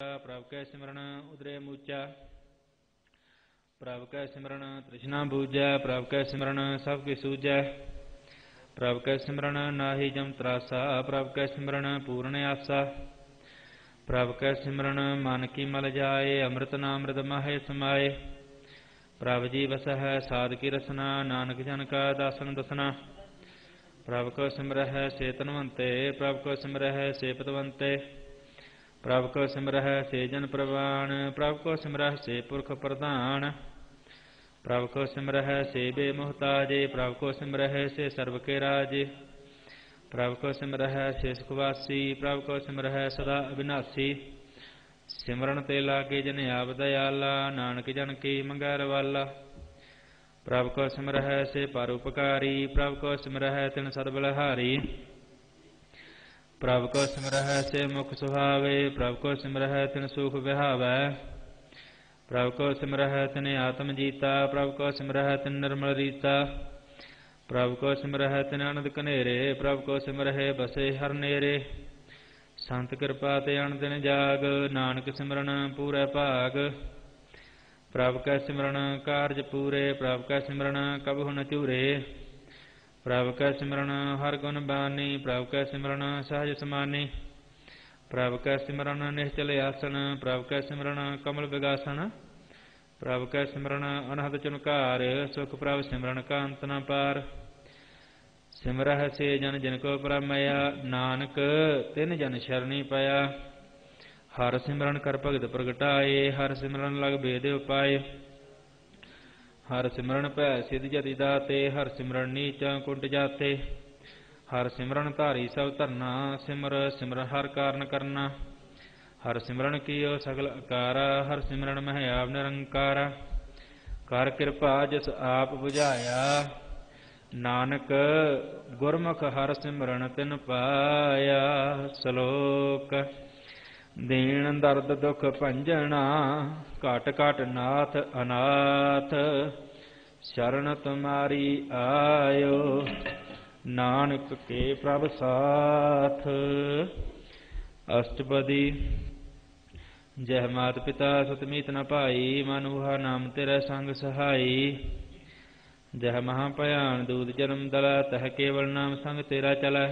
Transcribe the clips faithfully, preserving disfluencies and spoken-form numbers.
ਪ੍ਰਭ ਕੈ ਸਿਮਰਨ ਉਦਰੇ ਮੂਚਾ। ਪ੍ਰਭ ਕੈ ਸਿਮਰਨ ਤ੍ਰਿਸ਼ਨਾ ਬੂਝੈ। ਪ੍ਰਭ ਕੈ ਸਿਮਰਨ ਸਭ ਕੀ ਸੂਝੈ। ਪ੍ਰਭ ਕੈ ਸਿਮਰਨ ਨਾਹੀ ਜਮ ਤਰਾਸਾ। ਪ੍ਰਭ ਕੈ ਸਿਮਰਨ ਪੂਰਨ ਆਸਾ। ਪ੍ਰਭ ਕੈ ਸਿਮਰਨ ਮਨ ਕੀ ਮਲ ਜਾਏ। ਅੰਮ੍ਰਿਤ ਨਾਮ੍ਰਿਤ ਮਾਹੇ ਸਮਾਏ। ਪ੍ਰਭ ਜੀ ਵਸਹਿ ਸਾਧ ਕੀ ਰਸਨਾ। ਨਾਨਕ ਜਨ ਕਾ ਦਾਸਨ ਦਸਨਾ। ਪ੍ਰਭ ਕੋ ਸਿਮਰਹਿ ਸੇ ਧਨਵੰਤੇ। ਪ੍ਰਭ ਕੋ ਸਿਮਰਹਿ ਸੇ ਪਤਵੰਤੇ। ਪ੍ਰਭ ਕੋ ਸਿਮਰਹਿ ਸੇ ਜਨ ਪ੍ਰਵਾਣ। ਪ੍ਰਭ ਕੋ ਸਿਮਰਹਿ ਸੇ ਪੁਰਖ ਪ੍ਰਧਾਨ। ਪ੍ਰਭ ਕੋ ਸਿਮਰਹਿ ਸੇ ਬੇਮੁਹਤਾਜੇ। ਪ੍ਰਭ ਕੋ ਸਿਮਰਹਿ ਸੇ ਸਰਬ ਕੇ ਰਾਜੇ। ਪ੍ਰਭ ਕੋ ਸਿਮਰਹਿ ਸੇ ਸੁਖਵਾਸੀ। ਪ੍ਰਭ ਕੋ ਸਿਮਰਹਿ ਸਦਾ ਅਬਿਨਾਸੀ। ਸਿਮਰਨ ਤੇ ਲਾਗੇ ਜਨ ਆਪ ਦਇਆਲਾ। ਨਾਨਕ ਜਨ ਕੀ ਮੰਗੈ ਰਵਾਲਾ। ਪ੍ਰਭ ਕੋ ਸਿਮਰਹਿ ਸੇ ਪਰਉਪਕਾਰੀ। ਪ੍ਰਭ ਕੋ ਸਿਮਰਹਿ ਤਿਨ ਸਦ ਬਲਿਹਾਰੀ। ਪ੍ਰਭ ਕੋ ਸਿਮਰਹਿ ਸੇ ਮੁਖ ਸੁਹਾਵੇ। ਪ੍ਰਭ ਕੋ ਸਿਮਰਹਿ ਤਿਨ ਸੁਖ ਵਿਹਾਵੈ। ਪ੍ਰਭ ਕੋ ਸਿਮਰਹਿ ਤਿਨ ਆਤਮ ਜੀਤਾ। ਪ੍ਰਭ ਕੋ ਸਿਮਰਹਿ ਤਿਨ ਨਿਰਮਲ ਰੀਤਾ। ਪ੍ਰਭ ਕੋ ਸਿਮਰਹਿ ਤਿਨ ਅਨੰਦ ਕਨੇਰੇ। ਪ੍ਰਭ ਕੋ ਸਿਮਰਹਿ ਬਸੇ ਹਰ ਨੇਰੇ। ਸੰਤ ਕਿਰਪਾ ਤੇ ਅਣ ਦਿਨ ਜਾਗ। ਨਾਨਕ ਸਿਮਰਨ ਪੂਰੈ ਭਾਗ। ਪ੍ਰਭ ਕੈ ਸਿਮਰਨ ਕਾਰਜ ਪੂਰੇ। ਪ੍ਰਭ ਕੈ ਸਿਮਰਨ ਕਬਹੁ ਨ ਝੂਰੇ। ਪ੍ਰਭ ਕੈ ਸਿਮਰਨ ਹਰ ਗੁਣ ਬਾਨੀ। ਪ੍ਰਭ ਕੈ ਸਿਮਰਨ ਸਹਜ ਸਮਾਨੀ। ਪ੍ਰਭ ਕੈ ਸਿਮਰਨ ਨਿਹਚਲ ਆਸਨ। ਪ੍ਰਭ ਕੈ ਸਿਮਰਨ ਕਮਲ ਬਿਗਾਸਨ। ਪ੍ਰਭ ਕੈ ਸਿਮਰਨ ਅਨਹਦ ਚੁਨਕਾਰ। ਸੁਖ ਪ੍ਰਭ ਸਿਮਰਨ ਕਾ ਅੰਤ ਨ ਪਾਰ। ਸਿਮਰਹਿ ਸੇ ਜਨ ਜਿਨ ਕੋ ਪਰਮਇਆ। ਨਾਨਕ ਤਿਨ ਜਨ ਸ਼ਰਣੀ ਪਿਆ। ਹਰ ਸਿਮਰਨ ਕਰ ਭਗਤ ਪ੍ਰਗਟਾਏ। ਹਰ ਸਿਮਰਨ ਲਗ ਬੇਦ ਉਪਾਏ। ਹਰ ਸਿਮਰਨ ਭੈ ਸਿਧ ਜਤੀ ਦਾਤੇ। ਹਰ ਸਿਮਰਨ ਨੀਚਾ ਕੁੰਟ ਜਾਤੇ। ਹਰ ਸਿਮਰਨ ਧਾਰੀ ਸਭ ਧਰਨਾ। ਸਿਮਰ ਸਿਮਰ ਹਰ ਕਾਰਨ ਕਰਨਾ। ਹਰ ਸਿਮਰਨ ਕੀਓ ਸਗਲ ਅਕਾਰਾ। ਹਰ ਸਿਮਰਨ ਮਹਿ ਆਪ ਨਿਰੰਕਾਰਾ। ਕਰ ਕਿਰਪਾ ਜਿਸ ਆਪ ਬੁਝਾਇਆ। ਨਾਨਕ ਗੁਰਮੁਖ ਹਰ ਸਿਮਰਨ ਤਿਨ ਪਾਇਆ। ਸ਼ਲੋਕ। ਦੀਨ ਦਰਦ ਦੁਖ ਭੰਜਨਾ। ਘਟ ਘਟ ਨਾਥ ਅਨਾਥ। ਸ਼ਰਨ ਤੁਮਾਰੀ ਆਇਓ। ਨਾਨਕ ਕੇ ਪ੍ਰਭ ਸਾਥ। ਅਸ਼ਟਪਦੀ। ਜਹ ਮਾਤ ਪਿਤਾ ਸੁਤ ਮੀਤ ਨ ਭਾਈ। ਮਨ ਊਹਾ ਨਾਮ ਤੇਰਾ ਸੰਗ ਸਹਾਈ। ਜਹ ਮਹਾ ਭਿਆਨ ਦੂਤ ਜਨਮ ਦਲਾ। ਤਹ ਕੇਵਲ ਨਾਮ ਸੰਗ ਤੇਰਾ ਚਲੈ।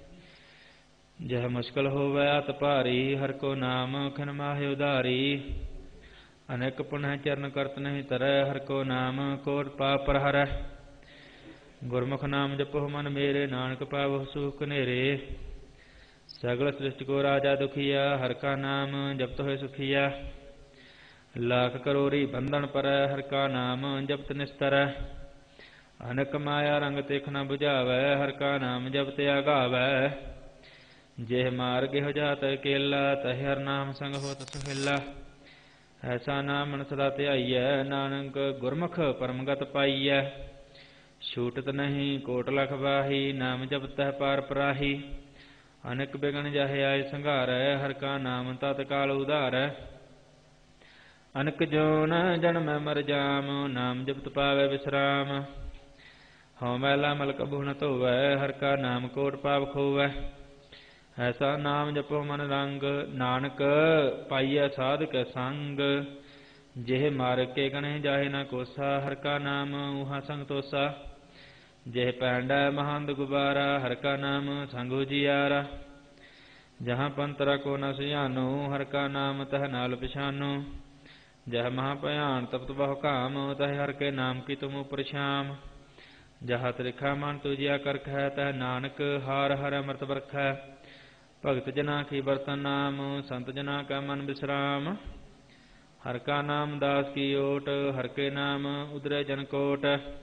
ਜਹ ਮੁਸ਼ਕਲ ਹੋਵੈ ਅਤ ਭਾਰੀ। ਹਰ ਕੋ ਨਾਮ ਖਿਨ ਮਾਹਿ ਉਧਾਰੀ। ਅਨੇਕ ਪੁਨਹ ਚਰਨ ਕਰਤ ਨਹੀਂ ਤਰੈ। ਹਰ ਕੋ ਨਾਮ ਕੋਟ ਪਾਪ ਪ੍ਰਹਰੈ। ਗੁਰਮੁਖ ਨਾਮ ਜਪੋ ਮਨ ਮੇਰੇ। ਨਾਨਕ ਪਾਵਹੁ ਸੁਖ ਕਨੇਰੇ। ਸਗਲ ਸ੍ਰਿਸ਼ਟ ਕੋ ਰਾਜਾ ਦੁਖੀਆ। ਹਰ ਕਾ ਨਾਮ ਜਪਤ ਹੋਏ ਸੁਖੀਆ। ਲੱਖ ਕਰੋੜੀ ਬੰਧਨ ਪਰੈ। ਹਰ ਕਾ ਨਾਮ ਜਪਤ ਨਿਸਤਰੈ। ਅਨਕ ਮਾਇਆ ਰੰਗ ਤਿਖ ਨ ਬੁਝਾਵੈ। ਹਰ ਕਾ ਨਾਮ ਜਪਤ ਆਗਾਵੈ। ਜਿਹ ਮਾਰ ਗਿਹੁ ਜਾਤ ਅਕੇਲਾ। ਤਹਿ ਹਰ ਨਾਮ ਸੰਗ ਹੋਤ ਸੁਹੇਲਾ। ਐਸਾ ਨਾਮ ਮਨ ਸਦਾ ਧਿਆਈਐ। ਨਾਨਕ ਗੁਰਮੁਖ ਪਰਮਗਤ ਪਾਈਐ। ਛੂਟਤ ਨਹੀਂ ਕੋਟ ਲਖ ਬਾਹੀ। ਨਾਮ ਜਪਤਹਿ ਪਾਰ ਪਰਾਹੀ। ਅਨੇਕ ਬਿਗਨ ਜਾਹੇ ਆਏ ਸੰਘਾਰੈ। ਹਰ ਕਾ ਨਾਮ ਤਤ ਕਾਲ ਉਧਾਰੈ। ਅਨਕ ਜੋਨ ਜਨਮੈ ਮਰ ਜਾਮ। ਨਾਮ ਜਪਤ ਪਾਵੈ ਵਿਸਰਾਮ। ਹਉ ਮੈਲਾ ਮਲ ਕਬਹੁ ਨ ਧੋਵੈ। ਹਰ ਕਾ ਨਾਮ ਕੋਟ ਪਾਪ ਖੋਵੈ। ਐਸਾ ਨਾਮ ਜਪੋ ਮਨ ਰੰਗ। ਨਾਨਕ ਪਾਈਐ ਸਾਧ ਕੈ ਸੰਗ। ਜਿਹ ਮਾਰ ਕੇ ਗਣੇ ਜਾਹੇ ਨ ਕੋਸਾ। ਹਰ ਕਾ ਨਾਮ ਊਹਾ ਸੰਗ ਤੋਸਾ। ਜਿਹ ਪੈਂਡੈ ਮਹੰਦ ਗੁਬਾਰਾ। ਹਰ ਕਾ ਨਾਮ ਸੰਗ ਉਜਿਆਰਾ। ਜਹਾਂ ਪੰਤਰਾ ਕੋ ਨ ਸੁਜਾਨੋ। ਹਰ ਕਾ ਨਾਮ ਤਹ ਨਾਲ ਪਛਾਨੋ। ਜਹ ਮਹਾ ਭਿਆਨ ਤਪਤ ਬਹੁ ਕਾਮ। ਤਹ ਹਰ ਕੇ ਨਾਮ ਕੀ ਤੁਮ ਉਪਰ ਛਾਮ। ਜਹ ਤ੍ਰਿਖਾ ਮਨ ਤੁਜਿਆ ਕਰਖੈ। ਤਹ ਨਾਨਕ ਹਾਰ ਹਰ ਅੰਮ੍ਰਿਤ ਬਰਖੈ। ਭਗਤ ਜਨਾ ਕੀ ਬਰਤਨ ਨਾਮ। ਸੰਤ ਜਨਾ ਕਾ ਮਨ ਬਿਸਰਾਮ। ਹਰ ਕਾ ਨਾਮ ਦਾਸ ਕੀ ਓਟ। ਹਰ ਕੇ ਨਾਮ ਉਦਰੈ ਜਨ ਕੋਟ।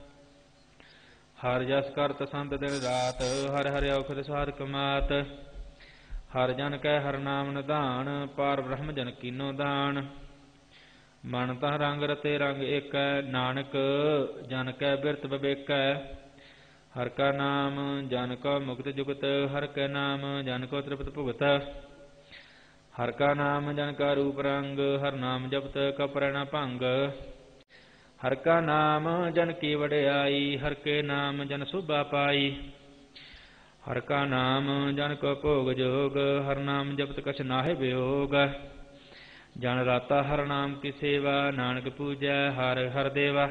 ਹਰ ਜਸ ਕਰਤ ਸੰਤ ਦਿਨ ਰਾਤ। ਹਰ ਹਰਿ ਔਖਦ ਸਾਧ ਕਮਾਤ। ਹਰ ਜਨ ਕੈ ਹਰ ਨਾਮ ਨਿਧਾਨ। ਪਾਰ ਬ੍ਰਹਮ ਜਨ ਕੀਨੋ ਦਾਨ। ਮਨ ਤਹ ਰੰਗ ਰਤੇ ਰੰਗ ਏਕੈ। ਨਾਨਕ ਜਨ ਕੈ ਬਿਰਤ ਬਵੇਕੈ। ਹਰ ਕਾ ਨਾਮ ਜਨ ਕੋ ਮੁਕਤ ਜੁਗਤ। ਹਰ ਕੈ ਨਾਮ ਜਨ ਕੋ ਤ੍ਰਿਪਤ ਭੁਗਤ। ਹਰ ਕਾ ਨਾਮ ਜਨ ਕਾ ਰੂਪ ਰੰਗ। ਹਰ ਨਾਮ ਜਪਤ ਕਪਰੈ ਨ ਭੰਗ। ਹਰ ਕਾ ਨਾਮ ਜਨ ਕੀ ਵਡਿਆਈ। ਹਰ ਕੇ ਨਾਮ ਜਨ ਸੋਭਾ ਪਾਈ। ਹਰ ਕਾ ਨਾਮ ਜਨ ਕੋ ਭੋਗ ਜੋਗ। ਹਰ ਨਾਮ ਜਪਤ ਕਛ ਨਾਹਿ ਵਿਯੋਗ। ਜਨ ਰਾਤਾ ਹਰ ਨਾਮ ਕੀ ਸੇਵਾ, ਨਾਨਕ ਪੂਜੈ ਹਰ ਹਰ ਦੇਵਾ।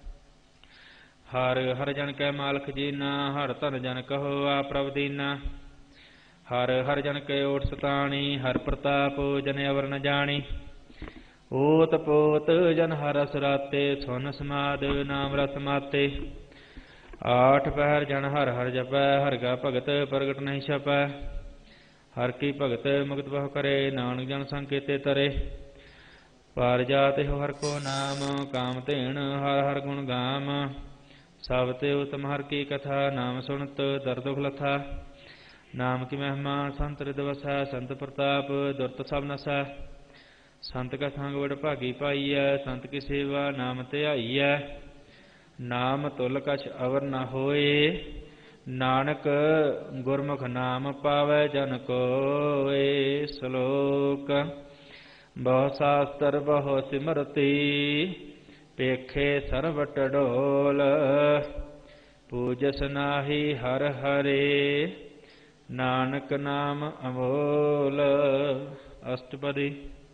ਹਰ ਹਰ ਜਨ ਕੈ ਮਾਲਕ ਜੀਨਾ, ਹਰ ਧਨ ਜਨ ਕਹੋ ਆ ਪ੍ਰਭ ਦੀਨਾ। ਹਰ ਹਰ ਜਨ ਕੈ ਓਟ ਸਤਾਣੀ, ਹਰ ਪ੍ਰਤਾਪ ਜਨ ਅਵਰ ਨ ਜਾਣੀ। ਓਤ ਪੋਤ ਜਨ ਹਰ ਰਸ ਰਾਤੇ, ਸੁਨ ਸਮਾਦ ਨਾਮ ਰਸ ਮਾਤੇ। ਆਠ ਪਹਿਰ ਜਨ ਹਰ ਹਰ ਜਪੈ, ਹਰਿ ਕਾ ਭਗਤ ਪ੍ਰਗਟ ਨਹੀਂ ਛਪੈ। ਹਰ ਕੀ ਭਗਤ ਮੁਕਤ ਬਹੁ ਕਰੇ, ਨਾਨਕ ਜਨ ਸੰਕੇਤੇ ਤਰੇ। ਪਾਰ ਜਾਤ ਹੋ ਹਰ ਕੋ ਨਾਮ, ਕਾਮ ਧੇਣ ਹਰ ਹਰ ਗੁਣ ਗਾਮ। ਸਭ ਤੇ ਉਤਮ ਹਰ ਕੀ ਕਥਾ, ਨਾਮ ਸੁਣਤ ਦਰ ਦੁਖ ਲਥਾ। ਨਾਮ ਕੀ ਮਹਿਮਾ ਸੰਤ ਰਿਦ ਵਸੈ, ਸੰਤ ਪ੍ਰਤਾਪ ਦੁਰਤ ਸਭ ਨਸੈ। ਸੰਤ ਕਾ ਸੰਗ ਵਡ ਭਾਗੀ ਪਾਈਐ, ਸੰਤ ਕੀ ਸੇਵਾ ਨਾਮ ਧਿਆਈਐ। ਨਾਮ ਤੁਲ ਕਛ ਅਵਰ ਨ ਹੋਏ, ਨਾਨਕ ਗੁਰਮੁਖ ਨਾਮ ਪਾਵੈ ਜਨ ਕੋਇ। ਸ਼ਲੋਕ। ਬਹੁ ਸ਼ਾਸਤਰ ਬਹੁ ਸਿਮਰਤੀ, ਪੇਖੇ ਸਰਬ ਟਡੋਲ। ਪੂਜਸ ਨਾਹੀ ਹਰ ਹਰੇ, ਨਾਨਕ ਨਾਮ ਅਮੋਲ। ਅਸ਼ਟਪਦੀ।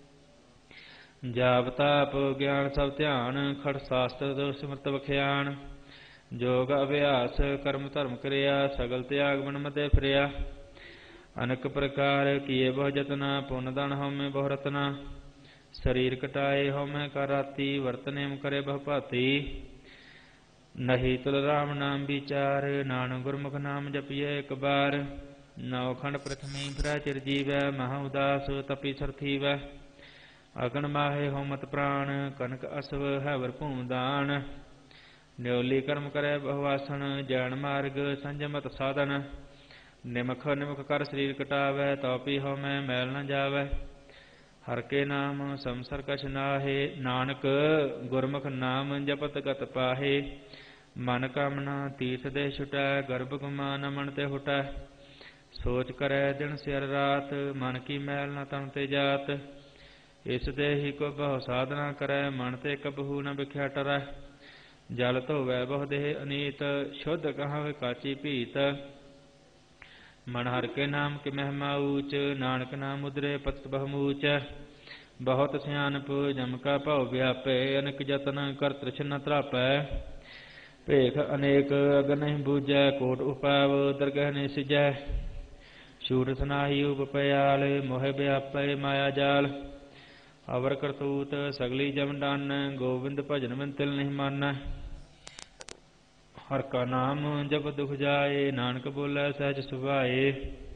ਜਾਪ ਤਾਪ ਗਿਆਨ ਸਭ ਧਿਆਨ, ਖੜ ਸ਼ਾਸਤਰ ਸਿਮਰਤ ਬਖਿਆਨ। ਜੋਗ ਅਭਿਆਸ ਕਰਮ ਧਰਮ ਕਰਿਆ, ਸਗਲ ਤਿਆਗ ਮਨ ਮਤੇ ਫਿਰਿਆ। ਅਨੇਕ ਪ੍ਰਕਾਰ ਕੀਏ ਬਹੁ ਜਤਨਾ, ਪੁੰਨ ਦਾਨ ਹਉਮੈ ਬਹੁ ਰਤਨਾ। ਸਰੀਰ ਕਟਾਏ ਹਉਮੈ ਕਰ ਰਾਤੀ, ਵਰਤ ਨੇਮ ਕਰੇ ਬਹੁ ਭਾਤੀ। ਨਹੀਂ ਤੁਲ ਰਾਮ ਨਾਮ ਵਿਚਾਰ, ਨਾਨਕ ਗੁਰਮੁਖ ਨਾਮ ਜਪੀਐ ਇਕ ਬਾਰ। ਨੌ ਖੰਡ ਪ੍ਰਥਮੀ ਫਿਰੈ ਚਿਰ ਜੀਵੈ, ਮਹਾ ਉਦਾਸ ਤਪੀ ਸਰਥੀਵੈ। ਅਗਨ ਮਾਹੇ ਹੋਮਤ ਪ੍ਰਾਣ, ਕਨਕ ਅਸਵ ਹੈਵਰ ਭੂਮ ਦਾਨ। ਨਿਉਲੀ ਕਰਮ ਕਰੈ ਬਹੁ ਆਸਣ, ਜੈਨ ਮਾਰਗ ਸੰਜਮਤ ਸਾਧਨ। ਨਿਮਖ ਨਿਮਖ ਕਰ ਸਰੀਰ ਕਟਾਵੈ, ਤਉ ਪੀ ਹਉਮੈ ਮੈਲ ਨ ਜਾਵੈ। ਹਰ ਕੇ ਨਾਮ ਸੰਸਰ ਕਛ ਨਾਹੇ, ਨਾਨਕ ਗੁਰਮੁਖ ਨਾਮ ਜਪਤ ਗਤ ਪਾਹੇ। ਮਨ ਕਾਮਨਾ ਤੀਰਥ ਦੇ ਛੁਟੈ, ਗਰਭ ਗੁਮਾਨ ਮਨ ਤੇ ਹੁਟੈ। ਸੋਚ ਕਰੈ ਦਿਨ ਸਿਰ ਰਾਤ, ਮਨ ਕੀ ਮੈਲ ਨ ਤਨ ਤੇ ਜਾਤ। ਇਸ ਦੇ ਹੀ ਕੋ ਬਹੁ ਸਾਧਨਾ ਕਰੈ, ਮਨ ਤੇ ਕਬਹੂ ਨ ਬਿਖਿਆ ਟਰੈ। ਜਲ ਧੋਵੈ ਬਹੁ ਦੇਹ ਅਨੀਤ, ਸ਼ੁੱਧ ਕਹਾਵੇ ਕਾਚੀ ਭੀਤ। ਮਨ ਹਰ ਕੇ ਨਾਮ ਕੀ ਮਹਿਮਾ ਊਚ, ਨਾਨਕ ਨਾਮ ਉਦਰੇ ਪਤਿਤ ਬਹੁ ਮੂਚ। ਬਹੁਤ ਸਿਆਣਪ ਜਮ ਕਾ ਭਉ ਵਿਆਪੈ, ਅਨੇਕ ਜਤਨ ਕਰ ਤ੍ਰਿਛ ਨ ਤਰਾਪੈ। ਭੇਖ ਅਨੇਕ ਅਗਨ ਨਹੀਂ ਬੂਝੈ, ਕੋਟ ਉਪਾਵ ਦਰਗਹਿ ਨਹੀਂ ਸਿਜੈ। ਸੂਰਤ ਨਾਹੀ ਉਪ ਪਿਆਲ, ਮੋਹਿ ਵਿਆਪੈ ਮਾਇਆ ਜਾਲ। ਅਵਰ ਕਰਤੂਤ ਸਗਲੀ ਜਮ ਡਾਨ, ਗੋਬਿੰਦ ਭਜਨ ਬਿਨ ਤਿਲ ਨਹੀਂ ਮਾਨੈ। ਹਰ ਕਾ ਨਾਮ ਜਪ ਦੁਖ ਜਾਏ, ਨਾਨਕ ਬੋਲੇ ਸਹਿਜ ਸੁਭਾਏ।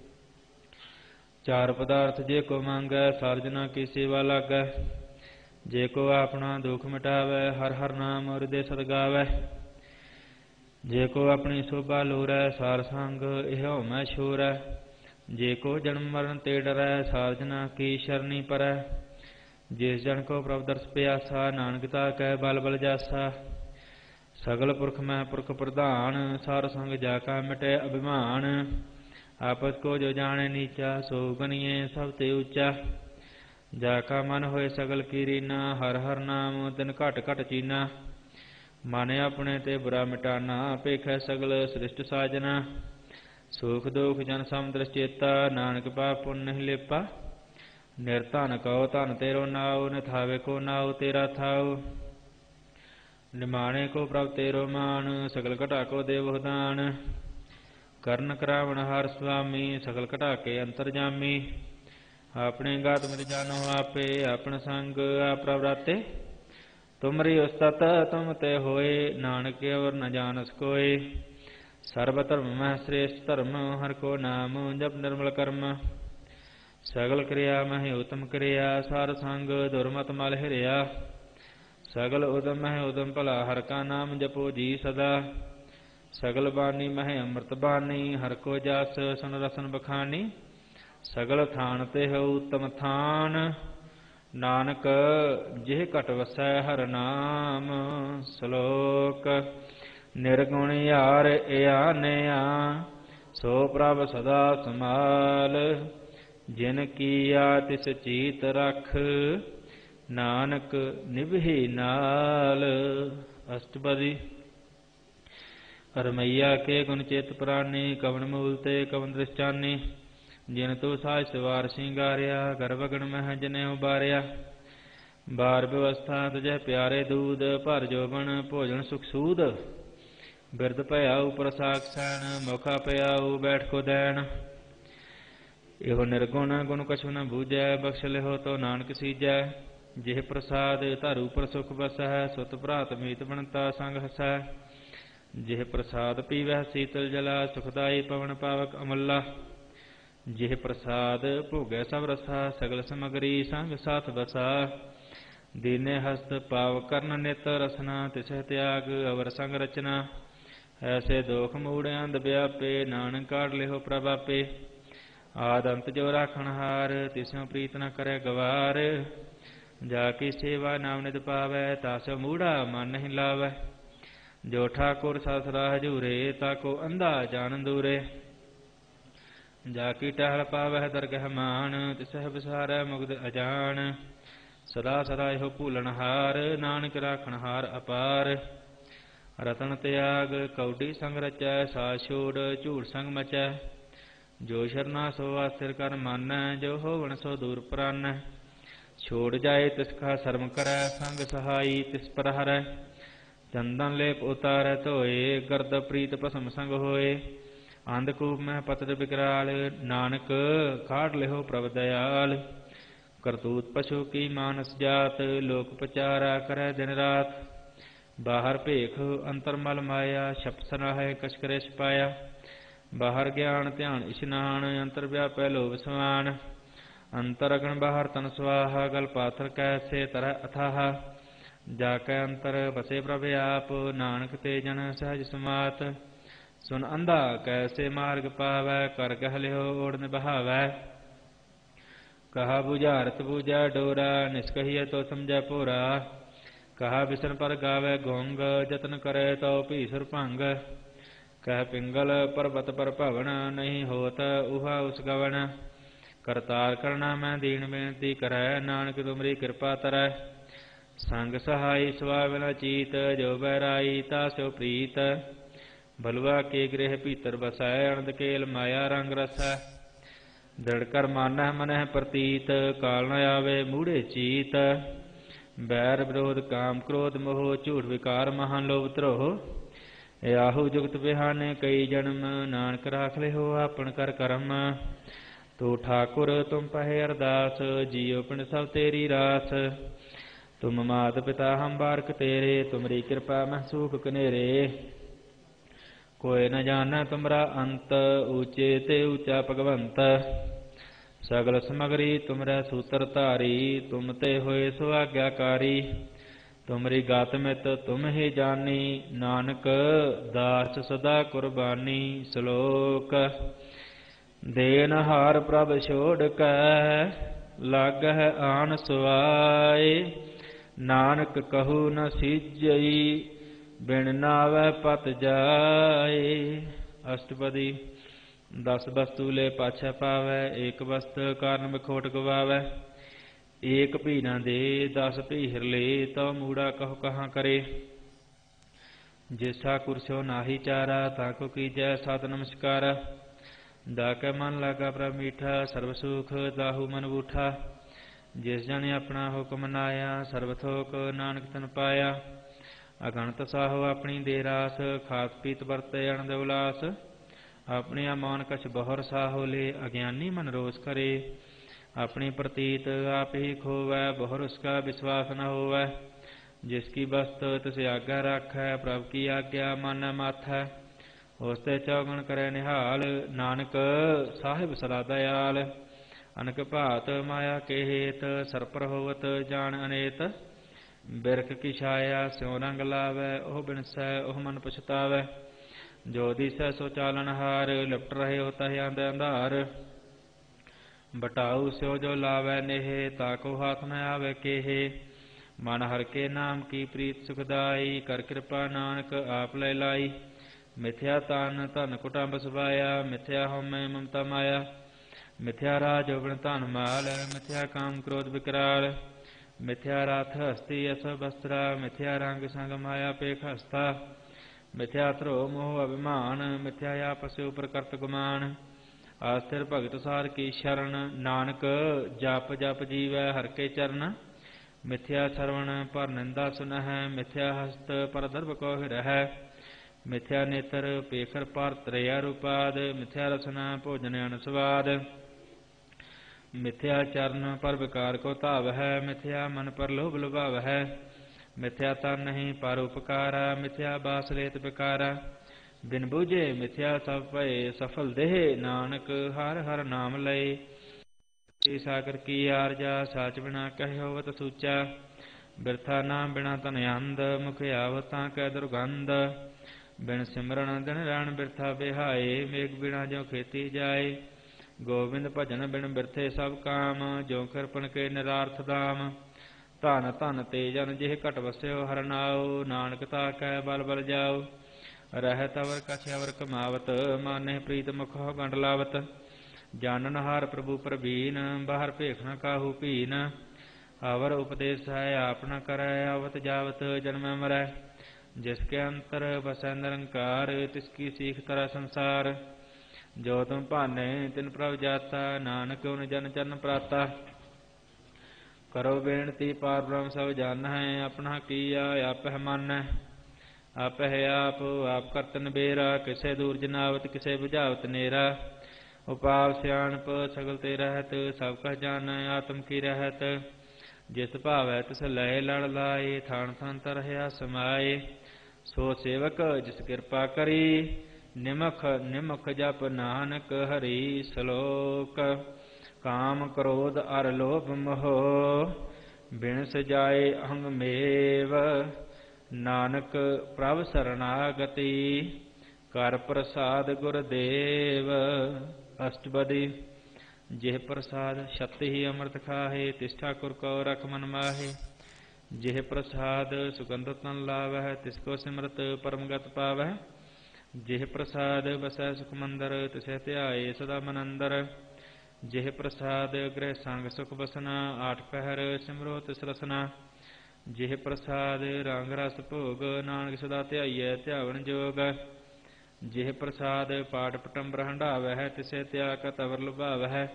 ਚਾਰ ਪਦਾਰਥ ਜੇ ਕੋ ਮੰਗੈ, ਸਾਰਜਨਾ ਕੀ ਸੇਵਾ ਲਾਗੈ। ਜੇ ਕੋ ਆਪਣਾ ਦੁਖ ਮਿਟਾਵੈ, ਹਰ ਹਰ ਨਾਮ ਹਿਰਦੇ ਸਦ ਗਾਵੈ। ਜੇ ਕੋ ਆਪਣੀ ਸੋਭਾ ਲੋਰੈ, ਸਾਰ ਸੰਗ ਇਹ ਹਉਮੈ ਛੋਰੈ। ਜੇ ਕੋ ਜਨਮ ਮਰਨ ਤੇ ਡਰੈ, ਸਾਰਜਨਾ ਕੀ ਸ਼ਰਨੀ ਪਰੈ। ਜਿਸ ਜਨ ਕੋ ਪ੍ਰਭ ਦਰਸ ਪਿਆਸਾ, ਨਾਨਕ ਤਾ ਕੈ ਬਲ ਬਲ ਜਾਸਾ। ਸਗਲ ਪੁਰਖ ਮੈਂ ਪੁਰਖ ਪ੍ਰਧਾਨ, ਸਾਰ ਸੰਗ ਜਾ ਕਾ ਮਿਟੈ ਅਭਿਮਾਨ। ਆਪਸ ਕੋ ਜੋ ਜਾਣੈ ਨੀਚਾ, ਸੋ ਗਨੀਏ ਸਭ ਤੇ ਉੱਚਾ। ਜਾ ਕਾ ਮਨ ਹੋਏ ਸਗਲ ਕੀ ਰੀਨਾ, ਹਰ ਹਰ ਨਾਮ ਤਿਨ ਘਟ ਘਟ ਚੀਨਾ। ਮਨ ਆਪਣੇ ਤੇ ਬੁਰਾ ਮਿਟਾਨਾ, ਭੇਖੈ ਸਗਲ ਸ੍ਰਿਸ਼ਟ ਸਾਜਨਾ। ਸੁਖ ਦੁਖ ਜਨ ਸਮ ਦ੍ਰਿਸ਼ ਚੇਤਾ, ਨਾਨਕ ਪਾਪ ਪੁੰਨ ਨਹੀਂ ਲੇਪਾ। ਨਿਰਧਨ ਕਉ ਧਨ ਤੇਰੋ ਨਾਉ, ਨਿਥਾਵੇ ਕੋ ਨਾਉ ਤੇਰਾ ਥਾਉ। ਨਿਮਾਣੇ ਕੋ ਪ੍ਰਭ ਤੇਰੋ ਮਾਨ, ਸਗਲ ਘਟਾ ਕੋ ਦੇਵੋ ਦਾਨ। ਕਰਨ ਕਰਾਵਣ ਹਰ ਸੁਆਮੀ, ਸਗਲ ਘਟਾ ਕੇ ਅੰਤਰ ਜਾਮੀ। ਆਪਣੇ ਗਾਤ ਮਿਤ ਜਾਨੋ ਆਪੇ, ਆਪਨ ਸੰਗ ਆਪ ਪ੍ਰਭ ਰਾਤੇ। ਤੁਮਰੀ ਉਸਤਤ ਤੁਮ ਤੇ ਹੋਏ, ਨਾਨਕ ਅਵਰ ਨ ਜਾਣਸ ਕੋਇ। ਸਰਬ ਧਰਮ ਮਹਿ ਸ੍ਰੇਸ਼ਟ ਧਰਮ, ਹਰ ਕੋ ਨਾਮ ਜਪ ਨਿਰਮਲ ਕਰਮ। ਸਗਲ ਕਿਰਿਆ ਮਹਿ ਉਤਮ ਕਿਰਿਆ, ਸਾਰ ਸੰਗ ਦੁਰਮਤ ਮਲ ਹਿਰਿਆ। ਸਗਲ ਉਦਮ ਮਹਿ ਉਦਮ ਭਲਾ, ਹਰ ਕਾ ਨਾਮ ਜਪੋ ਜੀ ਸਦਾ। ਸਗਲ ਬਾਣੀ ਮਹਿ ਅੰਮ੍ਰਿਤ ਬਾਣੀ, ਹਰ ਕੋ ਜਸ ਸੁਨ ਰਸਨ ਬਖਾਨੀ। ਸਗਲ ਥਾਨ ਤੇ ਹੋ ਉਤਮ ਥਾਨ, ਨਾਨਕ ਜਿਹ ਘਟ ਵਸੈ ਹਰ ਨਾਮ। ਸ਼ਲੋਕ। ਨਿਰਗੁਣ ਯਾਰ ਏਆਨਿਆ, ਸੋ ਪ੍ਰਭ ਸਦਾ ਸਮਾਲ। ਜਿਨ ਕੀਆ ਤਿਸ ਚੀਤ ਰਖ, ਨਾਨਕ ਨਿਭੀ ਨਾਲ। ਅਸ਼ਟਪਦੀ। ਰਮਈਆ ਕੇ ਗੁਣ ਚਿਤ ਪ੍ਰਾਨੀ, ਕਵਨ ਮੂਲ ਤੇ ਕਵਨ ਦ੍ਰਿਸ਼ਟਾਨੀ। ਜਿਨ ਤੂੰ ਸਾਜ ਸਵਾਰ ਸ਼ਿੰਗਾਰਿਆ, ਗਰਭ ਗਣ ਮਹਿ ਜਨੇ ਉਬਾਰਿਆ। ਬਾਰ ਵਿਵਸਥਾ ਤੁਝੇ ਪਿਆਰੇ ਦੂਧ, ਭਰ ਜੋਬਨ ਭੋਜਨ ਸੁਖ ਸੂਦ। ਬਿਰਦ ਭਇਆਉ ਪ੍ਰਸਾਕ ਸੈਨ, ਮੌਖਾ ਪਿਆਉ ਬੈਠ ਕੋ ਦੈਣ। ਇਹੋ ਨਿਰਗੁਣ ਗੁਣ ਕਛੁ ਨ ਬੂਝੈ, ਬਖਸ਼ ਲਿਹੋ ਤੋ ਨਾਨਕ ਸੀਜੈ। ਜਿਹ ਪ੍ਰਸਾਦ ਧਰ ਉਪਰ ਸੁਖ ਬਸੈ, ਸੁਤ ਭਰਾਤ ਮੀਤ ਬਣਤਾ ਸੰਗ ਹਸੈ। ਜਿਹ ਪ੍ਰਸਾਦ ਪੀਵੈ ਸੀਤਲ ਜਲਾ, ਸੁਖਦਾਈ ਪਵਨ ਪਾਵਕ ਅਮੱਲਾ। ਜਿਹ ਪ੍ਰਸਾਦ ਭੋਗੈ ਸਭ ਰਸਾ, ਸਗਲ ਸਮਗਰੀ ਸੰਗ ਸਾਥ ਬਸਾ। ਦੀਨੇ ਹਸਤ ਪਾਵ ਕਰਨ ਨਿਤ ਰਸਨਾ, ਤਿਸਹਿ ਤਿਆਗ ਅਵਰ ਸੰਗ ਰਚਨਾ। ਐਸੇ ਦੋਖ ਮੂੜ ਅੰਧ ਵਿਆਪੇ, ਨਾਨਕ ਕਾਢ ਲਿਹੋ ਪ੍ਰਭ ਆਪੇ। ਆਦਿ ਅੰਤ ਜੋ ਰਾਖਣ ਹਾਰ, ਤਿਸੁ ਪ੍ਰੀਤ ਨ ਕਰੈ ਗਵਾਰ। ਜਾ ਕੀ ਸੇਵਾ ਨਾਮ ਨਿਤ ਪਾਵੈ, ਤਾਸੁ ਮੂੜਾ ਮਨ ਨਹੀਂ ਲਾਵੈ। ਜੋ ਠਾਕੁਰ ਸਸਰਾ ਹਜੂਰੇ, ਤਾਕੋ ਅੰਧਾ ਜਾਨ ਦੂਰੇ। ਜਾ ਕੀ ਟਹਿਲ ਪਾਵਹਿ ਦਰਗਹਿ ਮਾਨ, ਤਿਸਹਿ ਵਿਸਾਰੈ ਮੁਗਧ ਅਜਾਨ। ਸਦਾ ਸਦਾ ਇਹੋ ਭੂਲਣ ਹਾਰ, ਨਾਨਕ ਰਾਖਣ ਹਾਰ ਅਪਾਰ। ਰਤਨ ਤਿਆਗ ਕੌਡੀ ਸੰਗ ਰਚੈ, ਸਾਧ ਛੋੜ ਝੂਠ ਸੰਗ ਮਚੈ। ਜੋ ਸ਼ਰਨਾ ਸੋ ਆਸਥਿਰ ਕਰ ਮਾਨੈ, ਜੋ ਹੋਵਣ ਸੋ ਦੂਰ ਪ੍ਰਾਨੈ। ਛੋੜ ਜਾਏ ਤਿਸ ਕਾ ਸਰਮ ਕਰੈ, ਸੰਗ ਸਹਾਈ ਤਿਸ ਪਰ ਹਰੈ। ਚੰਦਨ ਲੇਪ ਉਤਾਰੈ ਧੋਏ, ਗਰਦ ਪ੍ਰੀਤ ਭਸਮ ਸੰਗ ਹੋਏ। ਅੰਧਕੂਪ ਮਹਿ ਪਤਰ ਬਿਕਰਾਲ, ਨਾਨਕ ਕਾਢ ਲਿਹੋ ਪ੍ਰਭ ਦਇਆਲ। ਕਰਤੂਤ ਪਸ਼ੂ ਕੀ ਮਾਨਸ ਜਾਤ, ਲੋਕ ਪਚਾਰਾ ਕਰੈ ਦਿਨ ਰਾਤ। ਬਾਹਰ ਭੇਖ ਅੰਤਰ ਮਲ ਮਾਇਆ, ਛਪ ਸਰਾਹੈ ਕਛ ਕਰੇ ਛਪਾਇਆ। ਬਾਹਰ ਗਿਆਨ ਧਿਆਨ ਇਸ਼ਨਾਨ, ਅੰਤਰ ਵਿਆਪੈ ਲੋਭ ਸਮਾਨ। ਅੰਤਰ ਅਗਨ ਬਾਹਰ ਤਨ ਸੁਆਹਾ, ਗਲ ਪਾਥਰ ਕੈਸੇ ਤਰੈ ਅਥਾਹ। ਜਾ ਕੈ ਅੰਤਰ ਵਸੇ ਪ੍ਰਭ ਆਪ, ਨਾਨਕ ਤੇ ਜਨ ਸਹਿਜ ਸਮਾਤ। ਸੁਨ ਅੰਧਾ ਕੈਸੇ ਮਾਰਗ ਪਾਵੈ, ਕਰ ਗਹਿ ਲਿਹੋ ਓੜ ਨਿਭਾਵੈ। ਕਹਾ ਬੁਝਾਰਤ ਬੂਝੈ ਡੋਰਾ, ਨਿਸਕਹੀਐ ਤੋ ਸਮਝੈ ਭੋਰਾ। ਕਹਾ ਬਿਸਨ ਪਰ ਗਾਵੈ ਗੋਂਗ, ਜਤਨ ਕਰੈ ਤਉ ਭੀਸੁਰ ਭੰਗ। ਕਹਿ ਪਿੰਗਲ ਪਰਬਤ ਪਰ ਭਵਨ, ਨਹੀਂ ਹੋਤ ਉਹਾ ਉਸ ਗਵਨ। ਕਰਤਾਰ ਕਰਨਾ ਮੈਂ ਦੀਨ ਬੇਨਤੀ ਕਰੈ, ਨਾਨਕ ਤੁਮਰੀ ਕਿਰਪਾ ਤਰੈ। ਸੰਗ ਸਹਾਈ ਸੁਆਵ ਨ ਚੀਤ, ਜੋ ਬੈਰਾਈ ਤਾਸਿਓ ਪ੍ਰੀਤ। ਬਲਵਾ ਕੇ ਗ੍ਰਹਿ ਭੀਤਰ ਬਸੈ, ਅਨੰਦ ਕੇਲ ਮਾਇਆ ਰੰਗ ਰਸੈ। ਦ੍ਰਿੜ ਕਰ ਮਾਨਹਿ ਮਨਹਿ ਪ੍ਰਤੀਤ, ਕਾਲ ਨ ਆਵੇ ਮੂੜੇ ਚੀਤ। ਬੈਰ ਵਿਰੋਧ ਕਾਮ ਕ੍ਰੋਧ ਮੋਹ, ਝੂਠ ਵਿਕਾਰ ਮਹਾਨ ਲੋਭ ਧਰੋਹ। ਆਹੂ ਜੁਗਤ ਬਿਹਾਨੇ ਕਈ ਜਨਮ, ਨਾਨਕ ਰਾਖ ਲਿਹੋ ਆਪਨ ਕਰ ਕਰਮ। ਤੂੰ ਠਾਕੁਰ ਤੁਮ ਪਹਿ ਅਰਦਾਸ, ਜੀਉ ਪਿੰਡ ਸਭ ਤੇਰੀ ਰਾਸ। ਤੁਮ ਮਾਤ ਪਿਤਾ ਹਮ ਬਾਰਕ ਤੇਰੇ, ਤੁਮਰੀ ਕਿਰਪਾ ਮਹਿ ਸੂਖ ਕਨੇਰੇ। ਕੋਇ ਨ ਜਾਣੈ ਤੁਮਰਾ ਅੰਤ, ਊਚੇ ਤੇ ਊਚਾ ਭਗਵੰਤ। ਸਗਲ ਸਮਗਰੀ ਤੁਮਰੈ ਸੂਤਰ ਧਾਰੀ, ਤੁਮ ਤੇ ਹੋਏ ਸੋ ਆਗਿਆਕਾਰੀ। ਤੁਮਰੀ ਗਾਤ ਮਿਤ ਤੁਮ ਹੀ ਜਾਨੀ, ਨਾਨਕ ਦਾਸ ਸਦਾ ਕੁਰਬਾਨੀ। ਸ਼ਲੋਕ। ਦੇਨਹਾਰ ਪ੍ਰਭ ਛੋੜ ਕੈ, ਲਾਗਹਿ ਆਨ ਸੁਆਏ। ਨਾਨਕ ਕਹੂ ਨ ਸੀਜਈ, ਬਿਨ ਨਾਵੈ ਪਤ ਜਾਏ। ਅਸ਼ਟਪਦੀ। ਦਸ ਵਸਤੂ ਲੈ ਪਾਛੈ ਪਾਵੈ, ਏਕ ਵਸਤ ਕਾਰਨ ਬਿਖੋਟ ਗਵਾਵੈ। ਏਕ ਭੀ ਨ ਦੇ ਦਸ ਭੀ ਹਿਰਲੇ, ਤਉ ਮੂੜਾ ਕਹੋ ਕਹਾਂ ਕਰੇ। ਜਿਸਾ ਕੁਰਸੋ ਨਾਹੀ ਚਾਰਾ, ਤਾਕੋ ਕੀਜੈ ਸਤ ਨਮਸਕਾਰਾ। ਦਾ ਕੈ ਮਨ ਲਾਗਾ ਪ੍ਰਭ ਮੀਠਾ, ਸਰਬ ਸੁਖ ਦਾਹੂ ਮਨ ਬੂਠਾ। ਜਿਸ ਜਨ ਆਪਣਾ ਹੁਕਮ ਨਾਇਆ, ਸਰਬ ਥੋਕ ਨਾਨਕ ਤਨ ਪਾਇਆ। ਅਗਣਤ ਸਾਹੋ ਆਪਣੀ ਦੇ ਰਾਸ, ਖਾਤ ਪੀਤ ਵਰਤੈ ਅਨੰਦ ਉਲਾਸ। ਆਪਣੇ ਮਾਨ ਕਛ ਬਹੁਰ ਸਾਹੋ ਲੇ, ਅਗਿਆਨੀ ਮਨ ਰੋਸ ਕਰੇ। ਆਪਣੀ ਪ੍ਰਤੀਤ ਆਪ ਹੀ ਖੋਵੈ, ਬਹੁਰ ਉਸਕਾ ਵਿਸ਼ਵਾਸ ਨ ਹੋਵੈ। ਜਿਸ ਕੀ ਬਸਤ ਤਿਸ ਆਗਿਆ ਰਾਖੈ, ਪ੍ਰਭ ਕੀ ਆਗਿਆ ਮਾਨੈ ਮਾਥੈ। ਉਸ ਤੇ ਚੌਗਣ ਕਰੈ ਨਿਹਾਲ, ਨਾਨਕ ਸਾਹਿਬ ਸਦਾ ਦਇਆਲ। ਅਨਕ ਭਾਤ ਮਾਇਆ ਕੇ ਹੇਤ, ਸਰਪਰ ਹੋਵਤ ਜਾਣ ਅਨੇਤ। ਬਿਰਖ ਕੀ ਛਾਇਆ ਸਿਉ ਰੰਗ ਲਾਵੈ, ਉਹ ਬਿਨਸੈ ਉਹ ਮਨ ਪਛਤਾਵੈ। ਜੋ ਦੀਸੈ ਸੋ ਚਾਲਨ ਹਾਰ, ਲਿਪਟ ਰਹੇ ਹੋ ਤਹਿ ਅੰਧ ਅੰਧਾਰ। ਬਟਾਊ ਸਿਉ ਜੋ ਲਾਵੈ ਨੇਹ, ਤਾਕੋ ਹਾਥ ਨ ਆਵੈ ਕੇਹ। ਮਨ ਹਰਿ ਕੇ ਨਾਮ ਕੀ ਪ੍ਰੀਤ ਸੁਖਦਾਈ, ਕਰ ਕਿਰਪਾ ਨਾਨਕ ਆਪ ਲੈ ਲਾਈ। ਮਿਥਿਆ ਤਨ ਧਨ ਕੁਟੰਬ ਸੁਭਾਇਆ, ਮਿਥਿਆ ਹਉਮੈ ਮਮਤਾ ਮਾਇਆ। ਮਿਥਿਆ ਰਾਜ ਜੋਬਨ ਧਨ ਮਾਲ, ਮਿਥਿਆ ਕਾਮ ਕ੍ਰੋਧ ਵਿਕਰਾਲ। ਮਿਥਿਆ ਰਥ ਹਸਤੀ ਅਸ ਬਸਤਰਾ, ਮਿਥਿਆ ਰੰਗ ਸੰਗ ਮਾਇਆ ਪੇਖ ਹਸਤਾ। ਮਿਥਿਆ ਧਰੋ ਮੋਹ ਅਭਿਮਾਨ, ਮਿਥਿਆ ਆਪਸ ਉਪਰ ਕਰਤ ਗੁਮਾਨ। ਆਸਥਿਰ ਭਗਤ ਸਾਰ ਕੀ ਸ਼ਰਨ, ਨਾਨਕ ਜਪ ਜਪ ਜੀਵੈ ਹਰਿ ਕੇ ਚਰਨ। ਮਿਥਿਆ ਸਰਵਣ ਪਰ ਨਿੰਦਾ ਸੁਨਹਿ, ਮਿਥਿਆ ਹਸਤ ਪਰ ਦਰਬ ਕੋ ਹਿਰਹਿ, ਮਿਥਿਆ ਨੇਤਰ ਪੇਖਰ ਪਰ ਤ੍ਰਿਆ ਰੂਪਾਦ, ਮਿਥਿਆ ਰਸਨਾ ਭੋਜਨ ਅਨੁਸਵਾਦ, ਮਿਥਿਆ ਚਰਨ ਪਰ ਵਿਕਾਰ ਕੋ ਧਾਵ ਹੈ, ਮਿਥਿਆ ਮਨ ਪਰ ਲੋਭ ਲੁਭਾਵ ਹੈ, ਮਿਥਿਆ ਤਨ ਨਹੀਂ ਪਰ ਉਪਕਾਰਾ, ਮਿਥਿਆ ਬਾਸ ਲੇਤ ਬਿਕਾਰਾ, ਬਿਨ ਬੂਝੇ ਮਿਥਿਆ ਸਭ ਭਏ ਸਫਲ ਦੇਹ, ਨਾਨਕ ਹਰ ਹਰ ਨਾਮ ਲਏ। ਸਾਗਰ ਕੀ ਆਰਜਾ ਸਾਚ ਬਿਨਾ ਕਹਿ ਹੋਵਤ ਸੂਚਾ, ਬਿਰਥਾ ਨਾਮ ਬਿਨਾ ਤਨ ਅੰਧ, ਮੁਖ ਆਵਤਾਂ ਕੈ ਦੁਰਗੰਧ, ਬਿਨ ਸਿਮਰਨ ਦਿਨ ਰਾਣ ਬਿਰਥਾ ਬਿਹਾਏ, ਮੇਘ ਬਿਨਾ ਜੋ ਖੇਤੀ ਜਾਏ, ਗੋਬਿੰਦ ਭਜਨ ਬਿਨ ਬਿਰਥੇ ਸਭ ਕਾਮ, ਜੋ ਕਿਰਪਨ ਕੇ ਨਿਰਾਰਥ ਦਾਮ, ਧਨ ਧਨ ਤੇ ਜਨ ਜਿਹ ਘਟ ਵਸਿਓ ਹਰ ਨਾਉ, ਨਾਨਕ ਤਾ ਕੈ ਬਲ ਬਲ ਜਾਉ, ਰਹਿਤ ਅਵਰ ਕਛ ਅਵਰ ਕਮਾਵਤ, ਮਾਨਹਿ ਪ੍ਰੀਤ ਮੁਖ ਗੰਢ ਲਾਵਤ, ਜਾਨਨ ਹਾਰ ਪ੍ਰਭੂ ਪ੍ਰਬੀਨ, ਬਾਹਰ ਭੇਖ ਨ ਕਾਹੂ ਭੀਨ, ਅਵਰ ਉਪਦੇਸ ਹੈ ਆਪ ਨ ਕਰੈ, ਆਵਤ ਜਾਵਤ ਜਨਮੈ ਮਰੈ, ਜਿਸ ਕੇ ਅੰਤਰ ਬਸੈ ਨਿਰੰਕਾਰ, ਤਿਸ ਕੀ ਸੀਖ ਤਰੈ ਸੰਸਾਰ, ਜੋ ਤੁਮ ਭਾਨੇ ਤਿਨ ਪ੍ਰਭ ਜਾਤਾ, ਨਾਨਕ ਉਨ ਜਨ ਚਰਨ ਪ੍ਰਾਤਾ, ਕਰੋ ਬੇਨਤੀ ਪਾਰ ਬ੍ਰਹਮ ਸਭ ਜਾਣੈ, ਆਪਣਾ ਕੀਆ ਆਪਹਿ ਮਾਨੈ, ਆਪਹਿ ਆਪ ਆਪ ਕਰਤਨ ਬੇਰਾ, ਕਿਸੇ ਦੂਰ ਜਨਾਵਤ ਕਿਸੇ ਬੁਝਾਵਤ ਨੇਰਾ, ਉਪਾਵ ਸਿਆਣਪ ਸਗਲ ਤੇ ਰਹਿਤ, ਸਭ ਕਹ ਜਾਣੈ ਆਤਮ ਕੀ ਰਹਿਤ, ਜਿਸ ਭਾਵੈ ਤਿਸ ਲਏ ਲੜ ਲਾਏ, ਥਾਨ ਥਾਨ ਤਰਹਿਆ ਸਮਾਏ, ਸੋ ਸੇਵਕ ਜਿਸ ਕਿਰਪਾ ਕਰੀ, ਨਿਮਖ ਨਿਮਖ ਜਪ ਨਾਨਕ ਹਰੀ, ਸਲੋਕ ਕਾਮ ਕ੍ਰੋਧ ਅਰ ਲੋਭ ਮੋਹ, ਬਿਨ ਸਜਾਏ ਅਹੰਗ ਮੇਵ, ਨਾਨਕ ਪ੍ਰਭ ਸਰਨਾਗਤੀ, ਕਰ ਪ੍ਰਸਾਦ ਗੁਰਦੇਵ। ਅਸ਼ਟਪਦੀ। ਜਿਹ ਪ੍ਰਸਾਦ ਛਤ ਹੀ ਅੰਮ੍ਰਿਤ ਖਾਹੇ, ਤਿਸ ਠਾਕੁਰ ਕੋ ਰਖ ਮਨ ਮਾਹੇ, ਜਿਹ ਪ੍ਰਸਾਦ ਸੁਗੰਧ ਤਨ ਲਾਵਹਿ, ਤਿਸ ਕੋ ਸਿਮਰਤ ਪਰਮਗਤ ਪਾਵਹਿ, ਜਿਹ ਪ੍ਰਸਾਦ ਬਸੈ ਸੁਖ ਮੰਦਰ, ਤਿਸਹਿ ਧਿਆਏ ਸਦਾ ਮਨ ਅੰਦਰ, ਜਿਹ ਪ੍ਰਸਾਦ ਗ੍ਰਹਿ ਸੰਗ ਸੁਖ ਬਸਨਾ, ਆਠ ਪਹਿਰ ਸਿਮਰੋ ਤਿਸ ਰਸਨਾ, ਜਿਹ ਪ੍ਰਸਾਦ ਰੰਗ ਰਸ ਭੋਗ, ਨਾਨਕ ਸਦਾ ਧਿਆਈਐ ਧਿਆਵਨ ਜੋਗ, ਜਿਹ ਪ੍ਰਸਾਦ ਪਾਠ ਪਟੰਬਰ ਹੰਢਾਵਹਿ, ਤਿਸਹਿ ਤਿਆਗ ਕਤ ਅਵਰ ਲੁਭਾਵਹਿ,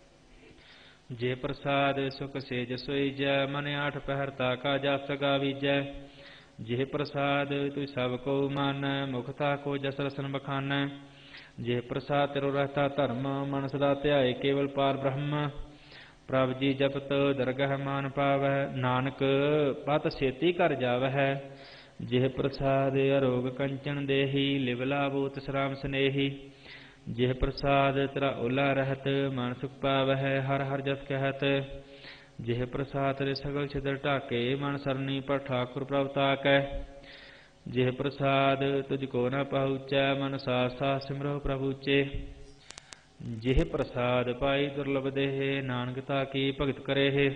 ਜਿਹ ਪ੍ਰਸਾਦ ਸੁਖ ਸੇਜ ਸੋਈਜੈ, ਮਨ ਆਠ ਪਹਿਰ ਤਾਕਾ ਜਸ ਗਾਵੀਜੈ, ਜਿਹ ਪ੍ਰਸਾਦ ਤੁ ਸਭ ਕੋ ਮਾਨੈ, ਮੁਖ ਤਾ ਕੋ ਜਸ ਰਸਨ ਬਖਾਨੈ, ਜਿਹ ਪ੍ਰਸਾਦ ਤਿਰੁ ਰਹਤਾ ਧਰਮ, ਮਨ ਸਦਾ ਧਿਆਏ ਕੇਵਲ ਪਾਰ ਬ੍ਰਹਮ, ਪ੍ਰਭ ਜੀ ਜਪਤ ਦਰਗਹ ਮਾਨ ਪਾਵਹਿ, ਨਾਨਕ ਪਤ ਛੇਤੀ ਘਰ ਜਾਵਹਿ, ਜਿਹ ਪ੍ਰਸਾਦ ਅਰੋਗ ਕੰਚਨ ਦੇਹੀ, ਲਿਵ ਲਾਭੋ ਤਿਸ ਰਾਮ ਸਨੇਹੀ, ਜਿਹ ਪ੍ਰਸਾਦ ਤੇਰਾ ਓਲਾ ਰਹਿਤ, ਮਨ ਸੁਖ ਪਾਵਹਿ ਹਰ ਹਰ ਜਸ ਕਹਿਤ, ਜਿਹ ਪ੍ਰਸਾਦ ਤੇਰੇ ਸਗਲ ਛਿਦਰ ਢਾਕੇ, ਮਨ ਸਰਨੀ ਪਰ ਠਾਕੁਰ ਪ੍ਰਭ ਤਾਕੈ, ਜਿਹ ਪ੍ਰਸਾਦ ਤੁਝ ਕੋ ਨ ਪਹੁੰਚੈ, ਮਨ ਸਾਸ ਸਾਸ ਸਿਮਰੋ ਪ੍ਰਭੂ ਉਚੇ, ਜਿਹ ਪ੍ਰਸਾਦ ਪਾਈ ਦੁਰਲਭ ਦੇਹ, ਨਾਨਕ ਤਾ ਕੀ ਭਗਤ ਕਰੇਹ,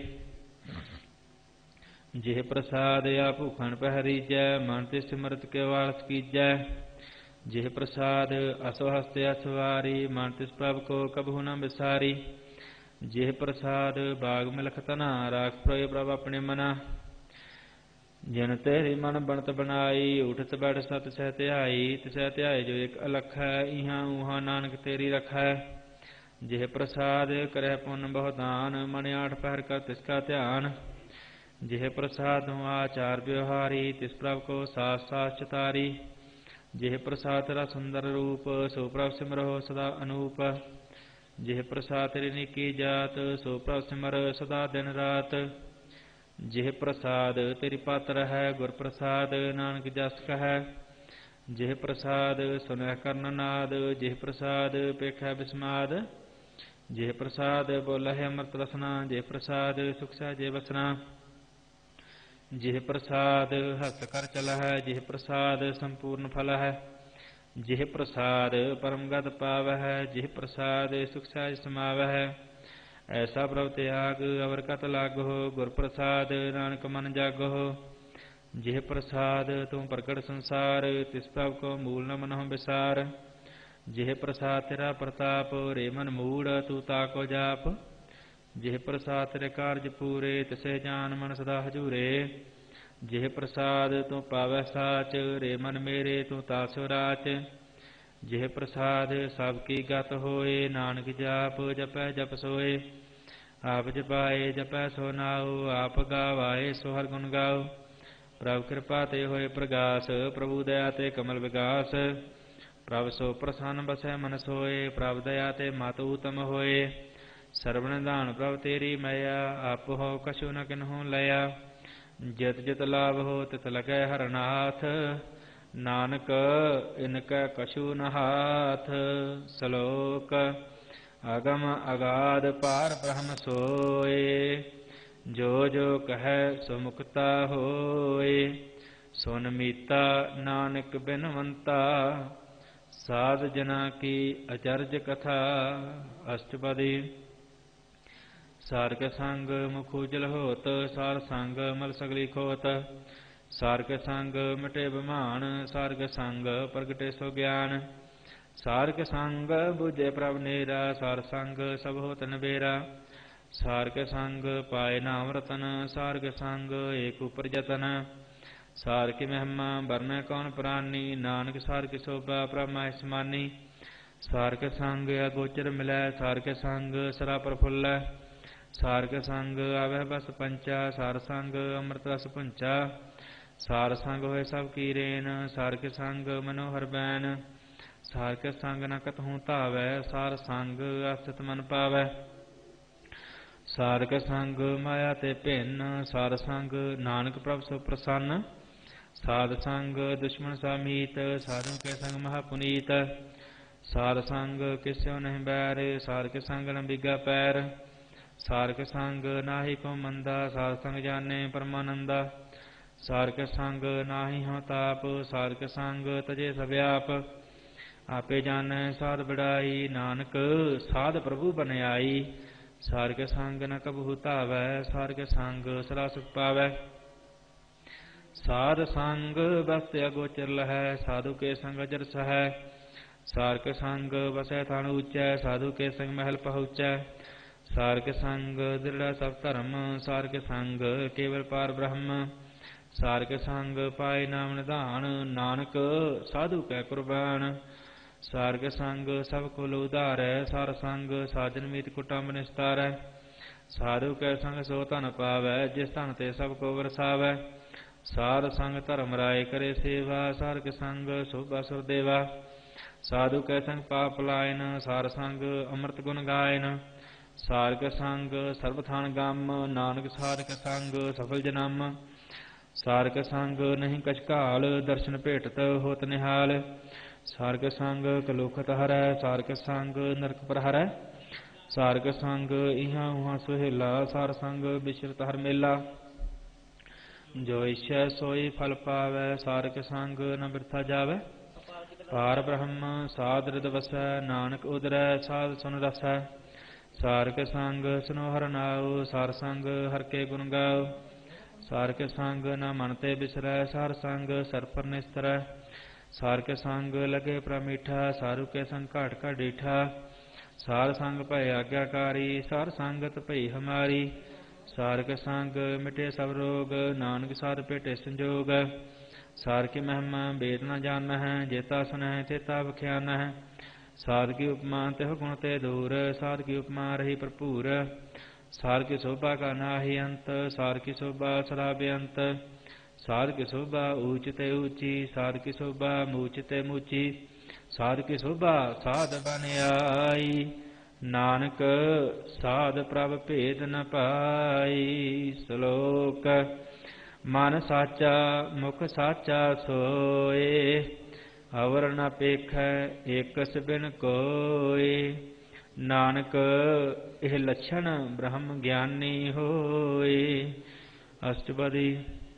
ਜਿਹ ਪ੍ਰਸਾਦ ਆ ਭੂਖਣ ਪਹਿਰੀਜੈ, ਮਨ ਤੇ ਸਿਮਰਤ ਕੇ ਵਾਲਸ ਕੀਜੈ, ਜਿਹ ਪ੍ਰਸਾਦ ਅਸੋ ਹਸਤੇ ਅਸਵਾਰੀ, ਮਨ ਤਿਸ ਪ੍ਰਭ ਕੋ ਕਬਹੂ ਨ ਵਿਸਾਰੀ, ਜਿਹ ਪ੍ਰਸਾਦ ਬਾਗ ਮਿਲਖ ਤਨਾ, ਰਾਖ ਪ੍ਰੋਇ ਪ੍ਰਭ ਆਪਣੇ ਮਨਾ, ਜਿਨ ਤੇਰੀ ਮਨ ਬਣਤ ਬਣਾਈ, ਉਠਤ ਬੈਠ ਸਤ ਸਹਿ ਧਿਆਈ, ਤਿਸਹਿ ਧਿਆਏ ਜੋ ਇਕ ਅਲਖ ਹੈ, ਇਹਾਂ ਉਹਾਂ ਨਾਨਕ ਤੇਰੀ ਰਖੈ, ਜਿਹ ਪ੍ਰਸਾਦ ਕਰਹਿ ਪੁੰਨ ਬਹੁ ਦਾਨ, ਮਨ ਆਠ ਪਹਿਰ ਕਰ ਤਿਸ ਕਾ ਧਿਆਨ, ਜਿਹ ਪ੍ਰਸਾਦ ਹੁ ਆਚਾਰ ਵਿਵਹਾਰੀ, ਤਿਸ ਪ੍ਰਭ ਕੋ ਸਾਸ ਸਾਸ ਚਿਤਾਰੀ, ਜਿਹ ਪ੍ਰਸਾਦ ਤੇਰਾ ਸੁੰਦਰ ਰੂਪ, ਸੋ ਪ੍ਰਭ ਸਿਮਰੋ ਸਦਾ ਅਨੂਪ, ਜਿਹ ਪ੍ਰਸਾਦ ਤੇਰੀ ਨੀਕੀ ਜਾਤ, ਸੋ ਪ੍ਰਭ ਸਿਮਰ ਸਦਾ ਦਿਨ ਰਾਤ, ਜਿਹ ਪ੍ਰਸਾਦ ਤੇਰੀ ਪਤ ਰਹੈ, ਗੁਰ ਪ੍ਰਸਾਦ ਨਾਨਕ ਜਸ ਕਹੈ, ਜਿਹ ਪ੍ਰਸਾਦ ਸੁਨਹਿ ਕਰਨ ਨਾਦ, ਜਿਹ ਪ੍ਰਸਾਦ ਪੇਖੈ ਬਿਸਮਾਦ, ਜਿਹ ਪ੍ਰਸਾਦ ਬੋਲਹਿ ਅੰਮ੍ਰਿਤ ਰਸਨਾ, ਜਿਹ ਪ੍ਰਸਾਦ ਸੁਖ ਸਹਿਜੇ ਵਸਨਾ, ਜਿਹ ਪ੍ਰਸਾਦ ਹਸਤ ਕਰ ਚਲਹਿ, ਜਿਹ ਪ੍ਰਸਾਦ ਸੰਪੂਰਨ ਫਲ ਹੈ, ਜਿਹ ਪ੍ਰਸਾਦ ਪਰਮ ਗਤ ਪਾਵਹਿ, ਜਿਹ ਪ੍ਰਸਾਦ ਸੁਖ ਸਹਿਜ ਸਮਾਵਹਿ, ਐਸਾ ਪ੍ਰਭ ਤਿਆਗ ਅਵਰ ਕਤ ਲਾਗੋ, ਗੁਰ ਪ੍ਰਸਾਦ ਨਾਨਕ ਮਨ ਜਾਗੋ, ਜਿਹ ਪ੍ਰਸਾਦ ਤੂੰ ਪ੍ਰਗਟ ਸੰਸਾਰ, ਤਿਸ ਪ੍ਰਭ ਕੋ ਮੂਲ ਨ ਮਨਹੁ ਵਿਸਾਰ, ਜਿਹ ਪ੍ਰਸਾਦ ਤੇਰਾ ਪ੍ਰਤਾਪ, ਰੇ ਮਨ ਮੂੜ ਤੂੰ ਤਾ ਕੋ ਜਾਪ, ਜਿਹ ਪ੍ਰਸਾਦ ਤੇਰੇ ਕਾਰਜ ਪੂਰੇ, ਤਿਸੇ ਜਾਨ ਮਨ ਸਦਾ ਹਜੂਰੇ, ਜਿਹ ਪ੍ਰਸਾਦ ਤੂੰ ਪਾਵੈ ਸਾਚ, ਰੇ ਮਨ ਮੇਰੇ ਤੂੰ ਤਾ ਸਿਉ ਰਾਚ, ਜਿਹ ਪ੍ਰਸਾਦ ਸਭ ਕੀ ਗਤ ਹੋਏ, ਨਾਨਕ ਜਾਪ ਜਪੈ ਜਪ ਸੋਏ, ਆਪ ਜਪਾਏ ਜਪੈ ਸੋ ਨਾਉ, ਆਪ ਗਾਵਾਏ ਸੋ ਹਰਿ ਗੁਣ ਗਾਉ। ਪ੍ਰਭ ਕਿਰਪਾ ਤੇ ਹੋਏ ਪ੍ਰਗਾਸ, ਪ੍ਰਭੂ ਦਇਆ ਤੇ ਕਮਲ ਵਿਗਾਸ। ਪ੍ਰਭ ਸੋ ਪ੍ਰਸੰਨ ਬਸੈ ਮਨ ਸੋਏ, ਪ੍ਰਭ ਦਇਆ ਤੇ ਮਤ ਊਤਮ ਹੋਏ। ਸਰਬ ਨਿਧਾਨ ਪ੍ਰਭ ਤੇਰੀ ਮਇਆ, ਆਪ ਹੋ ਕਛੁ ਨ ਕਿਨਹੂ ਲਿਆ। ਜਿਤ ਜਿਤ ਲਾਭ ਹੋ ਤਿਤ ਲਗੈ ਹਰਨਾਥ, ਨਾਨਕ ਇਨ ਕੈ ਕਛੂ ਨ ਹਾਥ। ਸਲੋਕ ਅਗਮ ਅਗਾਧ ਪਾਰ ਬ੍ਰਹਮ ਸੋਏ, ਜੋ ਜੋ ਕਹੈ ਸੋ ਮੁਕਤਾ ਹੋਏ। ਸੁਨ ਮੀਤਾ ਨਾਨਕ ਬਿਨਵੰਤਾ, ਸਾਧ ਜਨਾ ਕੀ ਅਚਰਜ ਕਥਾ। ਅਸ਼ਟਪਦੀ। ਸਾਰ ਕੇ ਸੰਗ ਮੁਖ ਉਜਲ ਹੋਤ, ਸਾਰ ਸੰਗ ਮਲ ਸਗਲੀ ਖੋਤ। ਸਾਰ ਕੇ ਸੰਗ ਮਿਟੇ ਬਿਮਾਨ, ਸਾਰ ਕੇ ਸੰਗ ਪ੍ਰਗਟੇ ਸੋ ਗਿਆਨ। ਸਾਰ ਕੇ ਸੰਗ ਬੁਝੇ ਪ੍ਰਭ ਨੇਰਾ, ਸਾਰ ਸੰਗ ਸਭ ਹੋਤ ਨਬੇਰਾ। ਸਾਰ ਕੇ ਸੰਗ ਪਾਏ ਨਾਮ ਰਤਨ, ਸਾਰ ਕੇ ਸੰਗ ਏਕ ਉਪਰ ਜਤਨ। ਸਾਰ ਕੀ ਮਹਿਮਾ ਬਰਨੈ ਕੌਣ ਪ੍ਰਾਨੀ, ਨਾਨਕ ਸਾਰ ਕੀ ਸੋਭਾ ਪ੍ਰਭ ਮਾਹਿ ਸਮਾਨੀ। ਸਾਰ ਕੇ ਸੰਗ ਅਗੋਚਰ ਮਿਲੈ, ਸਾਰ ਕੇ ਸੰਗ ਸਰਾ ਪ੍ਰਫੁੱਲੈ। ਸਾਰ ਕੇ ਸੰਗ ਆਵਹਿ ਬਸ ਪੰਚਾ, ਸਾਰ ਸੰਗ ਅੰਮ੍ਰਿਤ ਰਸ ਪੁੰਚਾ। ਸਾਰ ਸੰਗ ਹੋਏ ਸਭ ਕੀ ਰੇਨ, ਸਾਰ ਕੇ ਸੰਗ ਮਨੋਹਰ ਬੈਨ। ਸਾਰ ਕੇ ਸੰਗ ਨ ਕਤਹੂ ਧਾਵੈ, ਸਾਰ ਸੰਗ ਅਸਥਿਤ ਮਨ ਪਾਵੈ। ਸਾਰ ਕੇ ਸੰਗ ਮਾਇਆ ਤੇ ਭਿੰਨ, ਸਾਰ ਸੰਗ ਨਾਨਕ ਪ੍ਰਭ ਸੋ ਪ੍ਰਸੰਨ। ਸਾਧ ਸੰਗ ਦੁਸ਼ਮਨ ਸਾ ਮੀਤ, ਸਾਧੂ ਕੇ ਸੰਗ ਮਹਾ ਪੁਨੀਤ। ਸਾਰ ਸੰਗ ਕਿਸਿਓ ਨਹੀਂ ਬੈਰ, ਸਾਰ ਕੇ ਸੰਗ ਨ ਬਿਗਾ ਪੈਰ। ਸਾਰ ਕੇ ਸੰਗ ਨਾਹੀ ਕੋ ਮੰਦਾ, ਸਾਰ ਸੰਗ ਜਾਣੇ ਪਰਮਾਨੰਦਾ। ਸਾਰ ਕੇ ਸੰਗ ਨਾਹੀ ਹਉ ਤਾਪ, ਸਾਰ ਕੇ ਸੰਗ ਤਜੇ ਸਭ ਆਪ। ਆਪੇ ਜਾਣੈ ਸਾਧ ਬੜਾਈ, ਨਾਨਕ ਸਾਧ ਪ੍ਰਭੂ ਬਨ ਆਈ। ਸਾਰ ਕੇ ਸੰਗ ਨ ਕਬਹੂ ਧਾਵੈ, ਸਾਰ ਕੇ ਸੰਗ ਸਦਾ ਸੁਖ ਪਾਵੈ। ਸਾਧ ਸੰਗ ਬਸਤ ਅਗੋਚਰ ਲਹੈ, ਸਾਧੂ ਕੇ ਸੰਗ ਅਜਰ ਸਹੈ। ਸਾਰ ਕੇ ਸੰਗ ਬਸੈ ਥਾਨ ਊਚੈ, ਸਾਧੂ ਕੇ ਸੰਗ ਮਹਿਲ ਪਹੁੰਚੈ। ਸਾਰ ਕੇ ਸੰਗ ਦ੍ਰਿੜਾ ਸਭ ਧਰਮ, ਸਾਰ ਕੇ ਸੰਗ ਕੇਵਲ ਪਾਰ ਬ੍ਰਹਮ। ਸਾਰ ਕੇ ਸੰਗ ਪਾਏ ਨਾਮ ਨਿਧਾਨ, ਨਾਨਕ ਸਾਧੂ ਕੈ ਕੁਰਬਾਨ। ਸਾਰ ਕੇ ਸੰਗ ਸਭ ਕੁਲ ਉਧਾਰੈ, ਸਾਰ ਸੰਗ ਸਾਜਨ ਮੀਤ ਕੁਟੰਬ ਨਿਸਤਾਰੈ। ਸਾਧੂ ਕੈ ਸੰਗ ਸੋ ਧਨ ਪਾਵੈ, ਜਿਸ ਧਨ ਤੇ ਸਭ ਕੋ ਵਰਸਾਵੈ। ਸਾਧ ਸੰਗ ਧਰਮ ਰਾਏ ਕਰੇ ਸੇਵਾ, ਸਾਰ ਕੇ ਸੰਗ ਸੋਭਾ ਸੁਰ ਦੇਵਾ। ਸਾਧੂ ਕੈ ਸੰਗ ਪਾਪ ਲਾਇਨ, ਸਾਰ ਸੰਗ ਅੰਮ੍ਰਿਤ ਗੁਣ ਗਾਇਨ। ਸਾਰ ਕੇ ਸੰਗ ਸਰਬ ਥਾਨ ਗਮ, ਨਾਨਕ ਸਾਰ ਕੇ ਸੰਗ ਸਫਲ ਜਨਮ। ਸਾਰ ਕੇ ਸੰਗ ਨਹੀਂ ਕਛ ਘਾਲ, ਦਰਸ਼ਨ ਭੇਟਤ ਹੋਤ ਨਿਹਾਲ। ਸਾਰ ਕੇ ਸੰਗ ਕਲੂਖਤ ਹਰੈ, ਸਾਰ ਕੇ ਸੰਗ ਨਰਕ ਪ੍ਰਹਰੈ। ਸਾਰ ਕੇ ਸੰਗ ਇਹਾਂ ਉਹਾਂ ਸੁਹੇਲਾ, ਸਾਰ ਸੰਗ ਬਿਚਰਤ ਹਰ ਮੇਲਾ। ਜੋ ਇਛੈ ਸੋਈ ਫਲ ਪਾਵੈ, ਸਾਰ ਕੇ ਸੰਗ ਨ ਬਿਰਥਾ ਜਾਵੈ। ਪਾਰ ਬ੍ਰਹਮ ਸਾਧ ਰਿਦ ਵਸੈ, ਨਾਨਕ ਉਦਰੈ ਸਾਧ ਸੁਨ ਰਸੈ। ਸਾਰ ਕੇ ਸੰਗ ਸੁਨੋ ਹਰਿ ਨਾਉ, ਸਾਰ ਸੰਗ ਹਰਿ ਕੇ ਗੁਣ ਗਾਉ। ਸਾਰ ਕੇ ਸੰਗ ਨ ਮਨ ਤੇ ਬਿਸਰੈ, ਸਾਰ ਸੰਗ ਸਰਪਰ ਨਿਸਤਰੈ। ਸਾਰ ਕੇ ਸੰਗ ਲਗੇ ਪ੍ਰਮੀਠਾ, ਸਾਰੂ ਕੇ ਸੰਗ ਘਾਟ ਘਾਟ ਡੀਠਾ। ਸਾਰ ਸੰਗ ਭਏ ਆਗਿਆਕਾਰੀ, ਸਾਰ ਸੰਗਤ ਭਈ ਹਮਾਰੀ। ਸਾਰ ਕੇ ਸੰਗ ਮਿਟੇ ਸਭ ਰੋਗ, ਨਾਨਕ ਸਾਧ ਭੇਟੇ ਸੰਜੋਗ। ਸਾਰ ਕੀ ਮਹਿਮਾ ਵੇਦ ਨ ਜਾਣਹਿ, ਜੇਤਾ ਸੁਨਹਿ ਤੇਤਾ ਬਖਿਆਨਹਿ। ਸਾਧ ਕੀ ਉਪਮਾ ਤਿਹੁ ਗੁਣ ਤੇ ਦੂਰ, ਸਾਧ ਕੀ ਉਪਮਾ ਰਹੀ ਭਰਪੂਰ। ਸਾਰ ਕੀ ਸੋਭਾ ਕਾ ਨਾਹੀ ਅੰਤ, ਸਾਰ ਕੀ ਸੋਭਾ ਸਦਾ ਬੇਅੰਤ। ਸਾਧ ਕੀ ਸੋਭਾ ਊਚ ਤੇ ਊਚੀ, ਸਾਧ ਕੀ ਸੋਭਾ ਮੂਚ ਤੇ ਮੂਚੀ। ਸਾਧ ਕੀ ਸੋਭਾ ਸਾਧ ਬਨ ਆਈ, ਨਾਨਕ ਸਾਧ ਪ੍ਰਭ ਭੇਦ ਨ ਪਾਈ। ਸ਼ਲੋਕ ਮਨ ਸਾਚਾ ਮੁਖ ਸਾਚਾ ਸੋਏ, ਅਵਰ ਨ ਪੇਖੈ ਏਕਸ ਬਿਨ ਕੋਇ। ਨਾਨਕ ਇਹ ਲੱਛਣ ਬ੍ਰਹਮ ਗਿਆਨੀ ਹੋਏ। ਅਸ਼ਟਪਦੀ।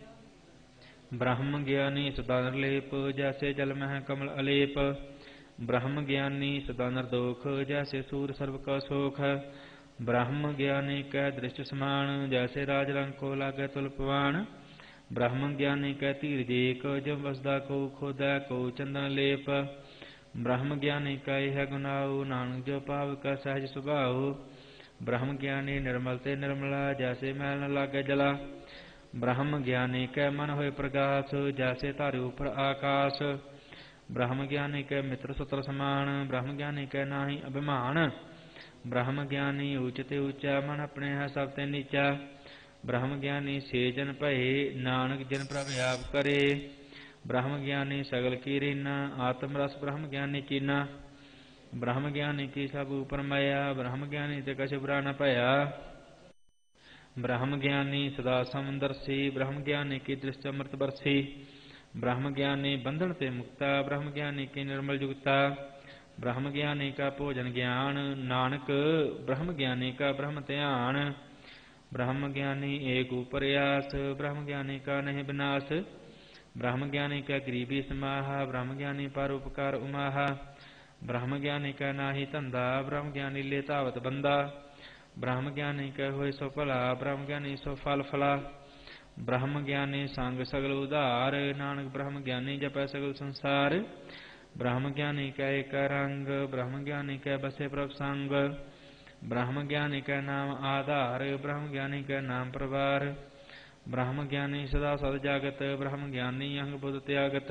ਬ੍ਰਹਮ ਗਿਆਨੀ ਸਦਾ ਨਿਰਲੇਪ, ਜੈਸੇ ਜਲ ਮਹਿ ਕਮਲ ਅਲੇਪ। ਬ੍ਰਹਮ ਗਿਆਨੀ ਸਦਾ ਨਿਰਦੋਖ, ਜੈਸੇ ਸੂਰ ਸਰਬ ਕਾ ਸੋਖ। ਬ੍ਰਹਮ ਗਿਆਨੀ ਕੈ ਦ੍ਰਿਸ਼ਟ ਸਮਾਨ, ਜੈਸੇ ਰਾਜ ਰੰਗ ਕੋ ਲਾਗੈ ਤੁਲ ਪਵਾਨ। ਬ੍ਰਹਮ ਗਿਆਨੀ ਕੈ ਧੀਰਜ ਏਕ, ਜਿਵ ਵਸਦਾ ਕੋ ਖੋਦੈ ਕੋ ਚੰਦਨ ਲੇਪ। ਬ੍ਰਹਮ ਗਿਆਨੀ ਕੈ ਇਹ ਗੁਨਾਉ, ਨਾਨਕ ਜੋ ਪਾਵਕ ਸਹਿਜ ਸੁਭਾਉ। ਬ੍ਰਹਮ ਗਿਆਨੀ ਨਿਰਮਲ ਤੇ ਨਿਰਮਲਾ, ਜੈਸੇ ਮੈਲ ਨ ਲਾਗੈ ਜਲਾ। ਬ੍ਰਹਮ ਗਿਆਨੀ ਕੈ ਮਨ ਹੋਏ ਪ੍ਰਗਾਸ, ਜੈਸੇ ਧਾਰੇ ਉਪਰ ਆਕਾਸ। ਬ੍ਰਹਮ ਗਿਆਨੀ ਕੈ ਮਿੱਤਰ ਸੁਤਰ ਸਮਾਨ, ਬ੍ਰਹਮ ਗਿਆਨੀ ਕੈ ਨਾਹੀ ਅਭਿਮਾਨ। ਬ੍ਰਹਮ ਗਿਆਨੀ ਊਚ ਤੇ ਊਚਾ, ਮਨ ਆਪਣੇ ਹੈ ਸਭ ਤੇ ਨੀਚਾ। ਬ੍ਰਹਮ ਗਿਆਨੀ ਸੇ ਜਨ ਭਏ, ਨਾਨਕ ਜਿਨ ਪ੍ਰਭ ਆਪ ਕਰੇ। ਬ੍ਰਹਮ ਗਿਆਨੀ ਸਗਲ ਕੀ ਰੀਨਾ, ਆਤਮ ਰਸ ਬ੍ਰਹਮ ਗਿਆਨੀ ਚੀਨਾ। ਬ੍ਰਹਮ ਗਿਆਨੀ ਕੀ ਸਭ ਉਪਰ ਮਾਇਆ, ਬ੍ਰਹਮ ਗਿਆਨੀ ਤੇ ਕਛ ਬੁਰਾ ਨ ਭਇਆ। ਬ੍ਰਹਮ ਗਿਆਨੀ ਸਦਾ ਸਮਦਰਸੀ, ਬ੍ਰਹਮ ਗਿਆਨੀ ਕੀ ਦ੍ਰਿਸ਼ਟ ਅੰਮ੍ਰਿਤ ਬਰਸੀ। ਬ੍ਰਹਮ ਗਿਆਨੀ ਬੰਧਨ ਤੇ ਮੁਕਤਾ, ਬ੍ਰਹਮ ਗਿਆਨੀ ਕੀ ਨਿਰਮਲ ਜੁਗਤਾ। ਬ੍ਰਹਮ ਗਿਆਨੀ ਕਾ ਭੋਜਨ ਗਿਆਨ, ਨਾਨਕ ਬ੍ਰਹਮ ਗਿਆਨੀ ਕਾ ਬ੍ਰਹਮ ਧਿਆਨ। ਬ੍ਰਹਮ ਗਿਆਨੀ ਏਕ ਉਪਰਿਆਸ, ਬ੍ਰਹਮ ਗਿਆਨੀ ਕਾ ਨਹੀਂ ਬਿਨਾਸ਼। ਬ੍ਰਹਮ ਗਿਆਨੀ ਕਾ ਗਰੀਬੀ ਸਮਾਹਾ, ਬ੍ਰਹਮ ਗਿਆਨੀ ਪਰ ਉਪਕਾਰ ਉਮਾਹਾ। ਬ੍ਰਹਮ ਗਿਆਨੀ ਕਾ ਨਾਹੀ ਧੰਦਾ, ਬ੍ਰਹਮ ਗਿਆਨੀ ਲੈ ਧਾਵਤ ਬੰਦਾ। ਬ੍ਰਹਮ ਗਿਆਨੀ ਕੈ ਹੋਏ ਸੋ ਭਲਾ, ਬ੍ਰਹਮ ਗਿਆਨੀ ਸੋ ਫਲ ਫਲਾ। ਬ੍ਰਹਮ ਗਿਆਨੀ ਸੰਗ ਸਗਲ ਉਧਾਰ, ਨਾਨਕ ਬ੍ਰਹਮ ਗਿਆਨੀ ਜਪੈ ਸਗਲ ਸੰਸਾਰ। ਬ੍ਰਹਮ ਗਿਆਨੀ ਕੈ ਏਕ ਰੰਗ, ਬ੍ਰਹਮ ਗਿਆਨੀ ਕੈ ਬਸੇ ਪ੍ਰਭ ਸੰਗ। ਬ੍ਰਹਮ ਗਿਆਨੀ ਕੈ ਨਾਮ ਆਧਾਰ, ਬ੍ਰਹਮ ਗਿਆਨੀ ਕੈ ਨਾਮ ਪ੍ਰਵਾਰ। ਬ੍ਰਹਮ ਗਿਆਨੀ ਸਦਾ ਸਦ ਜਾਗਤ, ਬ੍ਰਹਮ ਗਿਆਨੀ ਅੰਗ ਬੁੱਧ ਤਿਆਗਤ।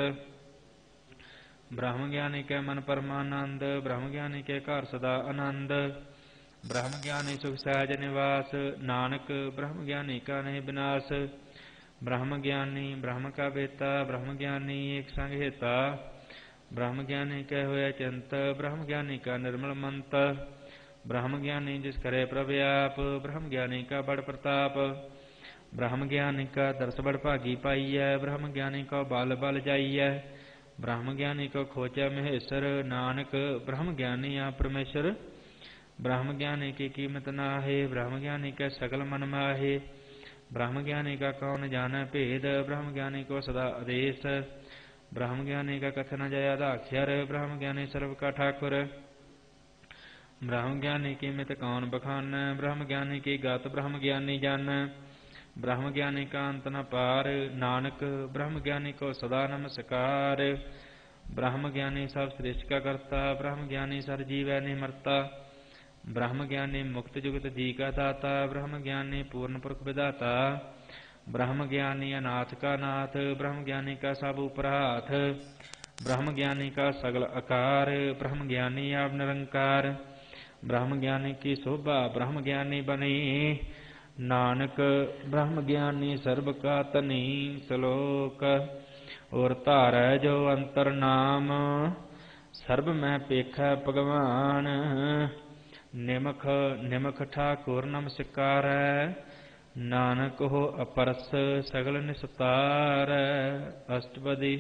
ਬ੍ਰਹਮ ਗਿਆਨੀ ਕੈ ਮਨ ਪਰਮਾਨੰਦ, ਬ੍ਰਹਮ ਗਿਆਨੀ ਕੈ ਘਰ ਸਦਾ ਆਨੰਦ। ਬ੍ਰਹਮ ਗਿਆਨੀ ਸੁਖ ਸਹਿਜ ਨਿਵਾਸ, ਨਾਨਕ ਬ੍ਰਹਮ ਗਿਆਨੀ ਕਾ ਨਹੀਂ ਬਿਨਾਸ਼। ਬ੍ਰਹਮ ਗਿਆਨੀ ਬ੍ਰਹਮ ਕਾ ਬੇਤਾ, ਬ੍ਰਹਮ ਗਿਆਨੀ ਏਕ ਸੰਗ ਹੇਤਾ। ਬ੍ਰਹਮ ਗਿਆਨੀ ਕੈ ਹੋਇ ਅਚਿੰਤ, ਬ੍ਰਹਮ ਗਿਆਨੀ ਕਾ ਨਿਰਮਲ ਮੰਤ। ਬ੍ਰਹਮ ਗਿਆਨੀ ਜਿਸ ਕਰੇ ਪ੍ਰਭ ਆਪ, ਬ੍ਰਹਮ ਗਿਆਨੀ ਕਾ ਬੜ ਪ੍ਰਤਾਪ। ਬ੍ਰਹਮ ਗਿਆਨੀ ਕਾ ਦਰਸ ਬੜ ਭਾਗੀ ਪਾਈਐ, ਬ੍ਰਹਮ ਗਿਆਨੀ ਕਾ ਬਲ ਬਲ ਜਾਈਐ। ਬ੍ਰਹਮ ਗਿਆਨੀ ਕੋ ਖੋਜੈ ਮਹੇਸਰ, ਨਾਨਕ ਬ੍ਰਹਮ ਗਿਆਨੀ ਆ ਪਰਮੇਸ਼ਰ। ਬ੍ਰਹਮ ਗਿਆਨੀ ਕੀ ਕੀਮਤ ਨਾਹਿ, ਬ੍ਰਹਮ ਗਿਆਨੀ ਕੈ ਸਕਲ ਮਨ ਮਾਹਿ। ਬ੍ਰਹਮ ਗਿਆਨੀ ਕਾ ਕੌਣ ਜਾਣੈ ਭੇਦ, ਬ੍ਰਹਮ ਗਿਆਨੀ ਕੋ ਸਦਾ ਆਦੇਸ। ਬ੍ਰਹਮ ਗਿਆਨੀ ਕਾ ਕਥ ਨ ਜਯ ਆਧਾਖਯਰ, ਬ੍ਰਹਮ ਗਿਆਨੀ ਸਰਬ ਕਾ ਠਾਕੁਰ। ਬ੍ਰਹਮ ਗਿਆਨੀ ਕੀ ਮਿਤ ਕੌਣ ਬਖਾਨੈ, ਬ੍ਰਹਮ ਗਿਆਨੀ ਕੀ ਗਤ ਬ੍ਰਹਮ ਗਿਆਨੀ ਜਾਣੈ। ਬ੍ਰਹਮ ਗਿਆਨੀ ਕਾ ਅੰਤ ਨ ਪਾਰ, ਨਾਨਕ ਬ੍ਰਹਮ ਗਿਆਨੀ ਕੋ ਸਦਾ ਨਮਸਕਾਰ। ਬ੍ਰਹਮ ਗਿਆਨੀ ਸਭ ਸ੍ਰਿਸ਼ਟ ਕਾ ਕਰਤਾ, ਬ੍ਰਹਮ ਗਿਆਨੀ ਸਰ ਜੀਵੈ ਨਹੀਂ ਮਰਤਾ। ਬ੍ਰਹਮ ਗਿਆਨੀ ਮੁਕਤ ਜੁਗਤ ਜੀ ਕਾ ਦਾਤਾ, ਬ੍ਰਹਮ ਗਿਆਨੀ ਪੂਰਨ ਪੁਰਖ ਵਿਦਾਤਾ। ਬ੍ਰਹਮ ਗਿਆਨੀ ਅਨਾਥ ਕਾ ਨਾਥ, ਬ੍ਰਹਮ ਗਿਆਨੀ ਕਾ ਸਭ ਉਪਰ ਹਾਥ। ਬ੍ਰਹਮ ਗਿਆਨੀ ਕਾ ਸਗਲ ਆਕਾਰ, ਬ੍ਰਹਮ ਗਿਆਨੀ ਆਪ ਨਿਰੰਕਾਰ। ਬ੍ਰਹਮ ਗਿਆਨੀ ਕੀ ਸੋਭਾ ਬ੍ਰਹਮ ਗਿਆਨੀ ਬਣੀ, ਨਾਨਕ ਬ੍ਰਹਮ ਗਿਆਨੀ ਸਰਬ ਕਾ ਧਨੀ। ਸਲੋਕ ਔਰ ਧਾਰੈ ਜੋ ਅੰਤਰ ਨਾਮ, ਸਰਬ ਮੈਂ ਪੇਖੈ ਭਗਵਾਨ। ਨਿਮਖ ਨਿਮਖ ਠਾਕੁਰ ਨਮਸਕਾਰੈ, ਨਾਨਕ ਹੋ ਅਪਰਸ ਸਗਲ ਨਿਸਤਾਰੈ। ਅਸ਼ਟਪਦੀ।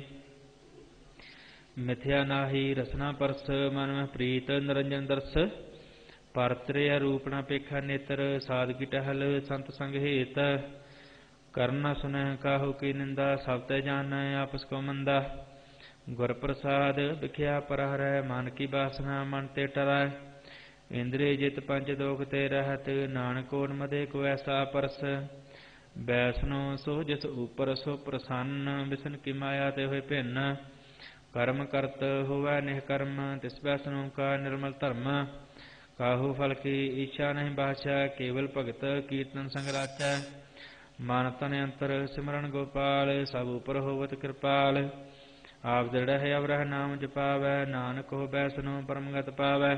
ਮਿਥਿਆ ਨਾਹੀ ਰਸਨਾ ਪਰਸ, ਮਨ ਮਹਿ ਪ੍ਰੀਤ ਨਿਰੰਜਨ ਦਰਸ। ਪਰਤ੍ਰਿਆ ਰੂਪ ਨ ਪੇਖੈ ਨੇਤਰ, ਸਾਧ ਕੀ ਟਹਿਲ ਸੰਤ ਸੰਗ ਹੇਤ। ਕਰਨ ਨ ਸੁਨਹਿ ਕਾਹੂ ਕੀ ਨਿੰਦਾ, ਸਭ ਤੇ ਜਾਣੈ ਆਪਸ ਕੋ ਮੰਦਾ। ਗੁਰ ਪ੍ਰਸਾਦ ਵਿਖਿਆ ਪਰ ਹਰੈ, ਮਨ ਕੀ ਬਾਸਨਾ ਮਨ ਤੇ ਟਰੈ। ਇੰਦਰੀ ਜਿਤ ਪੰਚ ਦੋਖ ਤੇ ਰਹਿਤ, ਨਾਨਕ ਓਟ ਮਦੇ ਕੋ ਐਸਾ ਪਰਸ। ਬੈਸਨੋ ਸੋ ਜਿਸ ਉਪਰ ਸੋ ਪ੍ਰਸੰਨ, ਬਿਸਨ ਕੀ ਮਾਇਆ ਤੇ ਹੋਏ ਭਿੰਨ। ਕਰਮ ਕਰਤ ਹੋਵੈ ਨਿਹਕਰਮ, ਤਿਸ ਬੈਸਨੋ ਕਾ ਨਿਰਮਲ ਧਰਮ। ਕਾਹੂ ਫਲ ਕੀ ਇੱਛਾ ਨਹੀਂ ਬਾਛੈ, ਕੇਵਲ ਭਗਤ ਕੀਰਤਨ ਸੰਗ ਰਾਚੈ। ਮਨ ਤਨ ਅੰਤਰ ਸਿਮਰਨ ਗੋਪਾਲ, ਸਭ ਉਪਰ ਹੋਵਤ ਕਿਰਪਾਲ। ਆਪ ਦ੍ਰਿੜਹਿ ਅਵਰਹਿ ਨਾਮ ਜਪਾਵੈ, ਨਾਨਕ ਹੋ ਬੈਸਨੋ ਪਰਮਗਤ ਪਾਵੈ।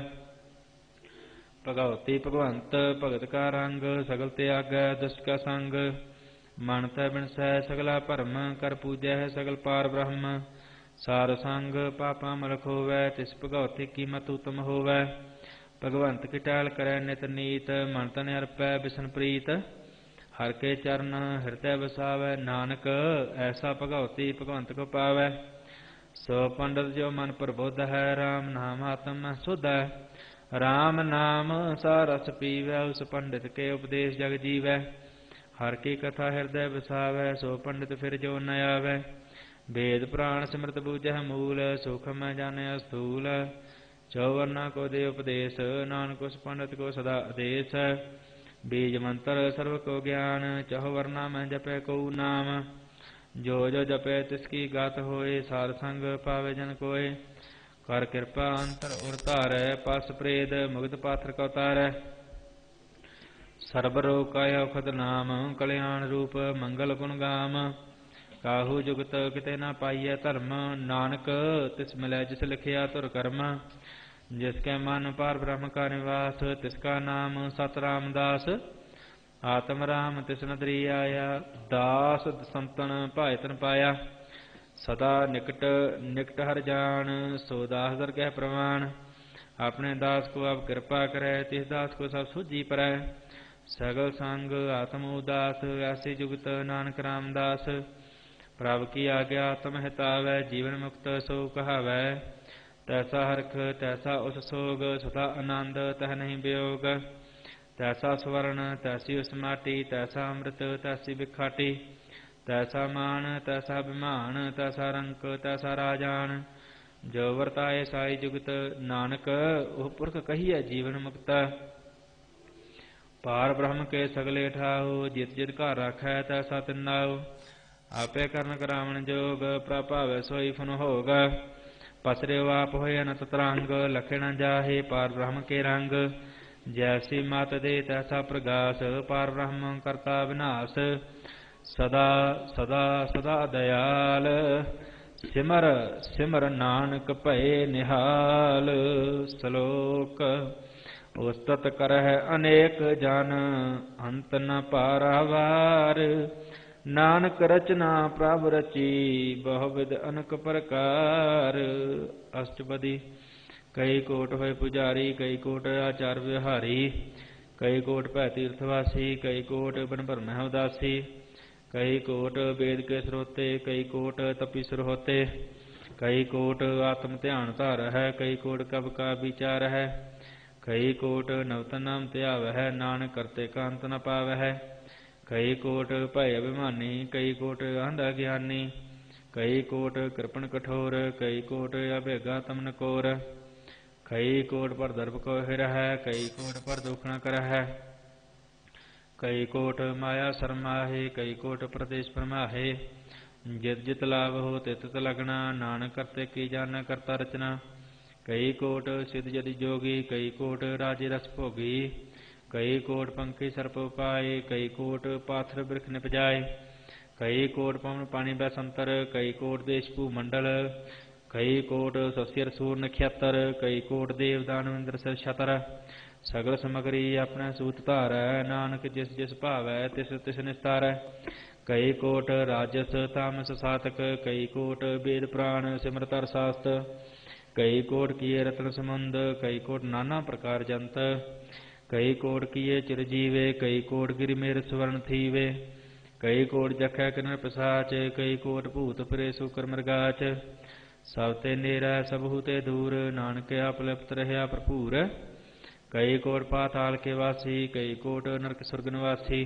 ਭਗਉਤੀ ਭਗਵੰਤ ਭਗਤ ਕਾ ਰੰਗ, ਸਗਲ ਤਿਆਗੈ ਦੁਸ਼ਟ ਕਾ ਸੰਗ। ਮਨ ਤੈ ਬਿਨਸੈ ਸਗਲਾ ਭਰਮ, ਕਰ ਪੂਜੈ ਸਗਲ ਪਾਰ ਬ੍ਰਹਮ। ਸਾਧ ਸੰਗ ਪਾਪਾ ਮਲਖ ਹੋਵੈ, ਤਿਸ ਭਗਉਤੀ ਕੀ ਮਤ ਉਤਮ ਹੋਵੈ। ਭਗਵੰਤ ਕੀ ਟਹਿਲ ਕਰੈ ਨਿਤ ਨੀਤ, ਮਨ ਤਨ ਅਰਪੈ ਬਿਸਨ ਪ੍ਰੀਤ। ਹਰਿ ਕੇ ਚਰਨ ਹਿਰਦੈ ਵਸਾਵੈ, ਨਾਨਕ ਐਸਾ ਭਗਉਤੀ ਭਗਵੰਤ ਕੋ ਪਾਵੈ। ਸੋ ਪੰਡਤ ਜੋ ਮਨ ਪ੍ਰਬੁੱਧ ਹੈ, ਰਾਮ ਨਾਮ ਆਤਮ ਮਹਿ ਸੁਧ ਹੈ। ਰਾਮ ਨਾਮ ਸਾ ਰਸ ਪੀਵੈ, ਉਸ ਪੰਡਿਤ ਕੇ ਉਪਦੇਸ਼ ਜਗ ਜੀਵੈ। ਹਰਿ ਕੀ ਕਥਾ ਹਿਰਦੈ ਵਸਾਵੈ, ਸੋ ਪੰਡਿਤ ਫਿਰ ਜੋ ਨ ਆਵੈ। ਵੇਦ ਪੁਰਾਣ ਸਿਮਰਤ ਬੂਝੈ ਮੂਲ, ਸੂਖਮ ਮੈਂ ਜਾਣਿਆ ਸਥੂਲ। ਚੌਵਰਨਾ ਕੋ ਦੇ ਉਪਦੇਸ਼, ਨਾਨਕ ਉਸ ਪੰਡਿਤ ਕੋ ਸਦਾ ਆਦੇਸ਼। ਬੀਜ ਮੰਤਰ ਸਰਬ ਕੋ ਗਿਆਨ, ਚਹੁ ਵਰਨਾ ਮੈਂ ਜਪੈ ਕਉ ਨਾਮ। ਜੋ ਜੋ ਜਪੈ ਤਿਸ ਕੀ ਗਤ ਹੋਏ, ਸਾਧ ਸੰਗ ਪਾਵੇ ਜਨ ਕੋਏ। ਕਰ ਕਿਰਪਾ ਅੰਤਰ ਔਰ ਧਾਰੈ, ਪਸ ਪ੍ਰੇਦ ਮੁਗਧ ਪਾਥਰ ਕਉ ਤਾਰੈ। ਸਰਬ ਰੋਗ ਕਾ ਔਖਦ ਨਾਮ, ਕਲਿਆਣ ਰੂਪ ਮੰਗਲ ਗੁਣ ਗਾਮ। ਕਾਹੂ ਜੁਗਤ ਕਿਤੇ ਨਾ ਪਾਈਐ ਧਰਮ, ਨਾਨਕ ਤਿਸ ਮਿਲੈ ਜਿਸ ਲਿਖਿਆ ਧੁਰ ਕਰਮ। जिसके मन पार ब्रह्म का निवास, तिसका नाम सत रामदास। आत्म राम तिस नदरी आया, दास संतन भाए तन पाया। सदा निकट निकट हर जान, सो दास दरगह प्रवान। अपने दास को अब कृपा करे, तिस दास को सब सूझी परै। सगल संग आत्म उदास, ऐसे जुगत नानक रामदास। प्रभ की आज्ञा आत्म हितावै, जीवन मुक्त सो कहावै। तैसा हरख तैसा उस सोग, सदा आनंद तह नहीं वियोग। तैसा स्वर्ण तैसी उस माटी, तैसा अमृत तैसी बिखाटी। तैसा मान तैसा अभिमान, तैसा रंक तैसा राजान। जो वरताए साई जुगत, नानक ओह पुरख कहिए जीवन मुक्त। पार ब्रह्म के सगले ठाहु, जित जित घर राखै तैसा तिन्नाउ। आपे करन करावण जोग, प्रभावै सोई फुन होग। पसरियो आप होय अनत तरंग, लखे न जाहे पार ब्रह्म के रंग। जैसी मत दे तैसा प्रगास, पार ब्रह्म करता विनाश। सदा सदा सदा दयाल, सिमर सिमर नानक भये निहाल। श्लोक उस्तत करह अनेक जन, अंत न पारावार। नानक रचना प्रभ रची, बहुविध अनक प्रकार। अष्टपदी। कई कोट होए पुजारी, कई कोट आचार विहारी। कई कोट भै तीर्थवासी, कई कोट बन भरमै उदासी। कई कोट वेद के स्रोते, कई कोट तपी सुरहोते। कई कोट आत्म ध्यान धार है, कई कोट कब का विचार है। कई कोट नवतन नाम त्यावह, नानक करते कांत न पावह। कई कोट भय अभिमानी, कई कोट अंध अज्ञानी। कई कोट कृपण कठोर, कई कोट अभेगा तमन कोर। कई कोट पर दर्भ को हिर है, कई कोट पर दुख न कर है। कई कोट माया शर्माहे, कई कोट प्रदेश परमाहे। जित जित लाभ हो तित तित लगना, नानक करते की जान करता रचना। कई कोट सिद्ध यदि जोगी, कई कोट राजे रस भोगी। कई कोट पंखी सर्प पाए, कई कोट पाथर वृक्ष निपजाए। कई कोट पवन पानी बैसंतर, कई कोट देश भूमंडल। कई कोट सस्यर सूर नक्षत्र, कई कोट देव दानव इंद्र सिर छतर। सगल समगरी अपने सूत धारै, नानक जिस जिस भावै तिस तिस निस्तारै। कई कोट राजस तामस सातक, कई कोट वेद पुराण सिमरत हर शास्त्र। कई कोट किए रत्न समुंद, कई कोट नाना प्रकार जंत। कई कोट किए चिरजीवे, कई कोट गिरि मेर स्वर्ण थीवे। कई कोट जखै किन्नर पिशाच, कई कोट भूत फिरे सुकर मृगाच। सब ते नेरा सबहु ते दूर, नानक आप लिप्त रहया भरपूर। कई कोट पाताल के वासी, कई कोट नरक स्वर्ग निवासी।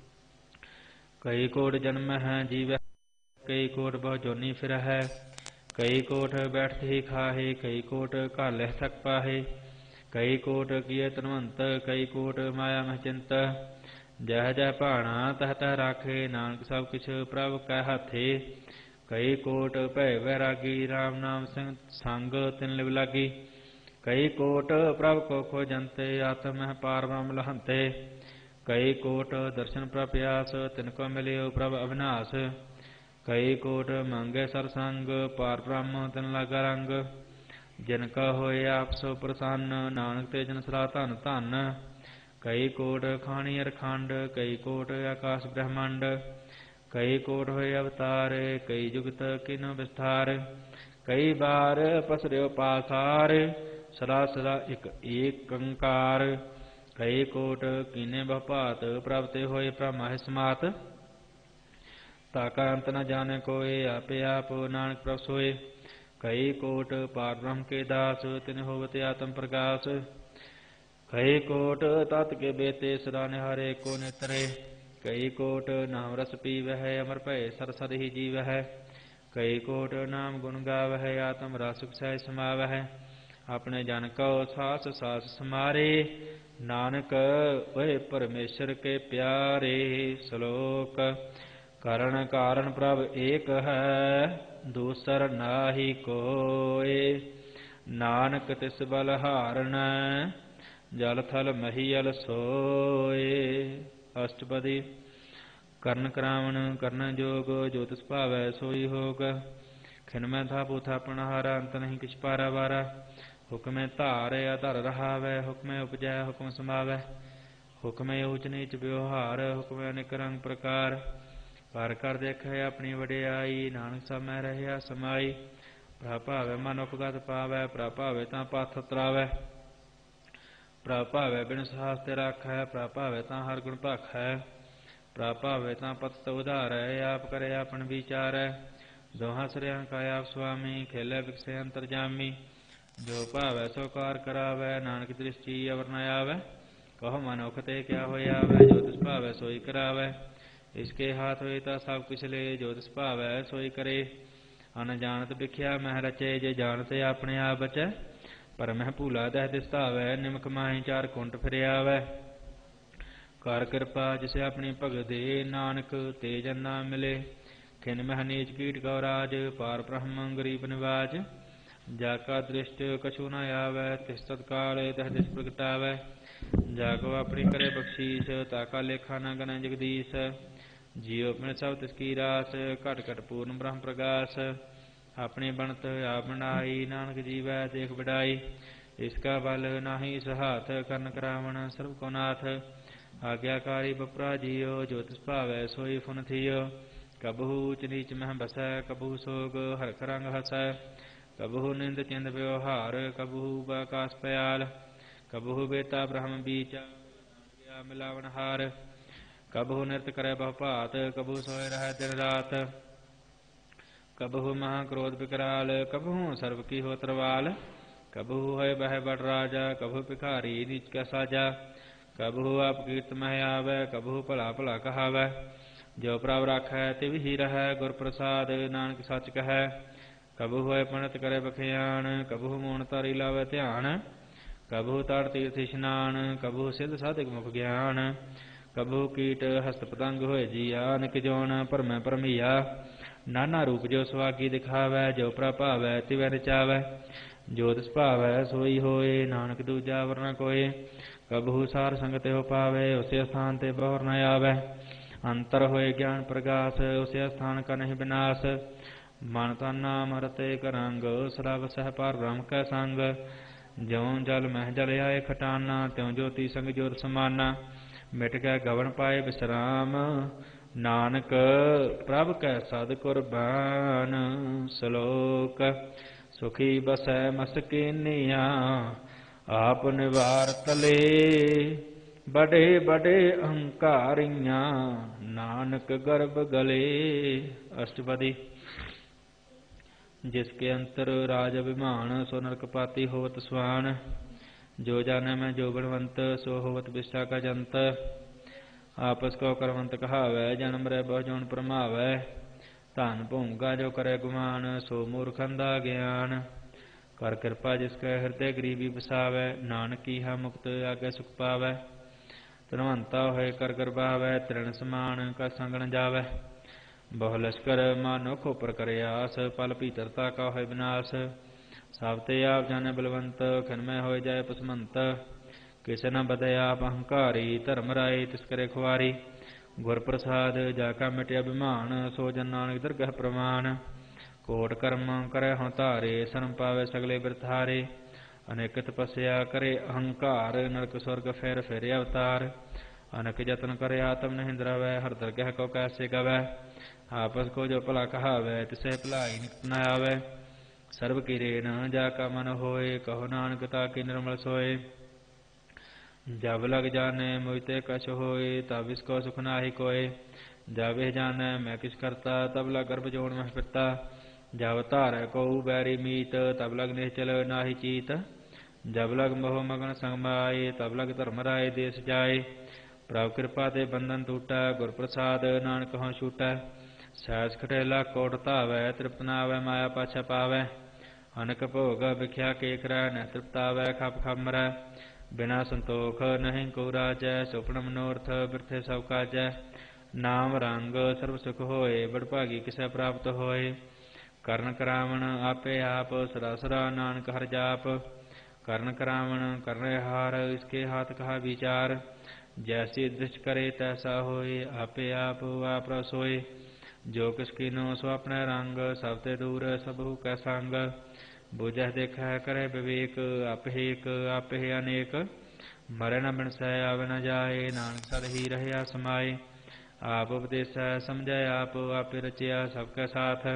कई कोट जन्म है जीव, कई कोट बहु जोनी फिर है। कई कोट बैठत ही खाहे, कई कोट घालह थक पाहे। कई कोट किए तनवंत, कई कोट माया मह चिंत। जह जह भाणा तह तह राखे, नानक सब किछ प्रभ कै हाथे। कई कोट भय वैरागी, राम नाम संग तिन लिव लागी। कई कोट प्रभ को खोजंते, आत्म मह पार ब्रह्म लहंते। कई कोट दर्शन प्रप्यास, तिनको मिलियो प्रभ अविनाश। कई कोट मांगे सरसंग, पार ब्रह्म तिन लागा रंग। जिनका होए आप सो प्रसन्न, नानक ते जन सलाह धन धन। कई कोट खानी अरखंड, कई कोट आकाश ब्रह्मांड। कई कोट होए अवतार, कई जुगत किन विस्तार। कई बार पसरियो पासार, सदा सदा एक एकंकार। कई कोट कीने बहुभात, प्रभ ते होए ब्रह्मा समात। ताका अंत न जाने कोय, आपे आप नानक प्रभ सोए। कई कोट पार ब्रह्म के दास, तिन होवते आत्म प्रकाश। कई कोट तत् के बेते, सदा निहारे को नेत्रे। कई कोट नाम रस पीवह, अमर भय सर सद ही जीवह। कई कोट नाम गुण गावह, आत्म रस सहज समावह। अपने जन को सास सास समारे, नानक वह परमेश्वर के प्यारे। श्लोक करण कारण प्रभ एक है, दूसर नाहि कोय। नानक तिस बल हारण, जल थल महीयल सोए। अष्टपदी। ਕਰਨ ਕਰਾਵਣ ਕਰਨ ਜੋਗ, ਜੋ ਤਿਸ ਭਾਵੈ ਸੋਈ ਹੋਗ। ਖਿਨ ਮੈਂ ਥਾਪੁ ਥਾਪਣ ਹਾਰਾ, ਅੰਤ ਨਹੀਂ ਕਿਛ ਪਾਰਾ ਵਾਰਾ। ਹੁਕਮੇ ਧਾਰ ਅਧਰ ਰਹਾਵੈ, ਹੁਕਮੇ ਉਪਜੈ ਹੁਕਮ ਸਮਾਵੈ, ਹੁਕਮੇ ਊਚ ਨੀਚ ਵਿਵਹਾਰ, ਹੁਕਮੇ ਅਨੇਕ ਰੰਗ ਪ੍ਰਕਾਰ। ਕਰ ਕਰ ਦੇਖੈ ਆਪਣੀ ਵਡਿਆਈ, ਨਾਨਕ ਸਭ ਮੈਂ ਰਹਿਆ ਸਮਾਈ। ਪ੍ਰਭ ਭਾਵੈ ਮਨ ਉਪਗਤ ਪਾਵੈ, ਪ੍ਰਭ ਭਾਵੈ ਤਾਂ ਪਥ ਤਰਾਵੈ, ਪ੍ਰਭ ਭਾਵੈ ਬਿਨ ਸਾਹਸ ਤੇ ਰਾਖੈ, ਪ੍ਰਭ ਭਾਵੈ ਤਾਂ ਹਰ ਗੁਣ ਭਾਖੈ, ਪ੍ਰਭ ਭਾਵੈ ਤਾਂ ਪਤਿਤ ਉਧਾਰੈ, ਆਪ ਕਰੇ ਆਪਨ ਵਿਚਾਰੈ। ਦੋਹਾਂ ਸਿਰਿਆਂ ਕਾ ਆਪ ਸੁਆਮੀ, ਖੇਲੇ ਬਿਕਸੇ ਅੰਤਰ ਜਾਮੀ। ਜੋ ਭਾਵੈ ਸੋ ਕਾਰ ਕਰਾਵੈ, ਨਾਨਕ ਦ੍ਰਿਸ਼ਟੀ ਅਵਰ ਨ ਆਵੈ। ਕਹੋ ਮਨੁਖ ਤੇ ਕਿਆ ਹੋਇਆਵੈ, ਜੋ ਤਿਸ ਭਾਵੈ ਸੋਈ ਕਰਾਵੈ। ਇਸਕੇ ਹਾਥ ਹੋਏ ਤਾਂ ਸਭ ਕੁਛ ਲੇ, ਜੋ ਤਿਸ ਭਾਵੈ ਸੋਈ ਕਰੇ। ਅਨਜਾਨਤ ਵਿਖਿਆ ਮਹਿ ਰਚੇ, ਜੇ ਜਾਣਤ ਆਪਣੇ ਆਪ ਬਚੈ। ਪਰ ਮਹਿ ਭੂਲਾ ਦਹਿ ਦਿਸ ਧਾਵੈ, ਨਿਮਕ ਮਾਹੀ ਚਾਰ ਕੁੰਟ ਫਿਰਿਆਵੈ। ਕਰ ਕਿਰਪਾ ਜਿਸ ਆਪਣੀ ਭਗਦੇ, ਨਾਨਕ ਤੇ ਜਨ ਨਾ ਮਿਲੇ। ਖਿਨ ਮਹਿ ਨੀਚ ਕੀਟ ਕਉ ਰਾਜ, ਪਾਰ ਬ੍ਰਹਮ ਗਰੀਬ ਨਿਵਾਜ। ਜਾ ਕਾ ਦ੍ਰਿਸ਼ਟ ਕਛੂ ਨ ਆਵੈ, ਤਿਸ ਤਤਕਾਲ ਤਹਿ ਦਿਸ ਪ੍ਰਗਟਾਵੈ। ਜਾ ਕੋ ਆਪਣੀ ਕਰੇ ਬਖਸ਼ੀਸ, ਤਾ ਕਾ ਲੇਖਾ ਨ ਗਣੈ ਜਗਦੀਸ਼। ਜੀਉ ਪਿਣ ਸਭ ਤਿਸ ਕੀ ਰਾਸ, ਘਟ ਘਟ ਪੂਰਨ ਬ੍ਰਹਮ ਪ੍ਰਗਾਸ। ਆਪਣੀ ਬਣਤ ਆਪ ਬਣਾਈ, ਨਾਨਕ ਜੀਵੈ ਦੇਖ ਵਡਾਈ। ਇਸ ਕਾ ਬਲ ਨਾਹੀ ਸਹਾਥ, ਕਰਨ ਕਰਾਵਣ ਸਰਬ ਕੋ ਨਾਥ। ਆਗਿਆਕਾਰੀ ਬਪਰਾ ਜੀਉ, ਜੋ ਤਿਸ ਭਾਵੈ ਸੋਈ ਫੁਨ ਥੀਓ। ਕਬਹੂ ਊਚ ਨੀਚ ਮਹਿ ਬਸੈ, ਕਬਹੂ ਸੋਗ ਹਰਖ ਰੰਗ ਹਸੈ। ਕਬਹੂ ਨਿੰਦ ਚਿੰਦ ਵਿਵਹਾਰ, ਕਬਹੂ ਬਾਕਾਸ ਪਿਆਲ। ਕਬਹੂ ਬੇਤਾ ਬ੍ਰਹਮ ਬੀਚਾ ਮਿਲਾਵਣ ਹਾਰ। ਕਬਹੂ ਨਿਰਤ ਕਰੈ ਬਹੁ ਭਾਤ, ਕਬਹੂ ਸੋਇ ਰਹੈ ਦਿਨ ਰਾਤ। ਕਬਹੂ ਮਹਾ ਕ੍ਰੋਧ ਵਿਕਰਾਲ, ਕਬਹੂ ਸਰਬ ਕੀ ਹੋ ਤਰਵਾਲ। ਕਬਹੂ ਹੋਇ ਬਹਿ ਬੜ ਰਾਜਾ, ਕਬਹੂ ਭਿਖਾਰੀ ਨੀਚ ਕੈ ਸਾਜਾ। ਕਬਹੂ ਆਪ ਕੀਰਤ ਮਹਿ ਆਵੈ, ਕਬਹੂ ਭਲਾ ਭਲਾ ਕਹਾਵੈ। ਜੋ ਪ੍ਰਭ ਰਾਖੈ ਤਿਵ ਹੀ ਰਹੈ, ਗੁਰ ਪ੍ਰਸਾਦ ਨਾਨਕ ਸੱਚ ਕਹੈ। ਕਬਹੂ ਹੋਇ ਪੰਡਿਤ ਕਰੇ ਬਖਿਆਣ, ਕਬਹੂ ਮੋਨ ਧਾਰੀ ਲਾਵੈ ਧਿਆਨ। ਕਬਹੂ ਤੜ ਤੀਰਥ ਇਸ਼ਨਾਨ, ਕਬਹੂ ਸਿੱਧ ਸਾਧਿਕ ਮੁਖ ਗਿਆਨ। ਕਬਹੂ ਕੀਟ ਹਸਤ ਪਤੰਗ ਹੋਏ ਜੀਆ, ਨਿਕ ਜੋਨ ਭਰਮੈ ਭਰਮੀਆ। ਨਾਨਾ ਰੂਪ ਜੋ ਸੁਆਗੀ ਦਿਖਾਵੈ, ਜੋ ਪ੍ਰਭ ਭਾਵੈ ਤਿਵੈ ਰਚਾਵੈ। ਜੋ ਤਿਸ ਭਾਵੈ ਸੋਈ ਹੋਏ, ਨਾਨਕ ਦੂਜਾ ਵਰ ਨ ਕੋਇ। ਕਬਹੂ ਸਾਰ ਸੰਗ ਤਿਹੁ ਪਾਵੈ, ਉਸੇ ਅਸਥਾਨ ਤੇ ਬਹੁਰ ਨ ਆਵੈ। ਅੰਤਰ ਹੋਏ ਗਿਆਨ ਪ੍ਰਗਾਸ, ਉਸੇ ਅਸਥਾਨ ਕਾ ਨਹੀਂ ਬਿਨਾਸ਼। ਮਨ ਤਨ ਨਾਮ ਰਤੇ ਕਰੰਗ, ਸਦਾ ਵਸਹਿ ਪਾਰ ਬ੍ਰਹਮ ਕੈ ਸੰਗ। ਜਿਉ ਜਲ ਮਹਿ ਜਲ ਆਏ ਖਟਾਨਾ, ਤਿਉ ਜੋਤੀ ਸੰਗ ਜੋਤ ਸਮਾਨਾ। ਮਿਟ ਕੇ ਗਵਨ ਪਾਏ ਬਿਸਰਾਮ, ਨਾਨਕ ਪ੍ਰਭ ਕੈ ਸਦ ਕੁਰਬਾਨ। ਸਲੋਕ ਸੁਖੀ ਬਸੈ ਮਸਕੀਨੀਆ, ਆਪ ਨਿਵਾਰ ਤਲੇ। ਬੜੇ ਬੜੇ ਅਹੰਕਾਰੀਆਂ, ਨਾਨਕ ਗਰਭ ਗਲੇ। ਅਸ਼ਟਪਦੀ। ਜਿਸਕੇ ਅੰਤਰ ਰਾਜ ਅਭਿਮਾਨ, ਸੋ ਨਰਕ ਪਾਤੀ ਹੋਵਤ ਸਵਾਨ। ਜੋ ਜਾਣੈ ਮੈਂ ਜੋ ਬਲਵੰਤ, ਸੋ ਹੋਵਤ ਬਿਸ਼ਟਾ ਕਾ ਜੰਤ। ਆਪਸ ਕੋ ਕਰਵੰਤ ਕਹਾਵੈ, ਜਨਮ ਰਹਿ ਬਹੁ ਜੋਨ ਭਰਮਾਵੈ। ਧਨ ਭੂਮਿਕਾ ਜੋ ਕਰੇ ਗੁਮਾਨ, ਸੋ ਮੂਰਖ ਅੰਧਾ ਗਿਆਨ। ਕਰ ਕਿਰਪਾ ਜਿਸ ਕੈ ਹਿਰਦੈ ਗਰੀਬੀ ਬਸਾਵੈ, ਨਾਨਕ ਈਹਾ ਮੁਕਤ ਆਗੇ ਸੁਖ ਪਾਵੈ। ਧਨਵੰਤਾ ਹੋਏ ਕਰ ਗਰਬਾਵੈ, ਤ੍ਰਿਣ ਸਮਾਨ ਕਾ ਸੰਗ ਨ ਜਾਵੈ। ਬਹੁ ਲਸ਼ਕਰ ਮਾਨੋ ਖੋਪਰ ਕਰੇ ਆਸ, ਪਲ ਭੀਤਰਤਾ ਕਾ ਹੋਏ ਵਿਨਾਸ਼। ਸਭ ਤੇ ਆਪ ਜਾਣੈ ਬਲਵੰਤ, ਖਿਨਮੈ ਹੋਏ ਜਾਏ ਪਸਮੰਤ। ਕਿਸੇ ਨ ਬਧੈ ਆਪ ਅਹੰਕਾਰੀ, ਧਰਮ ਰਾਏ ਤਿਸ ਕਰੇ ਖੁਆਰੀ। ਗੁਰ ਪ੍ਰਸਾਦ ਜਾ ਕਾ ਮਿਟਿ ਅਭਿਮਾਨ, ਸੋ ਜਨ ਨਾਨਕ ਦਰਗਹਿ ਪ੍ਰਮਾਨ। ਕੋਟ ਕਰਮ ਕਰੈ ਹਉ ਧਾਰੇ, ਸਰਮ ਪਾਵੈ ਸਗਲੇ ਬਿਰਥਾਰੇ। ਅਨੇਕ ਤਪੱਸਿਆ ਕਰੇ ਅਹੰਕਾਰ, ਨਰਕ ਸਵਰਗ ਫੇਰ ਫੇਰੇ ਅਵਤਾਰ। ਅਨੇਕ ਯਤਨ ਕਰੇ ਆਤਮ ਨਹੀਂ ਦਰਵੈ, ਹਰ ਦਰਗਹਿ ਕੋ ਕੈਸੇ ਗਵੈ। ਆਪਸ ਕੋ ਜੋ ਭਲਾ ਕਹਾਵੈ, ਤਿਸਹਿ ਭਲਾਈ ਨਿਕਟ ਨ ਆਵੈ। ਸਰਬ ਕੀ ਰੇਨ ਜਾ ਕਾ ਮਨ ਹੋਏ, ਕਹੋ ਨਾਨਕ ਤਾ ਕੀ ਨਿਰਮਲ ਸੋਏ। ਜਬ ਲਗ ਜਾਣੈ ਮੁਝ ਤੇ ਕਛ ਹੋਏ, ਤਬ ਇਸ ਕੋ ਸੁਖ ਨਾਹੀ ਕੋਇ। ਜਬ ਇਹ ਜਾਣੈ ਮੈਂ ਕਿਛ ਕਰਤਾ, ਤਬ ਲਗ ਗਰਭ ਜੋਨ ਮਹਿ ਪਿਤਾ। ਜਬ ਧਾਰੈ ਕਉ ਬੈਰੀ ਮੀਤ, ਤਬ ਲਗ ਨਿਸ਼ਚਲ ਨਾਹੀ ਚੀਤ। ਜਬ ਲਗ ਮੋਹ ਮਗਨ ਸੰਗ ਮਾਏ, ਤਬ ਲਗ ਧਰਮ ਰਾਏ ਦੇਸ ਜਾਏ। ਪ੍ਰਭ ਕਿਰਪਾ ਤੇ ਬੰਧਨ ਟੂਟੈ, ਗੁਰ ਪ੍ਰਸਾਦ ਨਾਨਕ ਹਉ ਛੂਟੈ। ਸਹਿਜ ਖਟੇਲਾ ਕੋਟ ਧਾਵੈ, ਤ੍ਰਿਪਤ ਨ ਆਵੈ ਮਾਇਆ ਪਾਛੈ ਪਾਵੈ। ਅਨਕ ਭੋਗ ਵਿਖਿਆ ਕੇਕਰੈ, ਨਹਿ ਤ੍ਰਿਪਤ ਆਵੈ ਖਪ ਖਪ ਮਰੈ। ਬਿਨਾ ਸੰਤੋਖ ਨਹੀਂ ਕੋ ਰਾਜੈ, ਸੁਪਨ ਮਨੋਰਥ ਬਿਰਥੇ ਸਭ ਕਾਜੈ। ਨਾਮ ਰੰਗ ਸਰਬ ਸੁਖ ਹੋਏ, ਬੜ ਭਾਗੀ ਕਿਸੈ ਪ੍ਰਾਪਤ ਹੋਏ। ਕਰਨ ਕਰਾਵਣ ਆਪੇ ਆਪ, ਸਦਾ ਸਦਾ ਨਾਨਕ ਹਰਿ ਜਾਪ। ਕਰਨ ਕਰਾਵਣ ਕਰਨੇ ਹਾਰ, ਇਸਕੇ ਹਾਥ ਕਹਾ ਵਿਚਾਰ। ਜੈਸੀ ਦ੍ਰਿਸ਼ਟ ਕਰੇ ਤੈਸਾ ਹੋਏ, ਆਪੇ ਆਪ ਆਪ ਰਸੋਏ। ਜੋ ਕਿਸ ਕੀਨੋ ਸੋ ਆਪਣੇ ਰੰਗ, ਸਭ ਤੇ ਦੂਰ ਸਭੂ ਕੈ ਸੰਗ। ਬੁਝਹਿ ਦੇਖੈ ਕਰੈ ਵਿਵੇਕ, ਆਪਹਿ ਏਕ ਆਪਹਿ ਅਨੇਕ, ਮਰੈ ਨ ਬਿਨਸੈ ਆਵੈ ਨ ਜਾਏ, ਨਾਨਕ ਸਦ ਹੀ ਰਹਿਆ ਸਮਾਏ। ਆਪ ਉਪਦੇਸੈ ਸਮਝੈ ਆਪ, ਆਪੇ ਰਚਿਆ ਸਭ ਕੈ ਸਾਥ,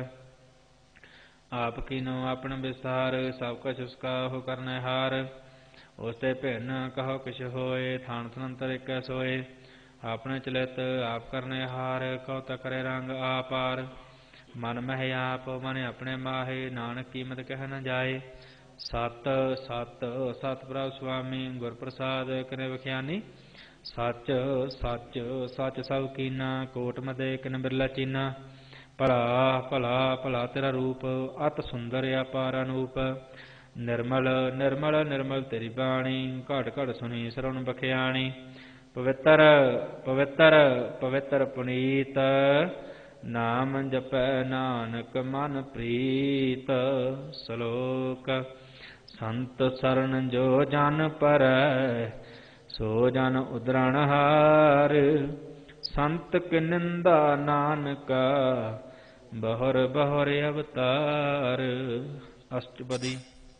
ਆਪ ਕੀਨੋ ਆਪਣ ਵਿਸਥਾਰ, ਸਭ ਕਛ ਉਸਕਾ ਹੋ ਕਰਨੈ ਹਾਰ। ਉਸ ਤੇ ਭਿੰਨ ਕਹੋ ਕਿਛ ਹੋਏ, ਥਾਨ ਤਨੰਤਰ ਏਕੈ ਸੋਏ, ਆਪਣੇ ਚਲਿਤ ਆਪ ਕਰਨੈ ਹਾਰ, ਕਉ ਤਾ ਕਰੈ ਰੰਗ ਆਪਾਰ। ਮਨ ਮਹਿ ਆਪ ਮਨ ਆਪਣੇ ਮਾਹੇ, ਨਾਨਕ ਕੀਮਤ ਕਹਿ ਨ ਜਾਏ। ਸਤ ਸਤ ਸਤ ਪ੍ਰਭ ਸੁਆਮੀ, ਗੁਰ ਪ੍ਰਸਾਦ ਕਿਨੇ ਵਖਿਆਨੀ। ਸੱਚ ਸੱਚ ਸੱਚ ਸਭ ਕੀਨਾ, ਕੋਟ ਮਦੇ ਕਿਨ ਬਿਰਲਾ ਚੀਨਾ। ਭਲਾ ਭਲਾ ਭਲਾ ਤੇਰਾ ਰੂਪ, ਅਤ ਸੁੰਦਰ ਅਪਾਰ ਅਨੂਪ। ਨਿਰਮਲ ਨਿਰਮਲ ਨਿਰਮਲ ਤੇਰੀ ਬਾਣੀ, ਘੜ ਘੜ ਸੁਣੀ ਸਰਵਣ ਬਖਿਆਣੀ। ਪਵਿੱਤਰ ਪਵਿੱਤਰ ਪਵਿੱਤਰ ਪੁਨੀਤ, ਨਾਮ ਜਪੈ ਨਾਨਕ ਮਨ ਪ੍ਰੀਤ। ਸਲੋਕ ਸੰਤ ਸਰਣ ਜੋ ਜਨ ਪਰੈ, ਸੋ ਜਨ ਉਦਰਣ ਹਾਰ। ਸੰਤ ਕੀ ਨਿੰਦਾ ਨਾਨਕਾ, ਬਹੁਰ ਬਹੁਰ ਅਵਤਾਰ। ਅਸ਼ਟਪਦੀ।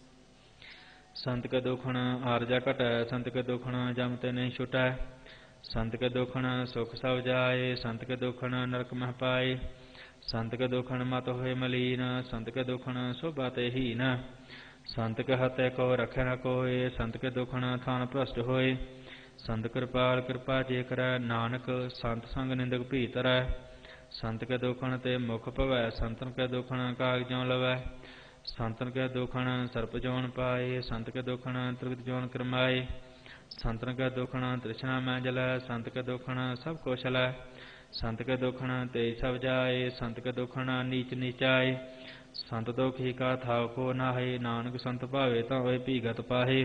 ਸੰਤ ਕੇ ਦੁਖਣ ਆਰਜਾ ਘਟੈ, ਸੰਤ ਕੇ ਦੁਖਣ ਜਮ ਤੇ ਨਹੀਂ ਛੁਟੈ। ਸੰਤ ਕੇ ਦੁਖਣ ਸੁਖ ਸਭ ਜਾਏ, ਸੰਤ ਕੇ ਦੁਖਣ ਨਰਕ ਮਹਿ ਪਾਏ। ਸੰਤ ਕੇ ਦੁਖਣ ਮਤ ਹੋਏ ਮਲੀਨ, ਸੰਤ ਕੇ ਦੁਖਣ ਸੋਭਾ ਤੇ ਹੀਨ। ਸੰਤ ਕੇ ਹਤੇ ਕੋ ਰਖੈ ਨ ਕੋਇ, ਸੰਤ ਕੇ ਦੁਖਣ ਥਾਨ ਭ੍ਰਸ਼ਟ ਹੋਏ। ਸੰਤ ਕਿਰਪਾਲ ਕਿਰਪਾ ਜੇ ਕਰੈ, ਨਾਨਕ ਸੰਤ ਸੰਗ ਨਿੰਦਕ ਭੀ ਤਰੈ। ਸੰਤ ਕੇ ਦੁਖਣ ਤੇ ਮੁਖ ਭਵੈ, ਸੰਤਨ ਕੇ ਦੁਖਣ ਕਾਗ ਜਿਉ ਲਵੈ। ਸੰਤਨ ਕੇ ਦੁਖਣ ਸਰਪ ਜੋਨ ਪਾਏ, ਸੰਤ ਕੇ ਦੁਖਣ ਤ੍ਰਿਗਤ ਜੋਨ ਕਰਮਾਏ। ਸੰਤਨ ਕੇ ਦੁਖਣ ਤ੍ਰਿਸ਼ਨਾ ਮੈਂ ਜਲੈ, ਸੰਤ ਕੇ ਦੁਖਣ ਸਭ ਕੋ ਛਲੈ। ਸੰਤ ਕੇ ਦੁਖਣ ਤੇ ਸਭ ਜਾਏ, ਸੰਤ ਕੇ ਦੁਖਣ ਨੀਚ ਨੀਚਾਏ। ਸੰਤ ਦੁਖੀ ਕਾ ਥਾਵ ਕੋ ਨਾਹੀ, ਨਾਨਕ ਸੰਤ ਭਾਵੇ ਤਾਂ ਹੋਏ ਭੀਗਤ ਪਾਹੇ।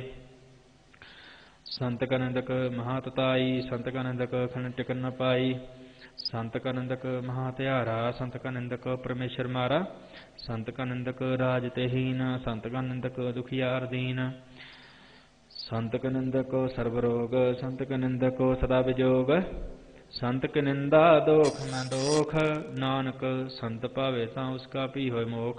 ਸੰਤ ਕਾ ਨਿੰਦਕ ਮਹਾ ਤਤਾਈ, ਸੰਤ ਕਾ ਨਿੰਦਕ ਖੰਡ ਟਿਕਨ ਨ ਪਾਈ। ਸੰਤ ਕਾ ਨਿੰਦਕ ਮਹਾ ਧਿਆਰਾ, ਸੰਤ ਕਾ ਨਿੰਦਕ ਪਰਮੇਸ਼ਰ ਮਾਰਾ। ਸੰਤ ਕਾ ਨਿੰਦਕ ਰਾਜ ਤੇ ਹੀਨ, ਸੰਤ ਕਾ ਨਿੰਦਕ ਦੁਖੀਆਰ ਦੀਨ। ਸੰਤ ਕਾ ਨਿੰਦਕ ਸਰਬ ਰੋਗ, ਸੰਤ ਕਾ ਨਿੰਦਕ ਸਦਾ ਵਿਜੋਗ। ਸੰਤ ਕੀ ਨਿੰਦਾ ਦੋਖ ਮੈਂ ਦੋਖ, ਨਾਨਕ ਸੰਤ ਭਾਵੇ ਤਾਂ ਉਸਕਾ ਭੀ ਹੋਏ ਮੋਖ।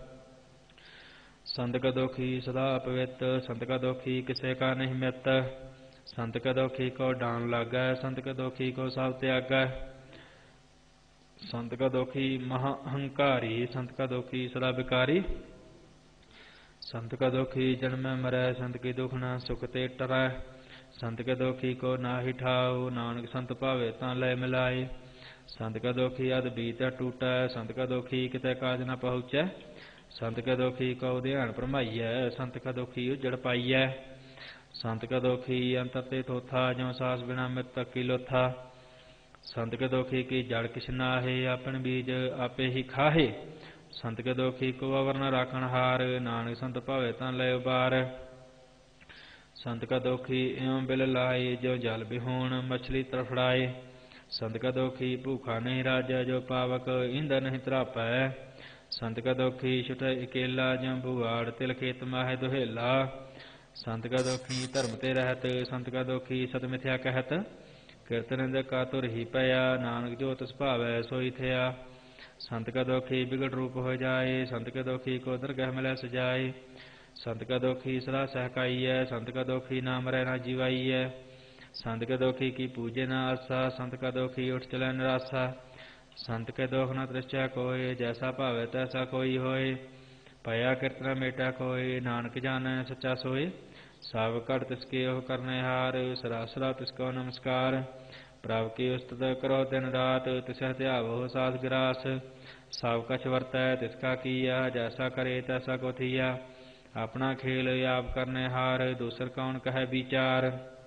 ਸੰਤ ਕਾ ਦੁਖੀ ਸਦਾ ਪਵਿੱਤ, ਸੰਤ ਕਾ ਦੁਖੀ ਕਿਸੇ ਕਾ ਨਹੀਂ ਮਿੱਤ। ਸੰਤ ਕਾ ਦੁਖੀ ਕੋ ਡਾਨ ਲਾਗੈ, ਸੰਤ ਕਾ ਦੁਖੀ ਕੋ ਸਭ ਤਿਆਗੈ। ਸੰਤ ਕਾ ਦੁਖੀ ਮਹਾ ਅਹੰਕਾਰੀ, ਸੰਤ ਕਾ ਦੁਖੀ ਸਦਾ ਵਿਕਾਰੀ। ਸੰਤ ਕਾ ਦੁਖੀ ਜਨਮੈ ਮਰੈ, ਸੰਤ ਕੀ ਦੁਖ ਨ ਸੁਖ ਤੇ ਟਰੈ। ਸੰਤ ਕੇ ਦੁਖੀ ਕੋ ਨਾਹੀ ਠਾਉ, ਨਾਨਕ ਸੰਤ ਭਾਵੇ ਤਾਂ ਲੈ ਮਿਲਾਏ। ਸੰਤ ਕਾ ਦੁਖੀ ਅਦ ਬੀਤੈ ਟੂਟੈ, ਸੰਤ ਕਾ ਦੁਖੀ ਕਿਤੇ ਕਾਜ ਨ ਪਹੁੰਚੈ। ਸੰਤ ਕਾ ਦੁਖੀ ਕਉ ਧਿਆਨ ਭਰਮਾਈਐ, ਸੰਤ ਕਾ ਦੁਖੀ ਉਜੜ ਪਾਈਐ। ਸੰਤ ਕਾ ਦੁਖੀ ਅੰਤਰ ਤੇ ਥੋਥਾ, ਜਿਉ ਸਾਸ ਬਿਨਾ ਮਿਤ ਕੀ ਲੋਥਾ। ਸੰਤ ਕੇ ਦੁਖੀ ਕੀ ਜੜ ਕਿਛ ਨਾਹੇ, ਆਪਨ ਬੀਜ ਆਪੇ ਹੀ ਖਾਹੇ। ਸੰਤ ਕੇ ਦੁਖੀ ਕੋ ਅਵਰ ਨ ਰਾਖਣ ਹਾਰ, ਨਾਨਕ ਸੰਤ ਭਾਵੇ ਤਾਂ ਲੈ ਉਬਾਰ। ਸੰਤ ਕਾ ਦੁਖੀ ਇਉ ਬਿਲ ਲਾਏ, ਜੋ ਜਲ ਬਿਹੂਣ ਮਛਲੀ ਤਰਫੜਾਏ। ਸੰਤ ਕਾ ਦੁਖੀ ਭੂਖਾ ਨਹੀਂ ਰਾਜੈ, ਜੋ ਪਾਵਕ ਈਂਧਰ ਨਹੀਂ ਤਰਾਪੈ। ਸੰਤ ਕਾ ਦੁਖੀ ਛੁਟੈ ਇਕੇਲਾ, ਜਿਉ ਬੁਆੜ ਤਿਲ ਖੇਤ ਮਾਹੇ ਦੁਹੇਲਾ। ਸੰਤ ਕਾ ਦੁਖੀ ਧਰਮ ਤੇ ਰਹਿਤ, ਸੰਤ ਕਾ ਦੁਖੀ ਸਤ ਮਿਥਿਆ ਕਹਿਤ। ਕਿਰਤ ਨਿੰਦਕ ਕਾ ਤੁਰ ਹੀ ਪਿਆ, ਨਾਨਕ ਜੋ ਤਿਸ ਭਾਵੈ ਸੋਈ ਥਿਆ। ਸੰਤ ਕਾ ਦੁਖੀ ਬਿਗੜ ਰੂਪ ਹੋ ਜਾਏ, ਸੰਤ ਕੇ ਦੁਖੀ ਕੋ ਦਰਗਹ ਮਿਲੈ ਸਜਾਏ। ਸੰਤ ਕਾ ਦੁਖੀ ਸਦਾ ਸਹਿਕਾਈਐ, ਸੰਤ ਕਾ ਦੁਖੀ ਨਾਮ ਰਹਿ ਨਾ ਜੀਵਾਈਐ। ਸੰਤ ਕੇ ਦੁਖੀ ਕੀ ਪੂਜੇ ਨਾ ਆਸਾ, ਸੰਤ ਕਾ ਦੁਖੀ ਉਠ ਚਲੈ ਨਿਰਾਸਾ। ਸੰਤ ਕੇ ਦੁਖ ਨ ਤ੍ਰਿਸ਼ਟਿਆ ਕੋਇ, ਜੈਸਾ ਭਾਵੈ ਤੈਸਾ ਕੋਈ ਹੋਏ। ਭਇਆ ਕਿਰਤ ਨ ਮੇਟਾ ਕੋਇ, ਨਾਨਕ ਜਾਣੈ ਸੱਚਾ ਸੋਇ। ਸਭ ਘਟ ਤਿਸ ਕੇ ਉਹ ਕਰਨੈ ਹਾਰ, ਸਰਾਸਰਾ ਤਿਸ ਕੋ ਨਮਸਕਾਰ। ਪ੍ਰਭ ਕੀ ਉਸਤਤ ਕਰੋ ਦਿਨ ਰਾਤ, ਤਿਸਹਿ ਧਿਆਵੋ ਸਾਧ ਗਿਰਾਸ। ਸਭ ਕਛ ਵਰਤੈ ਤਿਸ ਕਾ ਕੀਆ, ਜੈਸਾ ਕਰੇ ਤੈਸਾ ਕੋ ਥੀਆ। ਆਪਣਾ ਖੇਲ ਆਪ ਕਰਨੈ ਹਾਰ, ਦੂਸਰ ਕੌਣ ਕਹੈ ਵਿਚਾਰ।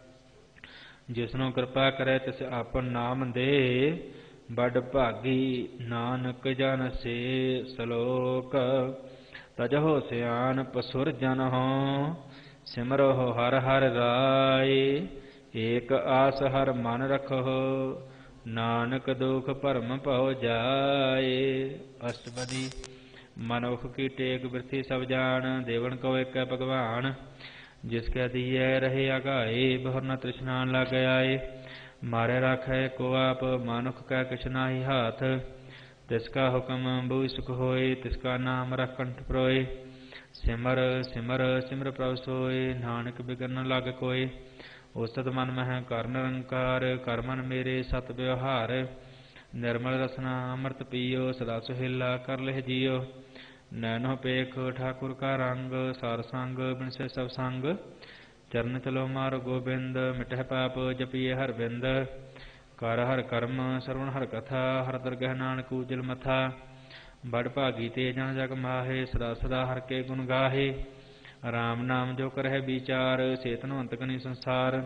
ਜਿਸਨੂੰ ਕਿਰਪਾ ਕਰੇ ਤਿਸ ਆਪਨ ਨਾਮ ਦੇ, ਬਡ ਭਾਗੀ ਨਾਨਕ ਜਨ ਸੇ। ਸਲੋਕ ਤਜਹੁ ਸਿਆਣਪ ਸੁਰ ਜਨ ਹੋ, ਸਿਮਰਹੁ ਹਰਿ ਹਰਿ ਰਾਇ। ਏਕ ਆਸ ਹਰਿ ਮਨ ਰਖਹੁ, ਨਾਨਕ ਦੁਖ ਭਰਮ ਭਉ ਜਾਏ। ਅਸ਼ਟਪਦੀ। ਮਨੁਖ ਕੀ ਟੇਕ ਬਿਰਥੀ ਸਭ ਜਾਣ, ਦੇਵਨ ਕੋ ਏਕੈ ਭਗਵਾਨ। ਜਿਸ ਕੈ ਦੀਐ ਰਹੇ ਅਗਾਏ, ਬਹੁਰ ਨ ਤ੍ਰਿਸ਼ਨਾਨ ਲਗ ਆਏ। ਮਾਰੇ ਰਾਖੈ ਕੋ ਆਪ, ਮਨੁਖ ਕੈ ਕਿਛ ਨਾਹੀ ਹਾਥ। ਤਿਸ ਕਾ ਹੁਕਮ ਬੂਝ ਸੁਖ ਹੋਏ, ਤਿਸ ਕਾ ਨਾਮ ਰਖ ਕੰਠ ਪਰੋਏ। ਸਿਮਰ ਸਿਮਰ ਸਿਮਰ ਪ੍ਰਭ ਸੋਏ, ਨਾਨਕ ਬਿਗਨ ਨ ਲਗ ਕੋਇ। ਉਸਤਤ ਮਨ ਮਹਿ ਕਰ ਨਿਰੰਕਾਰ, ਕਰ ਮਨ ਮੇਰੇ ਸਤ ਵਿਵਹਾਰ। ਨਿਰਮਲ ਰਸਨਾ ਅੰਮ੍ਰਿਤ ਪੀਓ, ਸਦਾ ਸੁਹੇਲਾ ਕਰ ਲਿਹ ਜੀਓ। ਨੈਣੋ ਪੇਖ ਠਾਕੁਰ ਕਾ ਰੰਗ, ਸਾਰ ਸੰਗ ਬਿਨਸੇ ਸਭ ਸੰਗ। ਚਰਨ ਚਲੋ ਮਾਰ ਗੋਬਿੰਦ, ਮਿਟਹਿ ਪਾਪ ਜਪੀਏ ਹਰ ਬਿੰਦ। ਕਰ ਹਰ ਕਰਮ ਸਰਵਣ ਹਰ ਕਥਾ, ਹਰ ਦਰਗਹਿ ਨਾਨਕ ਉਜਲ ਮਥਾ। ਬੜ ਭਾਗੀ ਤੇ ਜਨ ਜਗ ਮਾਹੇ, ਸਦਾ ਸਦਾ ਹਰ ਕੇ ਗੁਣ ਗਾਹੇ। ਰਾਮ ਨਾਮ ਜੋ ਕਰਹਿ ਵਿਚਾਰ, ਸੇਤਨਵੰਤ ਕਨੀ ਸੰਸਾਰ।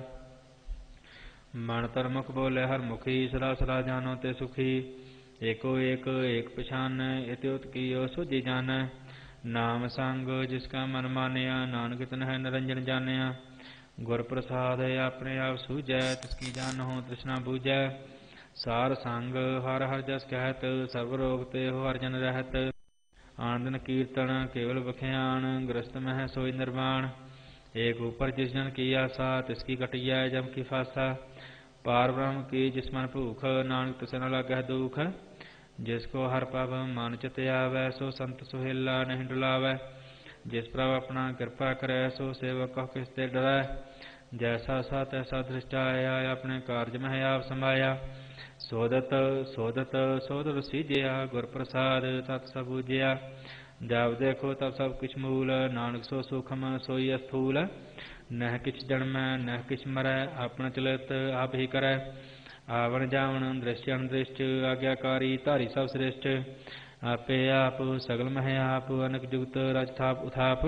ਮਨ ਤਰਮੁਖ ਬੋਲੇ ਹਰ ਮੁਖੀ, ਸਦਾ ਸਦਾ ਜਾਨੋ ਤੇ ਸੁਖੀ। ਏਕੋ ਏਕ ਏਕ ਪਛਾਨ, ਇਤਿਉਤ ਕੀਓ ਸੋਝੀ ਜਾਨੈ। ਨਾਮ ਸੰਗ ਜਿਸ ਕਾ ਮਨ ਮਾਨਿਆ, ਨਾਨਕ ਤਿਨਹਿ ਨਿਰੰਜਨ ਜਾਣਿਆ। ਗੁਰ ਪ੍ਰਸਾਦ ਆਪਣੇ ਆਪ ਸੂਝੈ, ਤਿਸ ਕੀ ਜਾਨਹੁ ਤ੍ਰਿਸ਼ਨਾ ਬੂਝੈ। ਸਾਰ ਸੰਗ ਹਰ ਹਰ ਜਸ ਕਹਿਤ, ਸਰਬ ਰੋਗ ਤੇ ਹੋ ਹਰ ਜਨ ਰਹਿਤ। ਆਨੰਦਨ ਕੀਰਤਨ ਕੇਵਲ ਬਖਿਆਨ, ਗ੍ਰਸਤ ਮਹਿ ਸੋਈ ਨਿਰਵਾਣ। ਏਕ ਉਪਰ ਜਿਸ ਜਨ ਕੀ ਆਸਾ, ਤਿਸ ਕੀ ਕਟਿਐ ਜਮ ਕੀ ਫਾਸਾ। ਪਾਰ ਬ੍ਰਹਮ ਕੀ ਜਿਸ ਮਨ ਭੂਖ, ਨਾਨਕ ਤਿਸ ਨ ਲਾਗਹਿ ਦੂਖ। ਜਿਸ ਕੋ ਹਰ ਪਵ ਮਨ ਚਿਤ ਆਵੈ, ਸੋ ਸੰਤ ਸੁਹੇਲਾ ਨਹੀਂ ਡੁਲਾਵੈ। ਜਿਸ ਪ੍ਰਭ ਆਪਣਾ ਕਿਰਪਾ ਕਰੈ, ਸੋ ਸੇਵਕ ਕਹੁ ਕਿਸ ਤੇ ਡਰੈ। ਜੈਸਾ ਸਾ ਤੈਸਾ ਦ੍ਰਿਸ਼ਟ ਆਇਆ, ਆਪਣੇ ਕਾਰਜ ਮਹਿ ਆਪ ਸਮਾਇਆ। ਸੋਦਤ ਸੋਦਤ ਸੋਦਤ ਸੀਜਿਆ, ਗੁਰ ਪ੍ਰਸਾਦ ਤਤ ਸਭ ਬੂਝਿਆ। ਜਬ ਦੇਖੋ ਤਬ ਸਭ ਕਿਛ ਮੂਲ, ਨਾਨਕ ਸੋ ਸੂਖਮ ਸੋਈ ਅਸਥੂਲ। ਨਹਿ ਕਿਛ ਜਨਮੈ ਨਹਿ ਕਿਛ ਮਰੈ, ਆਪਣਾ ਚਲਿਤ ਆਪ ਹੀ ਕਰੈ। ਆਵਣ ਜਾਵਣ ਦ੍ਰਿਸ਼ਟ ਅਣਦ੍ਰਿਸ਼ਟ, ਆਗਿਆਕਾਰੀ ਧਾਰੀ ਸਭ ਸ੍ਰਿਸ਼ਟ। ਆਪੇ ਆਪ ਸਗਲ ਮਹਿ ਆਪ, ਅਨਕ ਜੁਗਤ ਰਚ ਥਾਪ ਉਥਾਪ।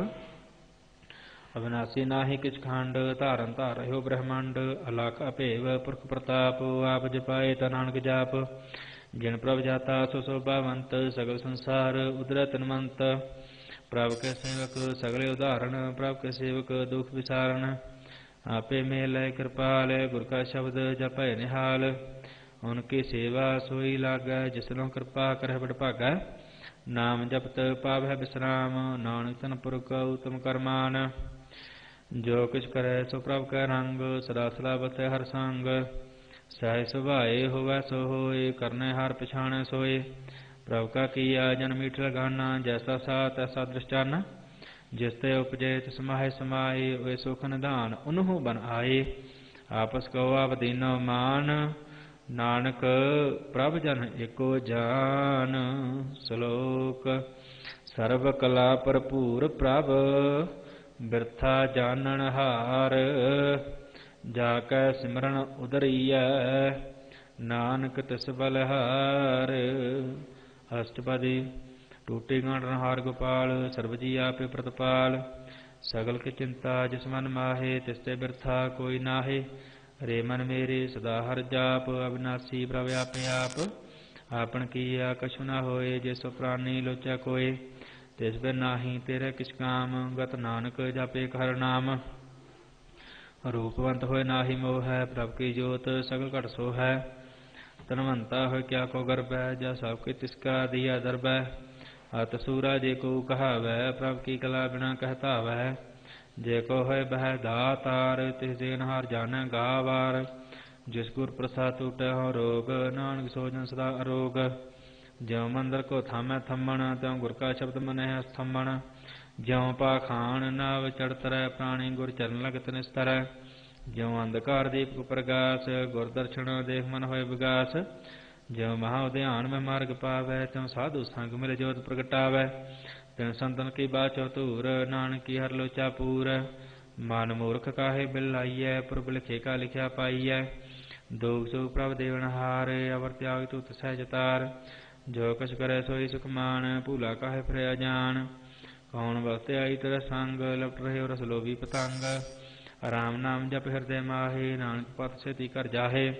ਅਵਿਨਾਸੀ ਨਾਹੀ ਕਿਛ ਖੰਡ, ਧਾਰਨ ਧਾਰ ਰਹਿਓ ਬ੍ਰਹਮੰਡ। ਅਲਖ ਅਭੇਵ ਪੁਰਖ ਪ੍ਰਤਾਪ, ਆਪ ਜਪਾਏ ਤਾ ਨਾਨਕ ਜਾਪ। ਜਿਨ ਪ੍ਰਭ ਜਾਤਾ ਸੋ ਸੋਭਾਵੰਤ, ਸਗਲ ਸੰਸਾਰ ਉਦਰੈ ਤਨਵੰਤ। ਪ੍ਰਭ ਕੇ ਸੇਵਕ ਸਗਲੇ ਉਦਾਹਰਣ, ਪ੍ਰਭ ਕੇ ਸੇਵਕ ਦੁਖ ਵਿਸਾਰਨ। ਆਪੇ ਮੇਲ ਕਿਰਪਾਲ, ਗੁਰ ਕਾ ਸ਼ਬਦ ਜਪੈ ਨਿਹਾਲ। ਉਨਕੀ ਸੇਵਾ ਸੋਈ ਲਾਗੈ, ਜਿਸਨੋ ਕਿਰਪਾ ਕਰਹਿ ਬੜ ਭਾਗੈ। ਨਾਮ ਜਪਤ ਪਾਵਹਿ ਬਿਸਰਾਮ, ਨਾਨਕ ਤਨ ਪੁਰਖ ਉਤਮ ਕਰਮਾਨ। ਜੋ ਕਿਛ ਕਰੈ ਸੋ ਪ੍ਰਭ ਕੈ ਰੰਗ, ਸਦਾ ਸਦਾ ਬਸੈ ਹਰ ਸੰਗ। ਸਹਿ ਸੁਭਾਏ ਹੋਵੈ ਸੋ ਹੋਏ, ਕਰਨੈ ਹਾਰ ਪਛਾਣੈ ਸੋਏ। ਪ੍ਰਭ ਕਾ ਕੀਆ ਜਨ ਮੀਠ ਲਗਾਨਾ, ਜੈਸਾ ਸਾ ਤੈਸਾ ਦ੍ਰਿਸ਼ਟਾਨਾ। ਜਿਸ ਤੇ ਉਪਜੇ ਤਿਸ ਮਾਹੇ ਸਮਾਏ, ਓਏ ਸੁਖ ਨਿਧਾਨ ਉਨਹੂ ਬਨ ਆਏ। ਆਪਸ ਕਉ ਆਪ ਦੀਨੋ ਮਾਨ, ਨਾਨਕ ਪ੍ਰਭ ਜਨ ਏਕੋ ਜਾਨ। ਸ਼ਲੋਕ ਸਰਬ ਕਲਾ ਭਰਪੂਰ ਪ੍ਰਭ, ਬਿਰਥਾ ਜਾਣਨ ਹਾਰ। ਜਾ ਕੈ ਸਿਮਰਨ ਉਦਰੀਐ, ਨਾਨਕ ਤਿਸ ਬਲਿਹਾਰ। ਅਸ਼ਟਪਦੀ। ਟੂਟੀ ਗਾਂਡਨਹਾਰ ਗੋਪਾਲ, ਸਰਬ ਜੀ ਆਪੇ ਪ੍ਰਤਪਾਲ। ਸਗਲ ਕੀ ਚਿੰਤਾ ਜਿਸ ਮਨ ਮਾਹੇ, ਤਿਸ ਤੇ ਬਿਰਥਾ ਕੋਈ ਨਾਹੇ। ਰੇ ਮਨ ਮੇਰੇ ਸਦਾ ਹਰ ਜਾਪ, ਅਵਿਨਾਸੀ ਪ੍ਰਭ ਆਪੇ ਆਪ। ਆਪਨ ਕੀਆ ਕਛੁ ਨਾ ਹੋਏ, ਜੇ ਸੋ ਪ੍ਰਾਨੀ ਲੋਚੈ ਕੋਏ। ਤਿਸ ਬਿਨ ਨਾਹੀ ਤੇਰੇ ਕਿਛ ਕਾਮ, ਗਤ ਨਾਨਕ ਜਪ ਏਕ ਹਰਿ ਨਾਮ। ਰੂਪਵੰਤ ਹੋਏ ਨਾਹੀ ਮੋਹੈ, ਪ੍ਰਭ ਕੀ ਜੋਤ ਸਗਲ ਘਟ ਸੋਹੈ। ਧਨਵੰਤਾ ਹੋਇ ਕਿਆ ਕੋ ਗਰਬੈ, ਜਾ ਸਭ ਕੇ ਤਿਸ ਕਾ ਦੀਆ ਦਰਬੈ। ਅਤ ਸੂਰਾ ਜੇ ਕੋ ਕਹਾਵੈ, ਪ੍ਰਭ ਕੀ ਕਲਾ ਬਿਨਾ ਕਹਿ ਧਾਵੈ। ਜੇ ਕੋ ਹੋਇ ਬਹਿ ਦਾਤਾਰ, ਤਿਸ ਦੇਨਹਾਰ ਜਾਣੈ ਗਾਵਾਰ। ਜਿਸ ਗੁਰ ਪ੍ਰਸਾਦ ਟੂਟੈ ਹੋ ਰੋਗ, ਨਾਨਕ ਸੋ ਜਨ ਸਦਾ ਅਰੋਗ। ਜਿਉ ਮੰਦਰ ਕੋ ਥਾਮੈ ਥੰਮਣ, ਤਿਉ ਗੁਰ ਕਾ ਸ਼ਬਦ ਮਨਹਿ ਅਸਥੰਮਣ। ਜਿਉ ਪਾਖਾਨ ਨਾਵ ਚੜ੍ਹ ਤਰੈ, ਪ੍ਰਾਣੀ ਗੁਰ ਚਰਨ ਲਗਤ ਨਿਸਤਰੈ। ਜਿਉ ਅੰਧਕਾਰ ਦੀਪਕ ਪ੍ਰਗਾਸ, ਗੁਰ ਦਰਸ਼ਨ ਦੇਖ ਮਨ ਹੋਏ ਵਿਗਾਸ। ਜਿਉ ਮਹਾ ਉਦਿਆਨ ਮੈਂ ਮਾਰਗ ਪਾਵੈ, ਤਿਉ ਸਾਧੂ ਸੰਗ ਮਿਲ ਜੋਤ ਪ੍ਰਗਟਾਵੈ। ਤਿਨ ਸੰਤਨ ਕੀ ਬਾਚੋ ਧੂਰ, ਨਾਨਕ ਕੀ ਹਰ ਲੋਚਾ ਪੂਰ। ਮਨ ਮੂਰਖ ਕਾਹੇ ਬਿਲ ਲਾਈਐ, ਪੁਰਬ ਲਿਖੇ ਕਾ ਲਿਖਿਆ ਪਾਈਐ। ਦੋਖ ਸੁਖ ਪ੍ਰਭ ਦੇਵਨਹਾਰ, ਅਵਰ ਤਿਆਗ ਤੁਤ ਸਹਿਜ ਤਾਰ। ਜੋ ਕਛ ਕਰੈ ਸੋਈ ਸੁਖ ਮਾਨ, ਭੂਲਾ ਕਾਹੇ ਫਿਰਿਆ ਜਾਨ। ਕੌਣ ਵਸਤੇ ਆਈ ਤੇਰਾ ਸੰਗ, ਲਪਟ ਰਹਿਓ ਰਸ ਲੋਭੀ ਪਤੰਗ। ਰਾਮ ਨਾਮ ਜਪ ਹਿਰਦੈ ਮਾਹੇ, ਨਾਨਕ ਪਤ ਛੇਤੀ ਘਰ ਜਾਹੇ।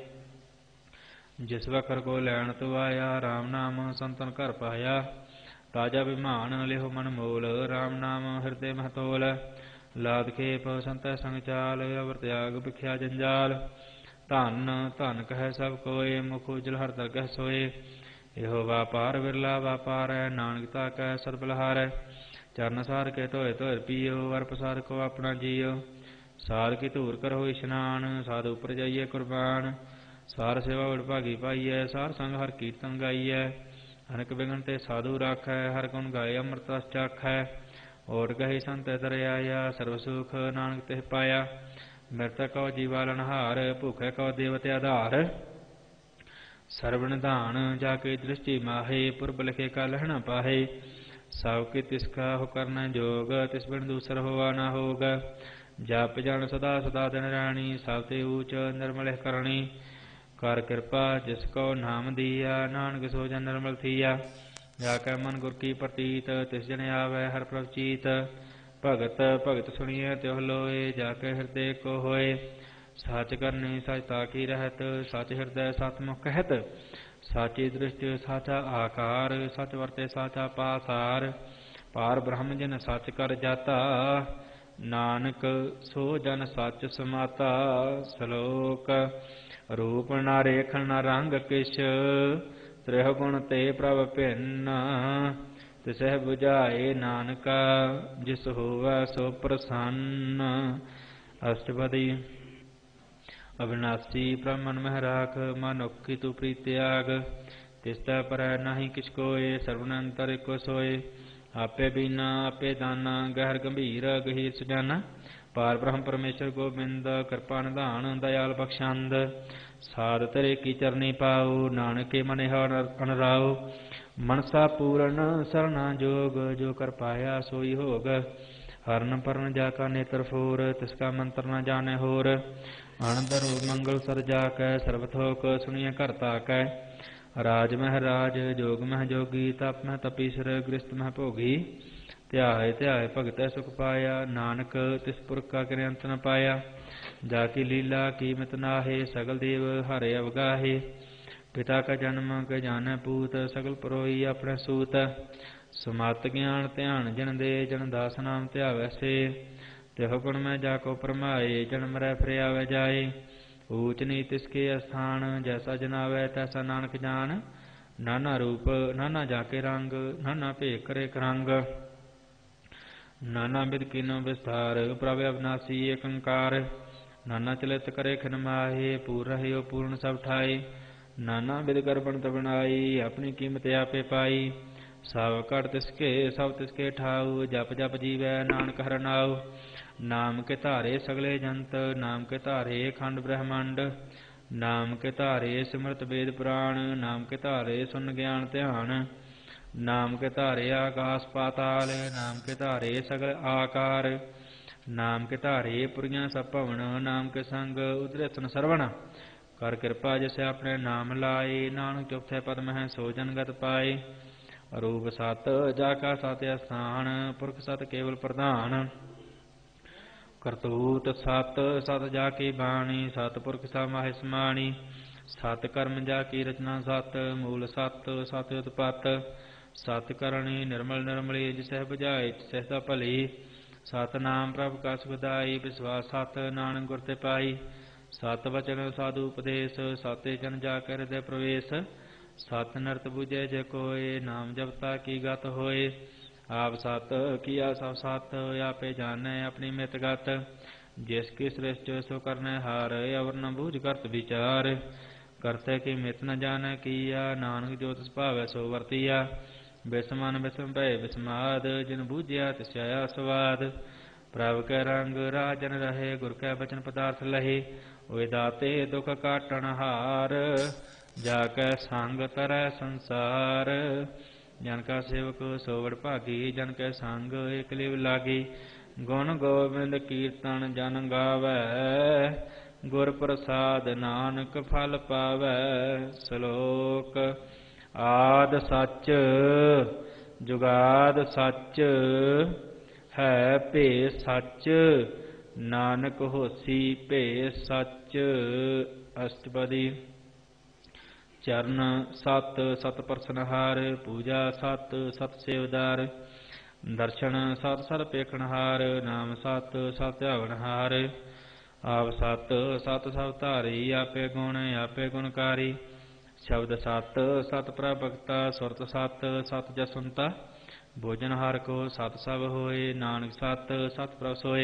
ਜਿਸ ਵਖਰ ਕੋ ਲੈਣ ਤੂੰ ਆਇਆ, ਰਾਮ ਨਾਮ ਸੰਤਨ ਘਰ ਪਾਇਆ। ਤਾਜਾ ਬਿਮਾਨ ਲਿਹੋ ਮਨ ਮੋਲ, ਰਾਮ ਨਾਮ ਹਿਰਦੇ ਮਹਿ ਤੋਲ। ਲਾਦ ਖੇਪ ਸੰਤੈ ਸੰਗ ਚਾਲ, ਅਵਰ ਤਿਆਗ ਭਿਖਿਆ ਜੰਜਾਲ। ਧਨ ਧਨ ਕਹੈ ਸਭ ਕੋਇ, ਮੁਖ ਉਜਲ ਹਰ ਦਰਗਹਿ ਸੋਏ। ਇਹੋ ਵਾਪਾਰ ਵਿਰਲਾ ਵਾਪਾਰੈ, ਨਾਨਕ ਤਾ ਕੈ ਸਦ ਬਲਿਹਾਰੈ। ਚਰਨ ਸਾਰ ਕੇ ਧੋਏ ਧੋਏ ਪੀਓ, ਵਰ ਪ੍ਰਸਾਦ ਕੋ ਆਪਣਾ ਜੀਓ। ਸਾਧ ਕੀ ਧੂਰ ਕਰੋ ਇਸ਼ਨਾਨ, ਸਾਧ ਉਪਰ ਜਾਈਏ ਕੁਰਬਾਨ। ਸਾਰ ਸੇਵਾ ਵਡਭਾਗੀ ਪਾਈਐ, ਸਾਰ ਸੰਗ ਹਰ ਕੀਰਤਨ ਗਾਈਐ। ਅਨਕ ਬਿਗਨ ਤੇ ਸਾਧੂ ਰਾਖੈ, ਹਰ ਗੁਣ ਗਾਏ ਅੰਮ੍ਰਿਤ ਰਸ ਚਾਖੈ। ਓਟ ਗਹੀ ਸੰਤ ਦਰਿਆਇਆ, ਸਰਬ ਸੁਖ ਨਾਨਕ ਤਿਹ ਪਾਇਆ। ਮ੍ਰਿਤਕ ਕਉ ਜੀਵਾਲਨਹਾਰ, ਭੁਖੈ ਕਉ ਦੇਵਤ ਆਧਾਰ। ਸਰਬ ਨਿਧਾਨ ਜਾ ਕੇ ਦ੍ਰਿਸ਼ਟੀ ਮਾਹੇ, ਪੁਰਬ ਲਿਖੇ ਕਾ ਲਹਿ ਨ ਪਾਹੇ। ਸਭ ਕੀ ਤਿਸ ਕਾ ਹੋ ਕਰਨ ਜੋਗ, ਤਿਸ ਬਿਨ ਦੂਸਰ ਹੋਆ ਨਾ ਹੋਗ। ਜਪ ਜਨ ਸਦਾ ਸਦਾ ਦਿਨ ਰਾਣੀ, ਸਭ ਤੇ ਊਚ ਨਿਰਮਲ ਕਰਨੀ। ਕਰ ਕਿਰਪਾ ਜਿਸ ਕੋ ਨਾਮ ਦੀਆ, ਨਾਨਕ ਸੋ ਜਨ ਨਿਰਮਲ ਥੀਆ। ਜਾ ਕੈ ਮਨ ਗੁਰ ਕੀ ਪ੍ਰਤੀਤ, ਤਿਸ ਜਨ ਆਵੈ ਹਰਿ ਪ੍ਰਭ ਚੀਤ। ਭਗਤ ਭਗਤ ਸੁਣੀਐ ਤਿਹੁ ਲੋਏ, ਜਾ ਕੇ ਹਿਰਦੇ ਕੋ ਹੋਏ। ਸੱਚ ਕਰਨੀ ਸਚ ਤਾਕੀ ਰਹਿਤ, ਸਚ ਹਿਰਦੈ ਸਤ ਮੁਖ ਕਹਿਤ। ਸਾਚੀ ਦ੍ਰਿਸ਼ਟ ਸਾਚਾ ਆਕਾਰ, ਸਚ ਵਰਤੇ ਸਾਚਾ ਪਾਸਾਰ। ਪਾਰ ਬ੍ਰਹਮ ਜਿਨ ਸਚ ਕਰ ਜਾਤਾ, ਨਾਨਕ ਸੋ ਜਨ ਸਚ ਸਮਾਤਾ। ਸਲੋਕ ਰੂਪ ਨਾ ਰੇਖਣ ਨਾ ਰੰਗ ਕਿਛ, ਤ੍ਰਿਹ ਗੁਣ ਤੇ ਪ੍ਰਭ ਭਿੰਨ। ਤਿਸਹਿ ਬੁਝਾਏ ਨਾਨਕਾ, ਜਿਸ ਹੋਵੈ ਸੋ ਪ੍ਰਸੰਨ। ਅਸ਼ਟਪਦੀ। ਅਵਿਨਾਸੀ ਪ੍ਰਭ ਮਨ ਮਹਿ ਰਾਖ, ਮਨੁਖ ਕੀ ਤੂ ਪ੍ਰੀਤ ਤਿਆਗ। ਤਿਸ ਤੈ ਪਰੈ ਨਾਹੀ ਕਿਛ ਕੋਇ, ਸਰਬ ਨਿਰੰਤਰ ਏਕੋ ਸੋਇ। ਆਪੇ ਬੀਨਾ ਆਪੇ ਦਾਨਾ, ਗਹਿਰ ਗੰਭੀਰ ਗਹੀਰ ਸੁਜਾਨਾ। ਪਾਰ ਬ੍ਰਹਮ ਪਰਮੇਸ਼ਰ ਗੋਬਿੰਦ, ਕਿਰਪਾ ਨਿਧਾਨ ਦਇਆਲ ਬਖਸ਼ੰਦ। ਸਾਧ ਤੇਰੇ ਕੀ ਚਰਨੀ ਪਾਉ, ਨਾਨਕੇ ਮਨਿ ਹਰਿ ਅਨਰਾਉ। ਮਨਸਾ ਪੂਰਨ ਸਰਣਾ ਜੋਗ, ਜੋ ਕਰ ਪਾਇਆ ਸੋਈ ਹੋਗ। ਹਰਨ ਪਰਨ ਜਾ ਕਾ ਨੇਤਰ ਫੋਰ, ਤਿਸ ਕਾ ਮੰਤਰ ਨ ਜਾਣੈ ਹੋਰ। ਆਨੰਦ ਰੂਪ ਮੰਗਲ ਸਰ ਜਾ ਕੈ, ਸਰਬ ਥੋਕ ਸੁਣੀਐ ਘਰ ਤਾਕੈ। ਰਾਜ ਮਹਿ ਰਾਜ ਜੋਗ ਮਹਿ ਜੋਗੀ, ਤਪ ਮਹਿ ਤਪੀਸਰ ਗ੍ਰਸਤ ਮਹਿ ਭੋਗੀ। ਧਿਆਏ ਧਿਆਏ ਭਗਤੈ ਸੁਖ ਪਾਇਆ, ਨਾਨਕ ਤਿਸ ਪੁਰਖ ਕਾ ਕਿਰਿ ਅੰਤ ਨ ਪਾਇਆ। ਜਾ ਕੀ ਲੀਲਾ ਕੀਮਤ ਨਾਹੇ, ਸਗਲ ਦੇਵ ਹਰਿ ਅਵਗਾਹੇ। ਪਿਤਾ ਕਾ ਜਨਮ ਕੇ ਜਾਣੈ ਪੂਤ, ਸਗਲ ਪਰੋਈ ਆਪਣੇ ਸੂਤ। ਸਮਤ ਗਿਆਨ ਧਿਆਨ ਜਿਨ ਦੇ, ਜਨ ਦਾਸ ਨਾਮ ਧਿਆਵੈ ਸੇ। ਤਿਹੁ ਗੁਣ ਮੈਂ ਜਾ ਕੋ ਪਰਮਾਏ, ਜਨ ਮਰੈ ਫਿਰਿ ਆਵੈ ਜਾਏ। ਊਚ ਨੀਚ ਤਿਸ ਕੇ ਅਸਥਾਨ, ਜੈਸਾ ਜਨਾਵੈ ਤੈਸਾ ਨਾਨਕ ਜਾਣ। ਨਾਨਾ ਰੂਪ ਨਾਨਾ ਜਾ ਕੇ ਰੰਗ, ਨਾਨਾ ਭੇਖ ਕਰੇ ਕਰੰਗ। ਨਾਨਾ ਬਿਧ ਕੀਨੋ ਵਿਸਥਾਰ, ਪ੍ਰਭ ਅਵਿਨਾਸੀ ਏਕ ਓੰਕਾਰ। ਨਾਨਾ ਚਲਿਤ ਕਰੇ ਖਿਨ ਮਾਹੇ, ਪੂਰ ਰਹਿਓ ਪੂਰਨ ਸਭ ਠਾਏ। ਨਾਨਾ ਬਿਧ ਕਰ ਬਣਤ ਬਣਾਈ, ਆਪਣੀ ਕੀਮਤ ਆਪੇ ਪਾਈ। ਸਭ ਘਟ ਤਿਸਕੇ ਸਭ ਤਿਸਕੇ ਠਾਉ, ਜਪ ਜਪ ਜੀਵੈ ਨਾਨਕ ਹਰਿ ਨਾਉ। ਨਾਮ ਕੇ ਧਾਰੇ ਸਗਲੇ ਜੰਤ, ਨਾਮ ਕੇ ਧਾਰੇ ਖੰਡ ਬ੍ਰਹਮੰਡ। ਨਾਮ ਕੇ ਧਾਰੇ ਸਿਮਰਤ ਵੇਦ ਪੁਰਾਣ, ਨਾਮ ਕੇ ਧਾਰੇ ਸੁਨ ਗਿਆਨ ਧਿਆਨ। ਨਾਮ ਕੇ ਧਾਰੇ ਆਕਾਸ ਪਾਤਾਲ, ਨਾਮ ਕੇ ਧਾਰੇ ਸਗਲ ਆਕਾਰ। ਨਾਮ ਕੇ ਧਾਰੇ ਪੁਰੀਆਂ ਸਭ ਭਵਨ, ਨਾਮ ਕੇ ਸੰਗ ਉਦਰਸਨ ਸਰਵਣ। ਕਰ ਕਿਰਪਾ ਜਿਸ ਆਪਣੇ ਨਾਮ ਲਾਏ, ਨਾਨਕ ਚੌਥੇ ਪਦ ਮਹਿ ਸੋ ਜਨਗਤ ਪਾਏ। ਰੂਪ ਸਤ ਜਾ ਕਾ ਸਤਿ ਅਸਥਾਨ, ਪੁਰਖ ਸਤ ਕੇਵਲ ਪ੍ਰਧਾਨ। ਕਰਤੂਤ ਸਤ ਸਤ ਜਾ ਕੀ ਬਾਣੀ, ਸਤਿਪੁਰਖ ਸਭ ਮਾਹਿ ਸਮਾਣੀ। ਸਤ ਕਰਮ ਜਾ ਕੀ ਰਚਨਾ ਸਤ, ਮੂਲ ਸਤ ਸਤ ਉਤਪਤ। ਸਤ ਕਰਨੀ ਨਿਰਮਲ ਨਿਰਮਲੀ, ਜਿਸਹਿ ਬੁਝਾਏ ਤਿਸਹਿ ਸਭ ਭਲੀ। ਸਤ ਨਾਮ ਪ੍ਰਭ ਕਾ ਸੁਖਦਾਈ, ਵਿਸਵਾਸ ਸਤ ਨਾਨਕ ਗੁਰ ਤੇ ਪਾਈ। ਸਤ ਵਚਨ ਸਾਧੂ ਉਪਦੇਸ਼, ਸਾਤੇ ਜਨ ਜਾ ਕੇ ਹਿਰਦੈ ਪ੍ਰਵੇਸ਼। ਸਤ ਨਰਤ ਬੁਝੈ ਜੇ ਕੋਇ, ਨਾਮ ਜਪਤਾ ਕੀ ਗਤ ਹੋਏ। ਆਪ ਸਤ ਕੀਆ ਸਭ ਸਤ, ਆਪੇ ਜਾਣੈ ਆਪਣੀ ਮਿਤ ਗਤ। ਜਿਸ ਕੀ ਸ੍ਰਿਸ਼ਟ ਸੋ ਕਰਨੈ ਹਾਰ, ਅਵਰ ਨ ਬੂਝ ਕਰਤ ਵਿਚਾਰ। ਕਰਤੇ ਕੀ ਮਿਤ ਨ ਜਾਣੈ ਕੀਆ, ਨਾਨਕ ਜੋ ਤਿਸ ਭਾਵੈ ਸੋ ਵਰਤੀਆ। ਬਿਸਮਨ ਬਿਸਮ ਭੈ ਬਿਸਮਾਦ, ਜਿਨ ਬੂਝਿਆ ਤਿਸ ਆਇਆ ਸਵਾਦ। ਪ੍ਰਭ ਕੈ ਰੰਗ ਰਾਜਨ ਰਹੇ, ਗੁਰ ਕੈ ਬਚਨ ਪਦਾਰਥ ਲਹੇ। ਓਏ ਦਾਤੇ ਦੁਖ ਕਾਟਣ ਹਾਰ, ਜਾ ਕੈ ਸੰਗ ਤਰੈ ਸੰਸਾਰ। ਜਨ ਕਾ ਸੇਵਕ ਸੋ ਵਡ ਭਾਗੀ, ਜਨ ਕੈ ਸੰਗ ਏਕ ਲਿਵ ਲਾਗੀ। ਗੁਣ ਗੋਬਿੰਦ ਕੀਰਤਨ ਜਨ ਗਾਵੈ, ਗੁਰ ਪ੍ਰਸਾਦ ਨਾਨਕ ਫਲ ਪਾਵੈ। ਸ਼ਲੋਕ ਆਦਿ ਸੱਚ ਜੁਗਾਦ ਸੱਚ, ਹੈ ਭੇ ਸੱਚ ਨਾਨਕ ਹੋਸੀ ਭੇ ਸੱਚ। ਅਸ਼ਟਪਦੀ। ਚਰਨ ਸਤ ਸਤ ਪਰਸਨਹਾਰ, ਪੂਜਾ ਸਤ ਸਤ ਸੇਵਦਾਰ। ਦਰਸ਼ਨ ਸਤ ਸਤ ਪੇਖਣਹਾਰ, ਨਾਮ ਸਤ ਸਤ ਧਿਆਵਨਹਾਰ। ਆਪ ਸਤ ਸਤ ਸਭ ਧਾਰੀ, ਆਪੇ ਗੁਣ ਆਪੇ ਗੁਣਕਾਰੀ। ਸ਼ਬਦ ਸਤ ਸਤ ਪ੍ਰਭ ਭਗਤਾ, ਸੁਰਤ ਸਤ ਸਤ ਜਸਵੰਤਾ। ਭੋਜਨ ਹਰਿ ਕੋ ਸਤ ਸਭ ਹੋਏ, ਨਾਨਕ ਸਤ ਸਤ ਪ੍ਰਭ ਸੋਏ।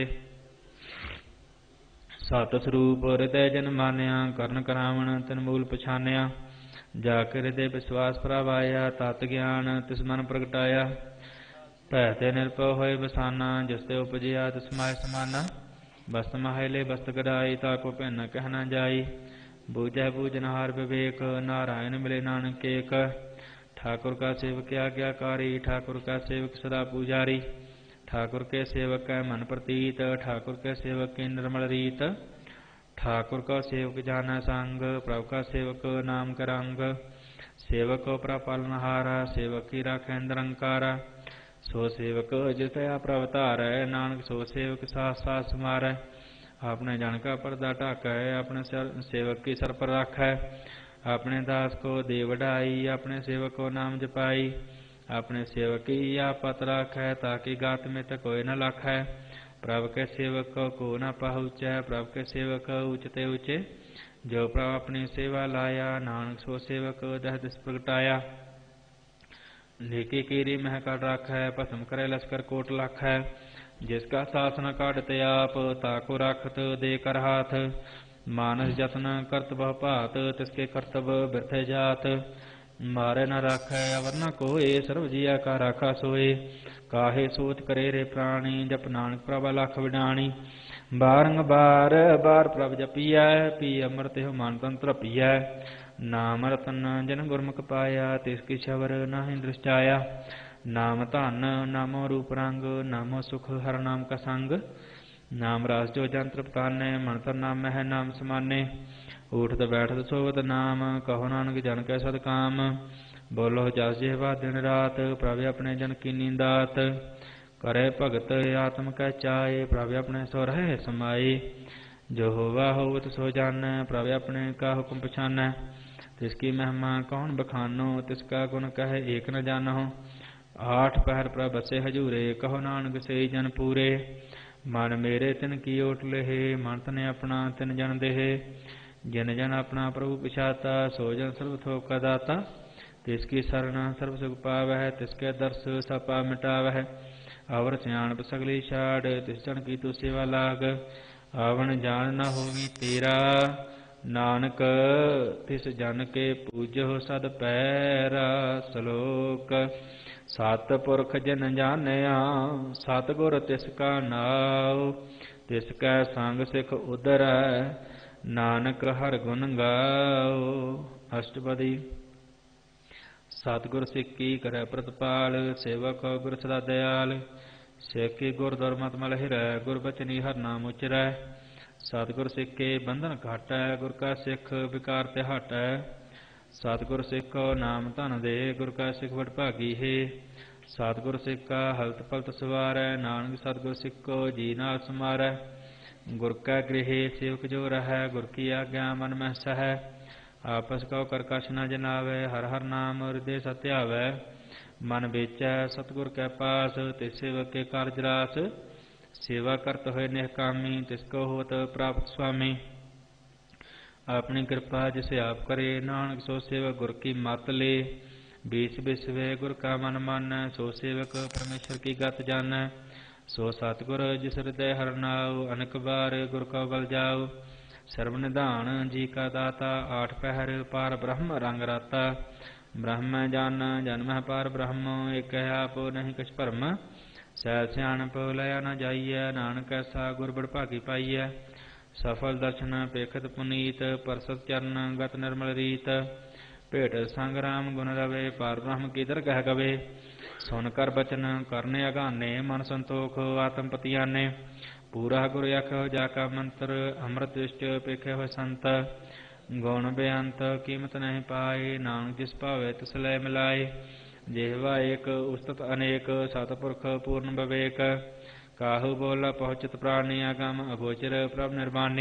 ਸਤ ਸਰੂਪ ਹਿਰਦੈ ਜਨ ਮਾਨਿਆ, ਕਰਨ ਕਰਾਵਣ ਤਿਨ ਮੂਲ ਪਛਾਨਿਆ। ਜਾ ਕੇ ਹਿਰਦੇ ਵਿਸ਼ਵਾਸ ਪ੍ਰਭ ਆਇਆ, ਤਤ ਗਿਆਨ ਤਿਸ ਮਨ ਪ੍ਰਗਟਾਇਆ। ਭੈ ਤੇ ਨਿਰਭਉ ਹੋਏ ਬਸਾਨਾ, ਜਿਸ ਤੇ ਉਪਜਿਆ ਤਿਸ ਮਾਹਿ ਸਮਾਨਾ। ਬਸਤ ਮਾਹਿ ਲੈ ਬਸਤ ਗੜਾਈ, ਤਾਕੋ ਭਿੰਨ ਕਹਿ ਨ ਜਾਈ। ਬੂਝੈ ਬੂਝਨਹਾਰ ਵਿਵੇਕ, ਨਾਰਾਇਣ ਮਿਲੇ ਨਾਨਕ ਏਕ। ठाकुर का सेवक आज्ञाकारी, ठाकुर का सेवक सदा पुजारी। ठाकुर के सेवक है मन प्रतीत, ठाकुर के सेवक की निर्मल रीत। ठाकुर का सेवक जाना संग, प्रभु का सेवक नाम करंग। सेवक को प्रपालनहारा, सेवक की राखै निरंकारा। सो सेवक जितया प्रभ धारै, नानक सो सेवक सास सास मारै। अपने जन का पर्दा ढाकै, अपने सेवक की सर पर राखै। अपने दास को दे वडाई, अपने सेवक को नाम जपाई। अपने सेवक की आपत राखै, ताकि गात में तक कोई न लाखै। प्रभु के सेवक को न पहुँचै, प्रभु के सेवक ऊंचते ऊंचे। जो प्रभु अपनी सेवा लाया, नानक सो सेवक दह दिस प्रगटाया। नीकी कीरी मह काट राखै, भस्म करे लश्कर कोट लाखै। जिसका शासन काटते आप, ताको राखत दे कर हाथ। मानस जतन करत बहु भात, तिसके करतब बिरथे जात। मारे न राखै अवर न कोय, सर्व जिया का राखा सोए। काहे सोच करे रे प्राणी, जप नानक प्रभ लख विडाणी। बारंबार बार प्रभ जपिया, पी अमृत हो मन तंत्र पिया। नाम रतन जन गुरमुख पाया, तिसकी छवर नाहि दृष्टाया। नाम धन नामो रूप रंग, नामो सुख हर नाम का संग। नाम रास जो जंत्र पताने, मनतर नाम है नाम समाने। उठत बैठत सोवत नाम, कहो नानक जन कै सद काम। बोलो जस जिह्वा दिन रात, प्रभ अपने जन की नींदात। करे भगत आत्म कै चाए, प्रभ अपने सो रहे समाए। जो होवा होवत सो जानै, प्रभ अपने का हुक्म पछानै। तिसकी महिमा कौन बखानो, तिसका गुण कहे एक न जानो। आठ पहर प्रभ बसे हजूरे, कहो नानक से जन पूरे। मन मेरे तिन की ओट लेहे, मन तने अपना तिन जन देहे। जन जन अपना प्रभु पिछाता, सो जन सर्व थोक का दाता। तिसकी शरण सर्व सुख पावै, तिसके दर्श सपा मिटावै। अवर सियाणप सगली छाड़, तिस जन की तू सेवा लाग। आवन जान न होवी तेरा, नानक तिस जन के पूजो सद पैरा। सलोक सतपुरख जन जानिया, सतगुर तिसका नाव। तिसकै संग सिख उदरै, नानक हर गुण गाओ। अष्टपदी। सतगुर सिक्की करै प्रतिपाल, सेवक गुर सदा दयाल। सिक्की गुर दुर्मत मल हिरै, गुर बचनी हर नाम उचरै। सतगुर सिक्के बंधन घाटै, गुर का सिख विकार ते हटै। सतगुर सिक्खो नाम धन दे, गुर का सिख वड भागी है। सतगुर सिक्का हलत पलत सवारै, नानक सतगुर सिक्को जी नाल समारै। गुर कै गृहे सेवक जो रहै, गुर की आज्ञा मन मह सहै। आपस कौ कर कछ न जनावै, हर हर नाम हृदय सत्यावै। मन बेचै सतगुर कै पास, तिस सेवक के कारज रास। सेवा करत होए निहकामी, तिसको होत प्राप्त स्वामी। अपनी कृपा जिसे आप करे, नानक सो सेवक गुर की मत ले। बीस बिसवे गुर का मन मानै, सो सेवक परमेश्वर की गत जानै। सो सतगुर जिस हृदय हर नाउ, अनेक बार गुर का बल जाओ। सर्व निधान जी का दाता, आठ पहर पार ब्रह्म रंग राता। ब्रह्म जान जन्म पार ब्रह्म, एक है आप नहीं कछ भरम। सैल सियाणप लया न जाइए, नानक ऐसा गुर बड़ भागी पाइए। सफल दर्शन पेखत पुनीत, परसत चरण गत निर्मल रीत। भेट संग राम गुण रवे, पार ब्रह्म की दरगह गवे। सुन कर बचन करने अगाने, मन संतोख आत्म पतियाने। पूरा गुर यख जाका मंत्र, अमृत विष्ट पेखे हो संत। गुण बेअंत कीमत नहीं पाए, नानक जिस भावे तिस लय मिलाए। जेहवा एक उस्तत अनेक, सतपुरख पूर्ण विवेक। काहू बोला पहुँचत प्राणी, अगम अगोचर प्रभ निर्वाणी।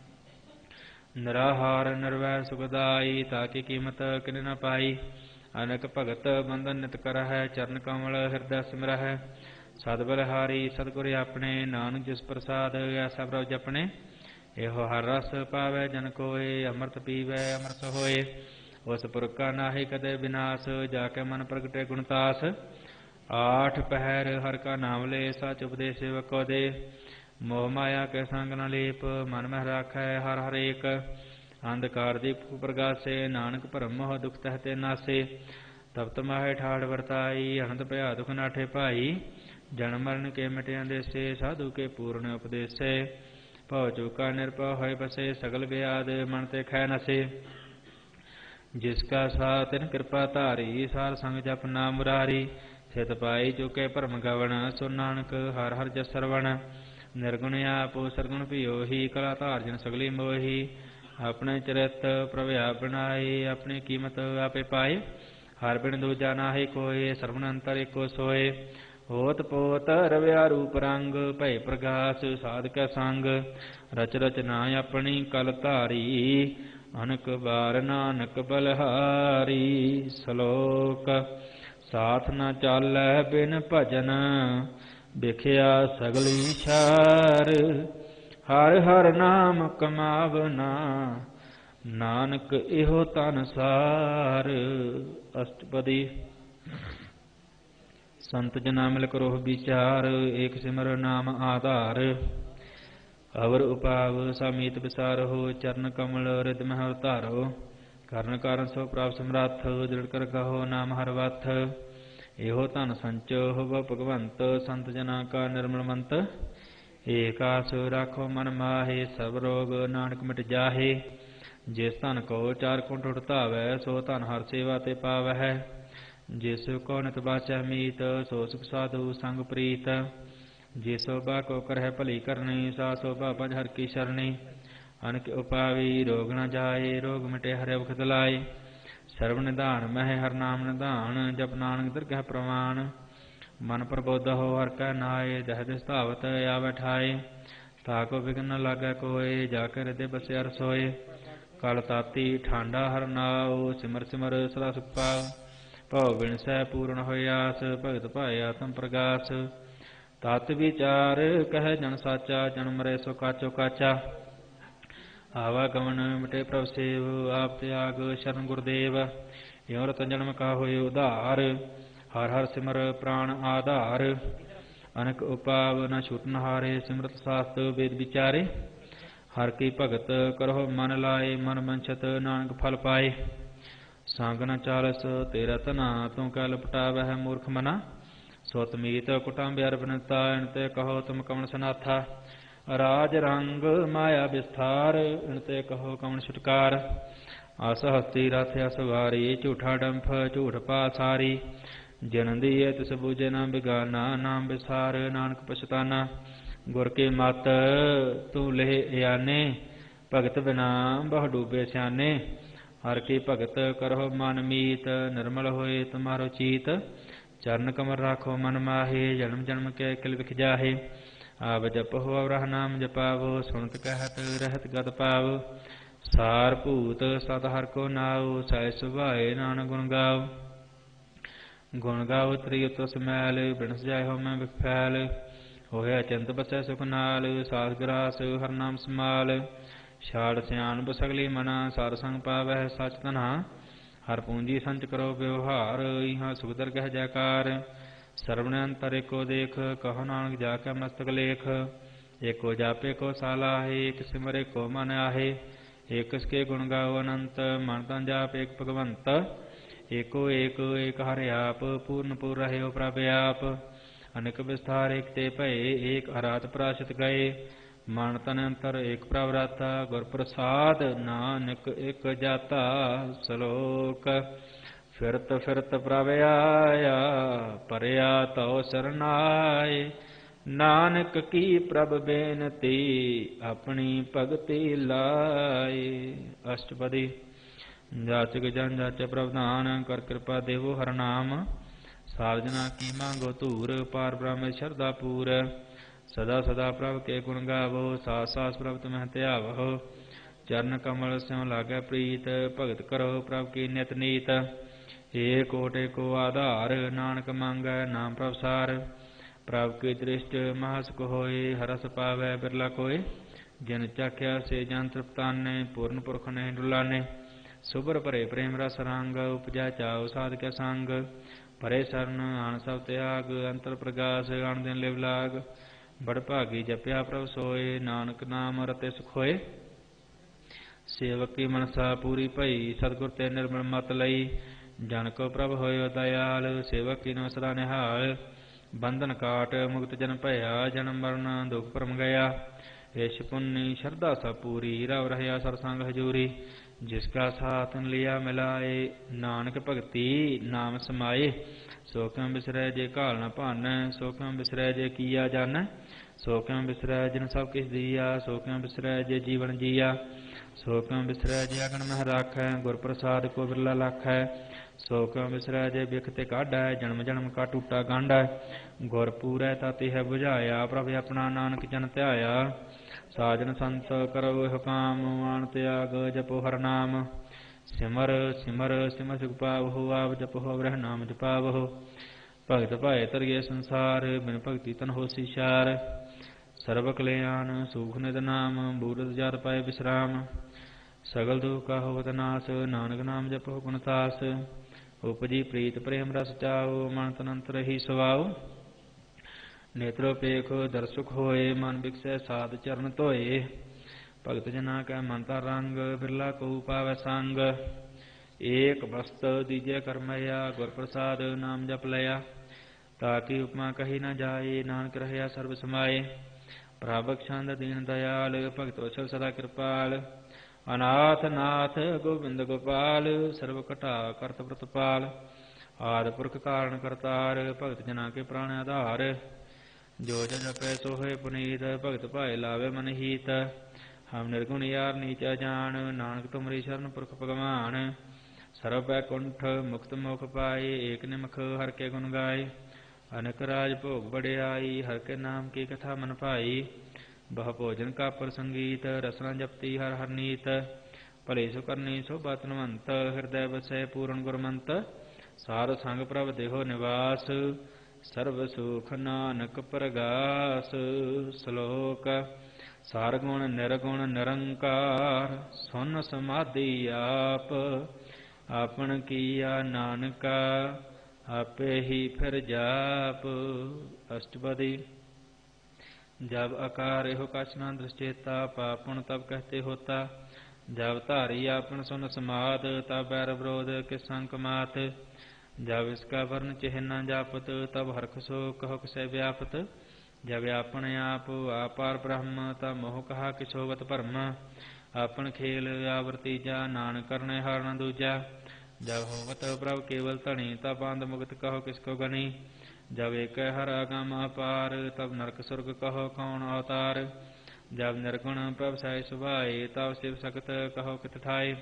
निराहार निर्वैर सुखदाई, ताकि कीमत किन न पाई। अनक भगत बंधन नित कर है, चरण कमल हृदय सिमर है। सद बलिहारी सतगुर अपने, नानक जिस प्रसाद ऐसा प्रभ जपने। एहो हर रस पावै जन कोय, अमृत पीवै अमृत होए। उस पुरख का नाहि कदे विनाश, जाके मन प्रगटे गुणतास। आठ पहर हर का नाम ले, सच उपदेश सेवक को दे। मोह माया के संग न लेप, मन में राखै हर हर एक। अंधकार दीप प्रगासे, नानक भरम मोह दुख तहते नासे। ਤਪਤ ਮਾਹੇ ਠਾੜ ਵਰਤਾਈ, ਅਨੰਦ ਭਇਆ ਦੁਖ ਨਾਠੇ ਭਾਈ। ਜਨਮ ਮਰਨ ਕੇ ਮਿਟਿਆਂ ਦੇਸੇ, ਸਾਧੂ ਕੇ ਪੂਰਨ ਉਪਦੇਸੇ। ਭਉ ਚੂਕਾ ਨਿਰਭਉ ਹੋਇ ਬਸੇ, ਸਗਲ ਵਿਆਦ ਮਨ ਤੇ ਖੈ ਨਸੇ। ਜਿਸ ਕਾ ਸਾਥ ਤਿਨ ਕਿਰਪਾ ਧਾਰੀ, ਸਾਰ ਸੰਗ ਜਪ ਨਾਮ ਮੁਰਾਰੀ। ਸਿਤ ਪਾਈ ਚੁਕੇ ਭਰਮ ਗਵਣ, ਸੋ ਨਾਨਕ ਹਰਿ ਹਰਿ ਜਸ ਸਰਵਣ। ਨਿਰਗੁਣ ਆਪੋ ਸਰਗੁਣ ਭਿਓਹੀ, ਕਲਾ ਧਾਰ ਜਨ ਸਗਲੀ ਮੋਹੀ। ਆਪਣੇ ਚਰਿਤ ਪ੍ਰਭ ਆਪ ਬਣਾਏ, ਆਪਣੀ ਕੀਮਤ ਆਪੇ ਪਾਏ। ਹਰਿ ਬਿਨ ਦੂਜਾ ਨਾਹੀ ਕੋਇ, ਸਰਵਣ ਅੰਤਰ ਏਕੋ ਸੋਏ। ਹੋਤ ਪੋਤ ਰਵਿਆ ਰੂਪ ਰੰਗ, ਭਏ ਪ੍ਰਗਾਸ ਸਾਧ ਕੈ ਸੰਗ। ਰਚ ਰਚ ਨਾ ਆਪਣੀ ਕਲ ਧਾਰੀ, ਅਨਕ ਬਾਰ ਨਾਨਕ ਬਲਹਾਰੀ। ਸ਼ਲੋਕ ਸਾਥ ਨ ਚਾਲੈ ਬਿਨ ਭਜਨ, ਬਿਖਿਆ ਸਗਲੀ ਛਾਰ। ਹਰਿ ਹਰਿ ਨਾਮ ਕਮਾਵਨਾ, ਨਾਨਕ ਇਹੋ ਤਨ ਸਾਰ। ਅਸ਼ਟਪਦੀ। ਸੰਤ ਜਨਾ ਮਿਲ ਕਰੋ ਵਿਚਾਰ, ਏਕ ਸਿਮਰ ਨਾਮ ਆਧਾਰ। ਅਵਰ ਉਪਾਵ ਸਮੀਤ ਵਿਸਾਰਹੁ, ਚਰਨ ਕਮਲ ਰਿਦ ਮਹਿ ਧਾਰੋ। ਕਰਨ ਕਾਰਨ ਸੋ ਪ੍ਰਾਪ ਸਮਰੱਥ, ਦ੍ਰਿੜ ਕਰ ਕਹੋ ਨਾਮ ਹਰਿ ਵਥ। ਇਹੋ ਧਨ ਸੰਚੋ ਹੋਵ ਭਗਵੰਤ, ਸੰਤ ਜਨਾ ਕਾ ਨਿਰਮਲ ਮੰਤ। ਏਕਾਸ ਰਾਖੋ ਮਨ ਮਾਹੇ, ਸਭ ਰੋਗ ਨਾਨਕ ਮਿਟ ਜਾਹੇ। ਜਿਸ ਧਨ ਕੋ ਚਾਰ ਕੁੰਠ ਉਠ ਧਾਵੈ, ਸੋ ਧਨ ਹਰ ਸੇਵਾ ਤੇ ਪਾਵਹਿ। ਜਿਸ ਕੋ ਨਿਤ ਬਾਚੈ ਮੀਤ, ਸੋ ਸੁਖ ਸਾਧੂ ਸੰਗ ਪ੍ਰੀਤ। ਜੇ ਸੋਭਾ ਕੋ ਕਰਹਿ ਭਲੀ ਕਰਨੀ, ਸਾ ਸੋਭਾ ਭਜ ਹਰਿ ਕੀ ਸ਼ਰਣੀ। ਅਨਕ ਉਪਾਵੀ ਰੋਗ ਨ ਜਾਏ, ਰੋਗ ਮਿਟੇ ਹਰਿ ਵਖਤ ਲਾਏ। ਸਰਬ ਨਿਧਾਨ ਮਹਿ ਹਰਿ ਨਾਮ ਨਿਧਾਨ, ਜਪ ਨਾਨਕ ਦਰਗਹਿ ਪ੍ਰਵਾਨ। ਮਨ ਪ੍ਰਬੋਧਹੁ ਹਰਿ ਕੈ ਨਾਏ, ਦਹਿ ਦਿਸ ਧਾਵਤ ਆਵੈ ਠਾਏ। ਤਾਕੋ ਵਿਘਨ ਨ ਲਾਗੈ ਕੋਇ, ਜਾ ਕੇ ਹਿਰਦੇ ਬਸਿਆ ਰਸੋਏ। ਕਲ ਤਾਤੀ ਠਾਂਡਾ ਹਰਿ ਨਾਉ, ਸਿਮਰ ਸਿਮਰ ਸਦਾ ਸੁਖ ਪਾਉ। ਭਉ ਬਿਨਸੈ ਪੂਰਨ ਹੋਇ ਆਸ, ਭਗਤ ਭਾਏ ਆਤਮ ਪ੍ਰਗਾਸ। ਤਤ ਵਿਚਾਰ ਕਹਿ ਜਨ ਸਾਚਾ, ਜਨਮ ਮਰੈ ਸੋ ਕਾਚੋ ਕਾਚਾ। ਆਵਾਗਮਨ ਮਿਟੇ ਪ੍ਰਭ ਸੇਵ, ਆਪ ਤਿਆਗ ਸ਼ਰਨ ਗੁਰਦੇਵ। ਇਉ ਰਤਨ ਜਨਮ ਕਾ ਹੋਇ ਉਧਾਰ, ਹਰਿ ਹਰਿ ਸਿਮਰ ਪ੍ਰਾਣ ਆਧਾਰ। ਅਨਕ ਉਪਾਵ ਨ ਛੂਟਨ ਹਾਰੇ, ਸਿਮਰਤ ਸਾਸਤ ਵੇਦ ਵਿਚਾਰੇ। ਹਰਿ ਕੀ ਭਗਤ ਕਰਹੁ ਮਨ ਲਾਏ, ਮਨ ਬੰਛਤ ਨਾਨਕ ਫਲ ਪਾਏ। ਸੰਗ ਨ ਚਾਲਸ ਤੇਰਾ ਧਨਾ, ਤੂੰ ਕੈ ਲਪਟਾਵਹਿ ਮੂਰਖ ਮਨਾ। ਸੁਤ ਮੀਤ ਕੁਟੰਬਿ ਬਨਤਾ, ਇਨ ਤੇ ਕਹੋ ਤੁਮ ਕਵਣ ਸਨਾਥਾ। ਰਾਜ ਰੰਗ ਮਾਇਆ ਵਿਸਥਾਰ, ਇਨ ਤੇ ਕਹੋ ਕਵਣ ਛੁਟਕਾਰ। ਅਸ ਹਸਤੀ ਰਥ ਅਸ ਵਾਰੀ, ਝੂਠਾ ਡੰਫ ਝੂਠ ਪਾਸਾਰੀ। ਜਿਨ ਦੀਏ ਤਿਸ ਬੂਝੇ ਨਾ ਬਿਗਾਨਾ, ਨਾਮ ਵਿਸਾਰ ਨਾਨਕ ਪਛਤਾਨਾ। ਗੁਰ ਕੀ ਮਤ ਤੂੰ ਲਹਿ ਇਆਨੇ, ਭਗਤ ਬਿਨਾ ਬਹੁ ਡੂਬੇ ਸਿਆਨੇ। ਹਰਿ ਕੀ ਭਗਤ ਕਰਹੁ ਮਨ ਮੀਤ, ਨਿਰਮਲ ਹੋਏ ਤੁਮਾਰੋ ਚੀਤ। ਚਰਨ ਕਮਲ ਰਾਖੋ ਮਨ ਮਾਹੇ, ਜਨਮ ਜਨਮ ਕੇ ਕਿਲ ਵਿਖ ਜਾਹੇ। ਆਵ ਜਪਹੁ ਅਵਰਹ ਨਾਮ ਜਪਾਵੋ, ਸੁਣਤ ਕਹਿਤ ਰਹਿਤ ਗਤ ਪਾਵ। ਸਾਰ ਭੂਤ ਸਤ ਹਰਿ ਕੋ ਨਾਉ, ਸਹਿ ਸੁਭਾਏ ਨਾਨਕ ਗੁਣ ਗਾਉ। ਗੁਣ ਗਾਉ ਤ੍ਰਿ ਉਤਰ ਸਮੈਲ, ਬਿਨਸ ਜਾਇ ਹੋ ਮੈਂ ਵਿਖ ਫੈਲ। ਹੋਇਆ ਚਿੰਤ ਬਸੈ ਸੁਖ ਨਾਲ, ਸਾਸ ਗਰਾਸ ਹਰਿ ਨਾਮ ਸਮਾਲ। ਛਾੜ ਸਿਆਣਪ ਸਗਲੀ ਮਨਾ, ਸਾਰ ਸੰਗ ਪਾਵਹਿ ਸਚ ਧਨਾ। ਹਰਿ ਪੂੰਜੀ ਸੰਚ ਕਰੋ ਵਿਵਹਾਰ, ਇਹਾਂ ਸੁਖ ਦਰਗਹਿ ਜੈਕਾਰ। ਸਰਵਣ ਅੰਤਰ ਏਕੋ ਦੇਖ, ਕਹੋ ਨਾਨਕ ਜਾ ਕੈ ਮਸਤਕ ਲੇਖ। ਏਕੋ ਜਾਪੇ ਕੋ ਸਾਲਾਹੇ, ਇਕ ਸਿਮਰ ਏਕੋ ਮਨ ਆਹੇ। ਏਕਸ ਕੇ ਗੁਣ ਗਾਓ ਅਨੰਤ, ਮਨ ਤਨ ਜਾਪ ਏਕ ਭਗਵੰਤ। ਏਕੋ ਏਕ ਏਕ ਹਰਿ ਆਪ, ਪੂਰਨ ਪੂਰ ਰਹਿਓ ਪ੍ਰਭ ਆਪ। ਅਨੇਕ ਵਿਸਥਾਰ ਏਕ ਤੇ ਭਏ, ਏਕ ਅਰਾਤ ਪ੍ਰਾਸ਼ਿਤ ਗਏ। ਮਨ ਤਨ ਅੰਤਰ ਏਕ ਪ੍ਰਭ ਰਾਤਾ, ਗੁਰ ਪ੍ਰਸਾਦ ਨਾਨਕ ਇਕ ਜਾਤਾ। ਸ਼ਲੋਕ ਫਿਰਤ ਫਿਰਤ ਪ੍ਰਭ ਆਇਆ, ਪਰਿਆ ਤਉ ਸਰਨਾਏ। ਨਾਨਕ ਕੀ ਪ੍ਰਭ ਬੇਨਤੀ, ਆਪਣੀ ਭਗਤੀ ਲਾਏ। ਅਸ਼ਟਪਦੀ। ਜਾਚਕ ਜਨ ਜਾਚੈ ਪ੍ਰਭ ਧਾਨ, ਕਰ ਕਿਰਪਾ ਦੇਵੋ ਹਰਿ ਨਾਮ। ਸਾਰਜਨਾ ਕੀ ਮੰਗੋ ਧੂਰ, ਪਾਰ ਬ੍ਰਹਮ ਸ਼ਰਧਾ ਪੂਰ। ਸਦਾ ਸਦਾ ਪ੍ਰਭ ਕੇ ਗੁਣ ਗਾਵੋ, ਸਾਸ ਸਾਸ ਪ੍ਰਭ ਤੁਮਹਿ ਧਿਆਵਹੁ। ਚਰਨ ਕਮਲ ਸਿਉ ਲਾਗੈ ਪ੍ਰੀਤ, ਭਗਤ ਕਰੋ ਪ੍ਰਭ ਕੀ ਨਿਤ ਨੀਤ। ਏਕ ਓਟ ਏਕੋ ਆਧਾਰ, ਨਾਨਕ ਮੰਗੈ ਨਾਮ ਪ੍ਰਭ ਸਾਰ। ਪ੍ਰਭ ਕੀ ਦ੍ਰਿਸ਼ਟ ਮਹਾਸੁਖ ਹੋਏ, ਹਰਸ ਪਾਵੈ ਬਿਰਲਾ ਕੋਇ। ਜਿਨ ਚਾਖਿਆ ਸੇ ਜਨ ਤ੍ਰਿਪਤਾਨੇ, ਪੂਰਨ ਪੁਰਖ ਨੇ ਡੁਲਾਨੇ। ਸੁਭਰ ਭਰੇ ਪ੍ਰੇਮ ਰਸ ਰੰਗ, ਉਪਜੈ ਚਾਉ ਸਾਧ ਕੇ ਸੰਗ। ਪਰੇ ਸਰਨ ਆਣ ਸਭ ਤਿਆਗ, ਅੰਤਰ ਪ੍ਰਗਾਸ ਆਣ ਦਿਨ ਲਿਵ ਲਾਗ। ਬੜ ਭਾਗੀ ਜਪਿਆ ਪ੍ਰਭ ਸੋਏ, ਨਾਨਕ ਨਾਮ ਰਤੇ ਸੁਖ ਹੋਏ। ਸੇਵਕ ਕੀ ਮਨਸਾ ਪੂਰੀ ਭਈ, ਸਤਿਗੁਰ ਤੇ ਨਿਰਮਲ ਮਤ ਲਈ। ਜਨ ਕੋ ਪ੍ਰਭ ਹੋਇਓ ਦਇਆਲ, ਸੇਵਕ ਕੀਨੋ ਸਦਾ ਨਿਹਾਲ। ਬੰਧਨ ਕਾਟ ਮੁਕਤ ਜਨ ਭਇਆ, ਜਨਮ ਮਰਨ ਦੁਖ ਭਰਮ ਗਿਆ। ਯਸ਼ ਪੁੰਨੀ ਸ਼ਰਧਾ ਸਭ ਪੂਰੀ, ਰਵ ਰਹਿਆ ਸਰਸੰਗ ਹਜੂਰੀ। ਜਿਸ ਕਾ ਸਾਥ ਲਿਆ ਮਿਲਾਏ, ਨਾਨਕ ਭਗਤੀ ਨਾਮ ਸਮਾਏ। ਸੋ ਕਿਉ ਬਿਸਰੈ ਜੇ ਘਾਲ ਨ ਭਾਨੈ, ਸੋ ਕਿਉ ਬਿਸਰੈ ਜੇ ਕੀਆ ਜਾਨੈ। ਸੋ ਕਿਉ ਬਿਸਰੈ ਜਿਨ ਸਭ ਕਿਛ ਦੀਆ, ਸੋ ਕਿਉ ਬਿਸਰੈ ਜੇ ਜੀਵਨ ਜੀਆ। ਸੋ ਕਿਉ ਬਿਸਰੈ ਜੇ ਅਗਨ ਮਹਿ ਰਾਖੈ, ਗੁਰ ਪ੍ਰਸਾਦ ਕੋ ਬਿਰਲਾ ਲਾਖੈ। ਸੋ ਕਿਉ ਬਿਸਰੈ ਜੇ ਬਿਖ ਤੇ ਕਾਢੈ, ਜਨਮ ਜਨਮ ਕਾ ਟੂਟਾ ਗਾਂਢੈ। ਗੁਰ ਪੂਰੈ ਤਾ ਤਿਹ ਬੁਝਾਇਆ, ਪ੍ਰਭ ਆਪਣਾ ਨਾਨਕ ਜਨ ਧਿਆਇਆ। ਸਾਜਨ ਸੰਤ ਕਰੋ ਇਹੋ ਕਾਮ, ਆਣ ਤਿਆਗ ਜਪੋ ਹਰਿ ਨਾਮ। ਸਿਮਰ ਸਿਮਰ ਸਿਮਰ ਸੁਖ ਪਾਵਹੁ, ਆਪ ਜਪੋ ਅਵਰਹਿ ਨਾਮ ਜਪਾਵਹੁ। ਭਗਤ ਭਾਏ ਤਰੀਏ ਸੰਸਾਰ, ਬਿਨ ਭਗਤੀ ਤਨ ਹੋਸੀ ਛਾਰ। ਸਰਬ ਕਲਿਆਣ ਸੂਖ ਨਿਤ ਨਾਮ, ਬੂਰਤ ਜਾਤ ਪਾਏ ਵਿਸਰਾਮ। ਸਗਲ ਦੁਖ ਕਾ ਹੋਵਤ ਨਾਸ, ਨਾਨਕ ਨਾਮ ਜਪੋ ਗੁਣ ਤਾਸ। ਉਪਜੀ ਪ੍ਰੀਤ ਪ੍ਰੇਮ ਰਸ ਚਾਉ, ਮਨ ਤਨ ਅੰਤਰ ਹੀ ਸਵਾਉ। ਨੇਤਰੋ ਪੇਖ ਦਰਸੁਖ ਹੋਏ, ਮਨ ਬਿਕਸੈ ਸਾਧ ਚਰਨ ਧੋਏ। ਭਗਤ ਜਨਾ ਕੈ ਮਨ ਤਾ ਰੰਗ, ਬਿਰਲਾ ਕਉ ਪਾਵੈ ਸੰਗ। ਏਕ ਬਸਤ ਦੀਜੈ ਕਰਮਇਆ, ਗੁਰ ਪ੍ਰਸਾਦ ਨਾਮ ਜਪ ਲਿਆ। ਤਾਕੀ ਉਪਮਾ ਕਹੀ ਨ ਜਾਏ, ਨਾਨਕ ਰਹਿਆ ਸਰਬ ਸਮਾਏ। ਪ੍ਰਭ ਛੰਦ ਦੀਨ ਦਇਆਲ, ਭਗਤ ਵਛਲ ਸਦਾ ਕਿਰਪਾਲ। ਅਨਾਥ ਨਾਥ ਗੋਬਿੰਦ ਗੋਪਾਲ, ਸਰਬ ਘਟਾ ਕਰਤ ਪ੍ਰਤਪਾਲ। ਆਦਿ ਪੁਰਖ ਕਾਰਨ ਕਰਤਾਰ, ਭਗਤ ਜਨਾ ਕੇ ਪ੍ਰਾਣ ਆਧਾਰ। ਜੋ ਜਨ ਜਪੈ ਸੋ ਹੋਏ ਪੁਨੀਤ, ਭਗਤ ਭਾਏ ਲਾਵੇ ਮਨ ਹੀਤ। ਹਮ ਨਿਰਗੁਣ ਯਾਰ ਨੀਚ ਅਜਾਨ, ਨਾਨਕ ਤੁਮਰੀ ਸ਼ਰਨ ਪੁਰਖ ਭਗਵਾਨ। ਸਰਬ ਬੈਕੁੰਠ ਮੁਕਤ ਮੋਖ ਪਾਏ, ਏਕ ਨਿਮਖ ਹਰਿ ਕੇ ਗੁਣ ਗਾਏ। ਅਨਕ ਰਾਜ ਭੋਗ ਬੜਿਆਈ, ਹਰਿ ਕੇ ਨਾਮ ਕੀ ਕਥਾ ਮਨ ਭਾਈ। ਬਹੁ ਭੋਜਨ ਕਾ ਪ੍ਰਸੰਗੀਤ, ਰਸਨਾ ਜਪਤੀ ਹਰਿ ਹਰਿ ਨੀਤ। ਭਲੇ ਸੋ ਕਰਨੀ ਸੋਭਾ ਧਨਵੰਤ, ਹਿਰਦੈ ਵਸੈ ਪੂਰਨ ਗੁਰਮੰਤ। ਸਾਧ ਸੰਗ ਪ੍ਰਭ ਦੇਹੋ ਨਿਵਾਸ, ਸਰਬ ਸੁਖ ਨਾਨਕ ਪ੍ਰਗਾਸ। ਸ਼ਲੋਕ ਸਾਰ ਗੁਣ ਨਿਰਗੁਣ ਨਿਰੰਕਾਰ, ਸੁਨ ਸਮਾਧੀ ਆਪ। ਆਪਨ ਕੀਆ ਨਾਨਕਾ, ਆਪੇ ਹੀ ਫਿਰ ਜਾਪ। ਅਸ਼ਟਪਦੀ। ਜਬ ਆਕਾਰ ਇਹੋ ਕਛ ਨ ਦ੍ਰਿਸ਼ਚੇਤਾ, ਪਾਪੁਣ ਤਬ ਕਹਤੇ ਹੋਤਾ। ਜਬ ਧਾਰੀ ਆਪਨ ਸੁਨ ਸਮਾਧ, ਤਬ ਬੈਰ ਵਿਰੋਧ ਕਿਸ ਸੰਕ ਮਾਤ। ਜਬ ਇਸਕਾ ਵਰਨ ਚਿਹ ਨ ਜਾਪਤ, ਤਬ ਹਰਖ ਸੋ ਕਹੋ ਕਿਸੈ ਵਿਆਪਤ। ਜਬ ਆਪਨ ਆਪ ਆਪਾਰ ਬ੍ਰਹਮ, ਤਬ ਮੋਹ ਕਹਾ ਕਿਛ ਹੋਵਤ ਭਰਮ। ਆਪਨ ਖੇਲ ਆਵਰ ਤੀਜਾ, ਨਾਨਕ ਕਰਨੈ ਹਾਰ ਨ ਦੂਜਾ। ਜਬ ਹੋਵਤ ਪ੍ਰਭ ਕੇਵਲ ਧਣੀ, ਤਬ ਬੰਧ ਮੁਕਤ ਕਹੋ ਕਿਸ ਕੋ ਗਣੀ। ਜਬ ਏਕੈ ਹਰਿ ਅਗਮ ਅਪਾਰ, ਤਬ ਨਰਕ ਸੁਰਗ ਕਹੋ ਕੌਣ ਅਵਤਾਰ। ਜਬ ਨਿਰਗੁਣ ਪ੍ਰਭ ਸਹਿ ਸੁਭਾਏ, ਤਬ ਸਿਵ ਸਕਤ ਕਹੋ ਕਿਤ ਠਾਏ।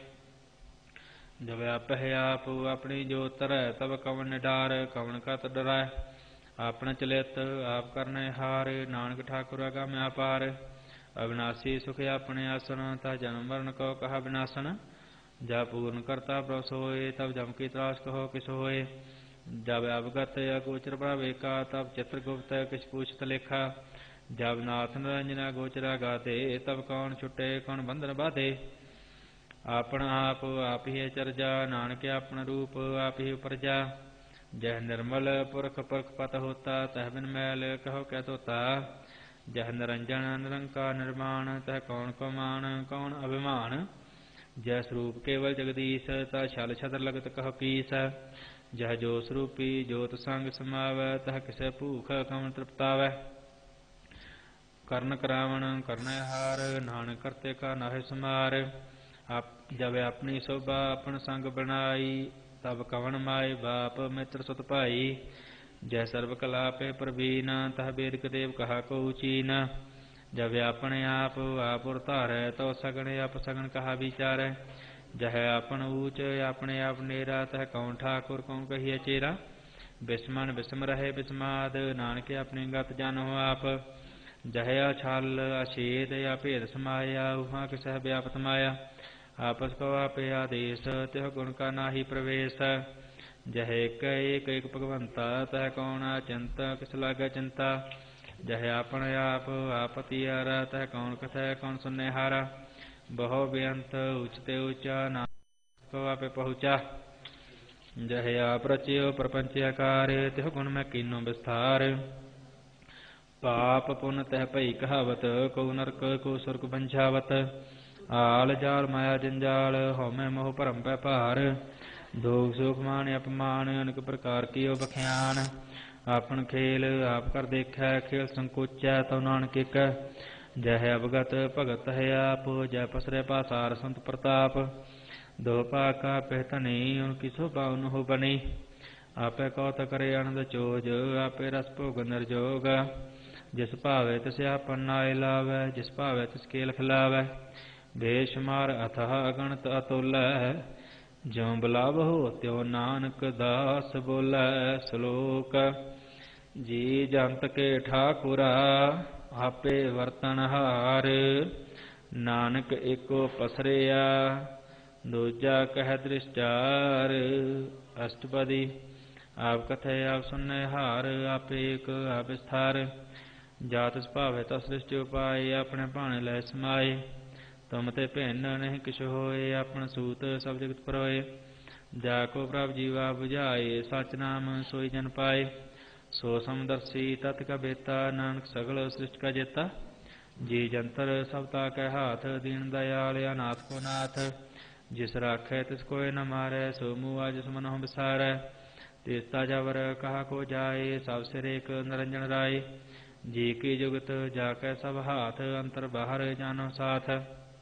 ਜਬ ਆਪਹਿ ਆਪ ਆਪਣੀ ਜੋਤ ਧਰੈ, ਤਬ ਕਵਣ ਨਿਡਾਰ ਕਵਣ ਕਤ ਡਰੈ। ਆਪਨ ਚਲਿਤ ਆਪ ਕਰਨੈ ਹਾਰ, ਨਾਨਕ ਠਾਕੁਰ ਅਗਮ ਅਪਾਰ। ਅਵਿਨਾਸੀ ਸੁਖ ਆਪਣੇ ਆਸਣ, ਤਾ ਜਨਮ ਮਰਨ ਕੋ ਕਹਾ ਵਿਨਾਸਨ। ਜਬ ਪੂਰਨ ਕਰਤਾ ਪ੍ਰਭ ਸੋਏ, ਤਬ ਜਮ ਕੀ ਤਰਾਸ ਕਹੋ ਕਿਸ ਹੋਏ। ਜਬ ਅਵਗਤ ਅਗੋਚਰ ਪ੍ਰਭ ਏਕਾ, ਤਬ ਚਿਤ੍ਰ ਗੁਪਤ ਕਿਛ ਪੂਛਤ ਲੇਖਾ। ਜਬ ਨਾਥ ਨਿਰੰਜਨਾ ਗੋਚਰਾ ਗਾਤੇ, ਤਬ ਕੌਣ ਛੁਟੇ ਕੌਣ ਬੰਧਨ ਬਾਧੇ। ਆਪਨ ਆਪ ਆਪ ਹੀ ਚਰਜਾ, ਨਾਨਕ ਆਪਨ ਰੂਪ ਆਪ ਹੀ ਉਪਰਜਾ। ਜਹ ਨਿਰਮਲ ਪੁਰਖ ਪੁਰਖ ਪਤ ਹੋਤਾ, ਤਹ ਬਿਨ ਮੈਲ ਕਹੋ ਕੈ ਧੋਤਾ। ਜਹ ਨਿਰੰਜਨ ਨਿਰੰਕਾਰ ਨਿਰਮਾਣ, ਤਹ ਕੌਣ ਕੋ ਮਾਨ ਕੌਣ ਅਭਿਮਾਨ। ਜਹ ਸਰੂਪ ਕੇਵਲ ਜਗਦੀਸ਼, ਤਾ ਛਲ ਛਤਰ ਲਗਤ ਕਹੋ ਕੀਸ। ਜਹ ਜੋ ਸਰੂਪੀ ਜੋਤ ਸੰਗ ਸਮਾਵੈ, ਤਹ ਕਿਸੈ ਭੂਖ ਕਵਣ ਤ੍ਰਿਪਤਾਵੈ। ਕਰਨ ਕਰਾਵਣ ਕਰਨੈ ਹਾਰ, ਨਾਨਕ ਕਰਤੇ ਕਾ ਨਾਹਿ ਸਮਾਰ। ਜਬ ਆਪਣੀ ਸੋਭਾ ਆਪਨ ਸੰਗ ਬਣਾਈ, ਤਬ ਕਵਣ ਮਾਏ ਬਾਪ ਮਿੱਤਰ ਸੁਤ ਭਾਈ। ਜੈ ਸਰਬ ਕਲਾ ਪੇ ਪ੍ਰਵੀਨ, ਤਹ ਬੇਦਿਕ ਦੇਵ ਕਹਾ ਕਉ ਚੀਨ। ਜਬ ਆਪਨ ਆਪ ਆਪੁਰ ਧਾਰੈ, ਤਉ ਸਗਣ ਅਪ ਸਗਣ ਕਹਾ ਵਿਚਾਰੈ। ਜਹ ਆਪਨ ਊਚ ਆਪਣੇ ਆਪ ਨੇਰਾ, ਤਹ ਕੌਣ ਠਾਕੁਰ ਕੌਣ ਕਹੀਐ ਚੇਰਾ। ਬਿਸਮਨ ਬਿਸਮ ਰਹੇ ਬਿਸਮਾਦ, ਨਾਨਕ ਆਪਣੀ ਗਤ ਜਾਨਹੁ ਆਪ। ਜਹ ਅਛਲ ਅਛੇਦ ਅਭੇਦ ਸਮਾਇਆ, ਉਹਾਂ ਕਿਸਹਿ ਵਿਆਪਤ ਮਾਇਆ। ਆਪਸ ਕੋ ਆਪੇ ਆਦੇਸ, ਤਿਹ ਗੁਣ ਕਾ ਨਾਹੀ ਪ੍ਰਵੇਸ਼। ਜਹ ਏਕ ਏਕ ਏਕ ਭਗਵੰਤਾ, ਤਹ ਕੌਣ ਅਚਿੰਤ ਕਿਸ ਲਾਗੈ ਚਿੰਤਾ। ਜਹ ਆਪਨ ਆਪ ਆਪਤੀ ਹਾਰਾ, ਤਹ ਕੌਣ ਕਥੈ ਕੌਣ ਸੁਨੈ ਹਾਰਾ। ਬਹੁ ਬੇਅੰਤ ਉਚਤੇ ਉਚਾ, ਨਾਨਕ ਕੋ ਆਪੇ ਪਹੁੰਚਾ। ਜਹ ਆਪ ਰਚਿਓ ਪ੍ਰਪੰਚ ਆਕਾਰ, ਤਿਹ ਗੁਣ ਮੈਂ ਕੀਨੋ ਵਿਸਥਾਰ। ਪਾਪ ਪੁਨ ਤਹ ਭਈ ਕਹਾਵਤ, ਕਉ ਨਰਕ ਕਉ ਸੁਰਗ ਬੰਝਾਵਤ। ਆਲ ਜਾਲ ਮਾਇਆ ਜੰਜਾਲ, ਹਉਮੈ ਮੋਹ ਭਰਮ ਪੈ ਭਾਰ। ਦੋਖ ਸੁਖ ਮਾਨ ਅਪਮਾਨ ਅਨੇਕ ਪ੍ਰਕਾਰ ਕੀਓ ਬਖਿਆਨ। ਆਪਨ ਖੇਲ ਆਪ ਕਰ ਦੇਖੈ ਖੇਲ ਸੰਕੋਚੈ ਤਉ ਨਾਨਕ ਏਕੈ। ਜਹ ਅਵਗਤ ਭਗਤ ਹੈ ਆਪ ਜੈ ਪਸਰੈ ਪਾਸਾਰ ਸੰਤ ਪ੍ਰਤਾਪ। ਦੋ ਪਾਕਾ ਪਹਿਤਨੀ ਉਨਕੀ ਸੋਭਾ ਉਨਹੁ ਬਨੀ। ਆਪੇ ਕੌਤ ਕਰੇ ਅਨੰਦ ਚੋਜ ਆਪੇ ਰਸ ਭੋਗ ਨਿਰਜੋਗ। ਜਿਸ ਭਾਵੇ ਤਿਸ ਆਪਨ ਨਾਇ ਲਾਵੈ ਜਿਸ ਭਾਵੇ ਤਿਸ ਕੇਲ ਖਿਲਾਵੈ। ਬੇਸ਼ੁਮਾਰ ਅਥਾਹ ਅਗਣਤ ਅਤੁਲੈ ਜਿਉ ਬੁਲਾਵਹੁ ਤਿਉ ਨਾਨਕ ਦਾਸ ਬੋਲੈ। ਸ਼ਲੋਕ। ਜੀ ਜੰਤ ਕੇ ਠਾਕੁਰਾ ਆਪੇ ਵਰਤਨਹਾਰ। ਨਾਨਕ ਏਕੋ ਪਸਰਿਆ ਦੂਜਾ ਕਹਿ ਦ੍ਰਿਸ਼ਟਾਰ। ਅਸ਼ਟਪਦੀ। ਆਪ ਕਥੈ ਆਪ ਸੁਨੈ ਹਾਰ ਆਪੇ ਏਕ ਆਪ ਸਥਾਰ। ਜਾਤ ਸੁਭਾਵੈ ਤਾ ਸ੍ਰਿਸ਼ਟਿ ਉਪਾਏ ਆਪਣੇ ਭਾਣੇ ਲੈ ਸਮਾਏ। ਤੁਮ ਤੇ ਭਿੰਨ ਨਹੀਂ ਕਿਛੁ ਹੋਏ ਆਪਣ ਸੂਤ ਸਭ ਜਗਤ ਪਰੋਏ। ਜਾ ਕੋ ਪ੍ਰਭ ਜੀਵਾ ਬੁਝਾਏ ਸਚ ਨਾਮ ਸੋਈ ਜਨ ਪਾਏ। ਸੋ ਸਮਦਰਸੀ ਤਤ ਕਾ ਬੇਤਾ ਨਾਨਕ ਸਗਲ ਸ੍ਰਿਸ਼ਟ ਕਾ ਜੇਤਾ। ਜੀ ਜੰਤਰ ਸਭ ਤਾ ਕੈ ਹਾਥ ਦੀਨ ਦਇਆਲ ਅਨਾਥ ਕੋ ਨਾਥ। ਜਿਸ ਰਾਖੈ ਤਿਸ ਕੋਇ ਨ ਮਾਰੈ ਸੋ ਮੂਆ ਜਿਸ ਮਨਹੁ ਵਿਸਾਰੈ। ਤੇਸਤਾ ਜਬਰ ਕਹਾ ਕੋ ਜਾਏ ਸਭ ਸਿਰ ਏਕ ਨਿਰੰਜਨ ਰਾਏ। ਜੀ ਕੀ ਜੁਗਤ ਜਾ ਕੈ ਸਭ ਹਾਥ ਅੰਤਰ ਬਾਹਰ ਜਾਨੋ ਸਾਥ।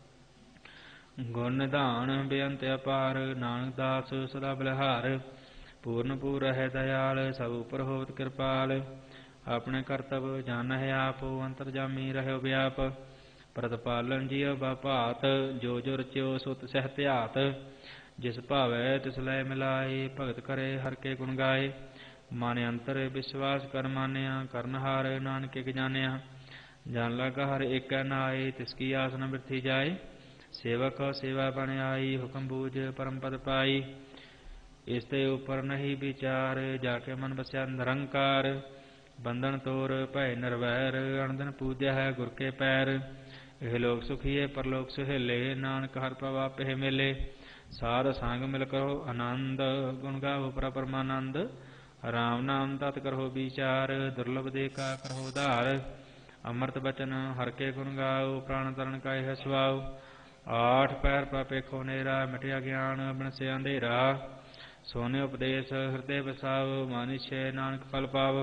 ਗੁਣ ਨਿਧਾਨ ਬੇਅੰਤ ਅਪਾਰ ਨਾਨਕ ਦਾਸ ਸਦਾ ਬਲਿਹਾਰ। ਪੂਰਨ ਪੂਰ ਹੈ ਦਇਆਲ ਸਭ ਉਪਰ ਹੋਵਤ ਕਿਰਪਾਲ। ਆਪਣੇ ਕਰਤਵ ਜਾਣਹਿ ਆਪ ਅੰਤਰ ਜਾਮੀ ਰਹਿਓ ਵਿਆਪ। ਪ੍ਰਤਪਾਲਨ ਜੀਅ ਬਾਪਾਤ ਜੋ ਜੋ ਰਚਿਓ ਸੋ ਤਿਸਹਿ ਧਿਆਤ। ਜਿਸ ਭਾਵੈ ਤਿਸ ਲੈ ਮਿਲਾਏ ਭਗਤ ਕਰੇ ਹਰਿ ਕੇ ਗੁਣ ਗਾਏ। ਮਨ ਅੰਤਰ ਵਿਸ਼ਵਾਸ ਕਰ ਮਾਨਿਆ ਕਰਨਹਾਰ ਨਾਨਕ ਇਕ ਜਾਣਿਆ। ਜਾਣ ਲਗਾ ਹਰਿ ਏਕੈ ਨਾਏ ਤਿਸ ਕੀ ਆਸ ਨ ਬਿਰਥੀ ਜਾਏ। ਸੇਵਕ ਸੇਵਾ ਬਣ ਆਈ ਹੁਕਮ ਬੂਝ ਪਰਮ ਪਦ ਪਾਈ। ਇਸ ਤੇ ਉਪਰ ਨਹੀਂ ਵਿਚਾਰ ਜਾ ਕੇ ਮਨ ਬਸਿਆ ਨਿਰੰਕਾਰ। ਬੰਧਨ ਤੋਰ ਭੈ ਨਿਰਵੈਰ ਅਣਦਨ ਪੂਜਿਆ ਹੈ ਗੁਰ ਕੇ ਪੈਰ। ਇਹ ਲੋਕ ਸੁਖੀਏ ਪਰਲੋਕ ਸੁਹੇਲੇ ਨਾਨਕ ਹਰਿ ਪ੍ਰਭ ਆਪੇ ਮੇਲੇ। ਸਾਧ ਸੰਗ ਮਿਲ ਕਰੋ ਆਨੰਦ ਗੁਣ ਗਾਵੋ ਪ੍ਰਭ ਪਰਮਾਨੰਦ। ਰਾਮ ਨਾਮ ਤਤ ਕਰੋ ਵਿਚਾਰ ਦੁਰਲਭ ਦੇ ਕਾ ਕਰੋ ਉਧਾਰ। ਅੰਮ੍ਰਿਤ ਬਚਨ ਹਰਿ ਕੇ ਗੁਣ ਗਾਓ ਪ੍ਰਾਣ ਤਰਨ ਕਾ ਇਹ ਸੁਆਓ। ਆਠ ਪੈਰ ਪ੍ਰਪੇਖੋ ਨੇਰਾ ਮਿਟਿਆ ਗਿਆਨ ਬਿਨਸੇ ਅੰਧੇਰਾ। ਸੋਨੇ ਉਪਦੇਸ਼ ਹਿਰਦੇ ਵਸਾਵ ਮਾਨਿਸ਼ੈ ਨਾਨਕ ਫਲ ਪਾਵ।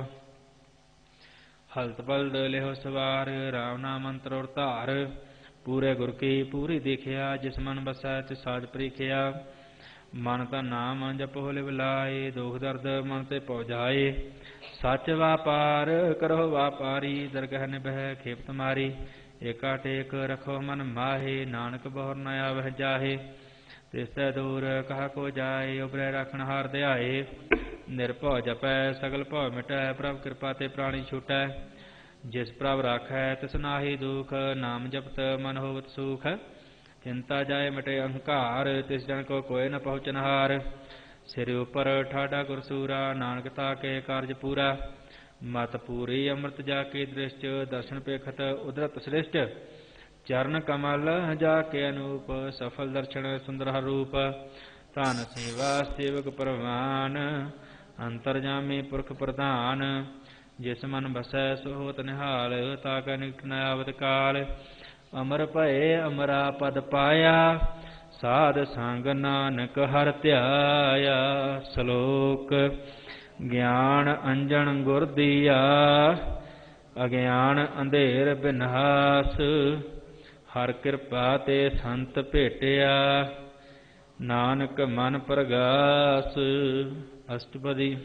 ਹਲਤ ਬਲਦ ਲਿਹੋ ਸਵਾਰ ਰਾਮ ਨਾਮ ਅੰਤਰ ਔਰ ਧਾਰ। ਪੂਰੇ ਗੁਰ ਕੀ ਪੂਰੀ ਦੇਖਿਆ ਜਿਸ ਮਨ ਬਸੈ ਤਿਸ ਸਾਜ ਪ੍ਰੀਖਿਆ। ਮਨ ਤਾਂ ਨਾਮ ਜਪੋ ਲਿਵ ਲਾਏ ਦੁਖ ਦਰਦ ਮਨ ਤੇ ਪਉ ਜਾਏ। ਸੱਚ ਵਾਪਾਰ ਕਰੋ ਵਾਪਾਰੀ ਦਰਗਹ ਨਿਭੈ ਖੇਪ ਤੁਮਾਰੀ। ਏਕਾ ਟੇਕ ਰਖੋ ਮਨ ਮਾਹੇ ਨਾਨਕ ਬਹੁਰ ਨ ਆਵਹਿ ਜਾਹੇ। ਤਿਸੈ ਦੂਰ ਕਹਾ ਕੋ ਜਾਏ ਉਬਰੈ ਰਾਖਣ ਹਾਰ ਧਿਆਏ। ਨਿਰਭਉ ਜਪੈ ਸਗਲ ਭਉ ਮਿਟੈ ਪ੍ਰਭ ਕਿਰਪਾ ਤੇ ਪ੍ਰਾਣੀ ਛੁਟੈ। ਜਿਸ ਪ੍ਰਭ ਰਾਖੈ ਤਿਸ ਨਾਹੀ ਦੁਖ ਨਾਮ ਜਪਤ ਮਨ ਹੋਵਤ ਸੂਖ। ਚਿੰਤਾ ਜਾਏ ਮਿਟੇ ਅਹੰਕਾਰ ਤਿਸ ਜਨ ਕੋ ਕੋਇ ਨ ਪਹੁੰਚਨਹਾਰ। ਸਿਰ ਉਪਰ ਠਾਡਾ ਗੁਰਸੂਰਾ ਨਾਨਕ ਤਾ ਕੇ ਕਾਰਜ ਪੂਰਾ। ਮਤ ਪੂਰੀ ਅੰਮ੍ਰਿਤ ਜਾ ਕੇ ਦ੍ਰਿਸ਼ਟ ਦਰਸ਼ਨ ਪੇਖਤ ਉਦਰਤ ਸ੍ਰਿਸ਼ਟ। ਚਰਨ ਕਮਲ ਜਾ ਕੇ ਅਨੂਪ ਸਫਲ ਦਰਸ਼ਨ ਸੁੰਦਰ ਹਰ ਰੂਪ। ਧਨ ਸੇਵਾ ਸੇਵਕ ਪ੍ਰਵਾਨ ਅੰਤਰਜਾਮੀ ਪੁਰਖ ਪ੍ਰਧਾਨ। ਜਿਸ ਮਨ ਬਸੈ ਸੋ ਹੋਤ ਨਿਹਾਲ ਤਾ ਕੈ ਨਿਕਟ ਨ ਆਵਤ ਕਾਲ। ਅਮਰ ਭਏ ਅਮਰਾ ਪਦ ਪਾਇਆ ਸਾਧ ਸੰਗ ਨਾਨਕ ਹਰਿ ਧਿਆਇਆ। ਸ਼ਲੋਕ। ਗਿਆਨ ਅੰਜਨ ਗੁਰ ਦੀਆ ਅਗਿਆਨ ਅੰਧੇਰ ਬਿਨਾਸ਼। ਹਰਿ ਕਿਰਪਾ ਤੇ ਸੰਤ ਭੇਟਿਆ ਨਾਨਕ ਮਨ ਪ੍ਰਗਾਸ। ਅਸ਼ਟਪਦੀ।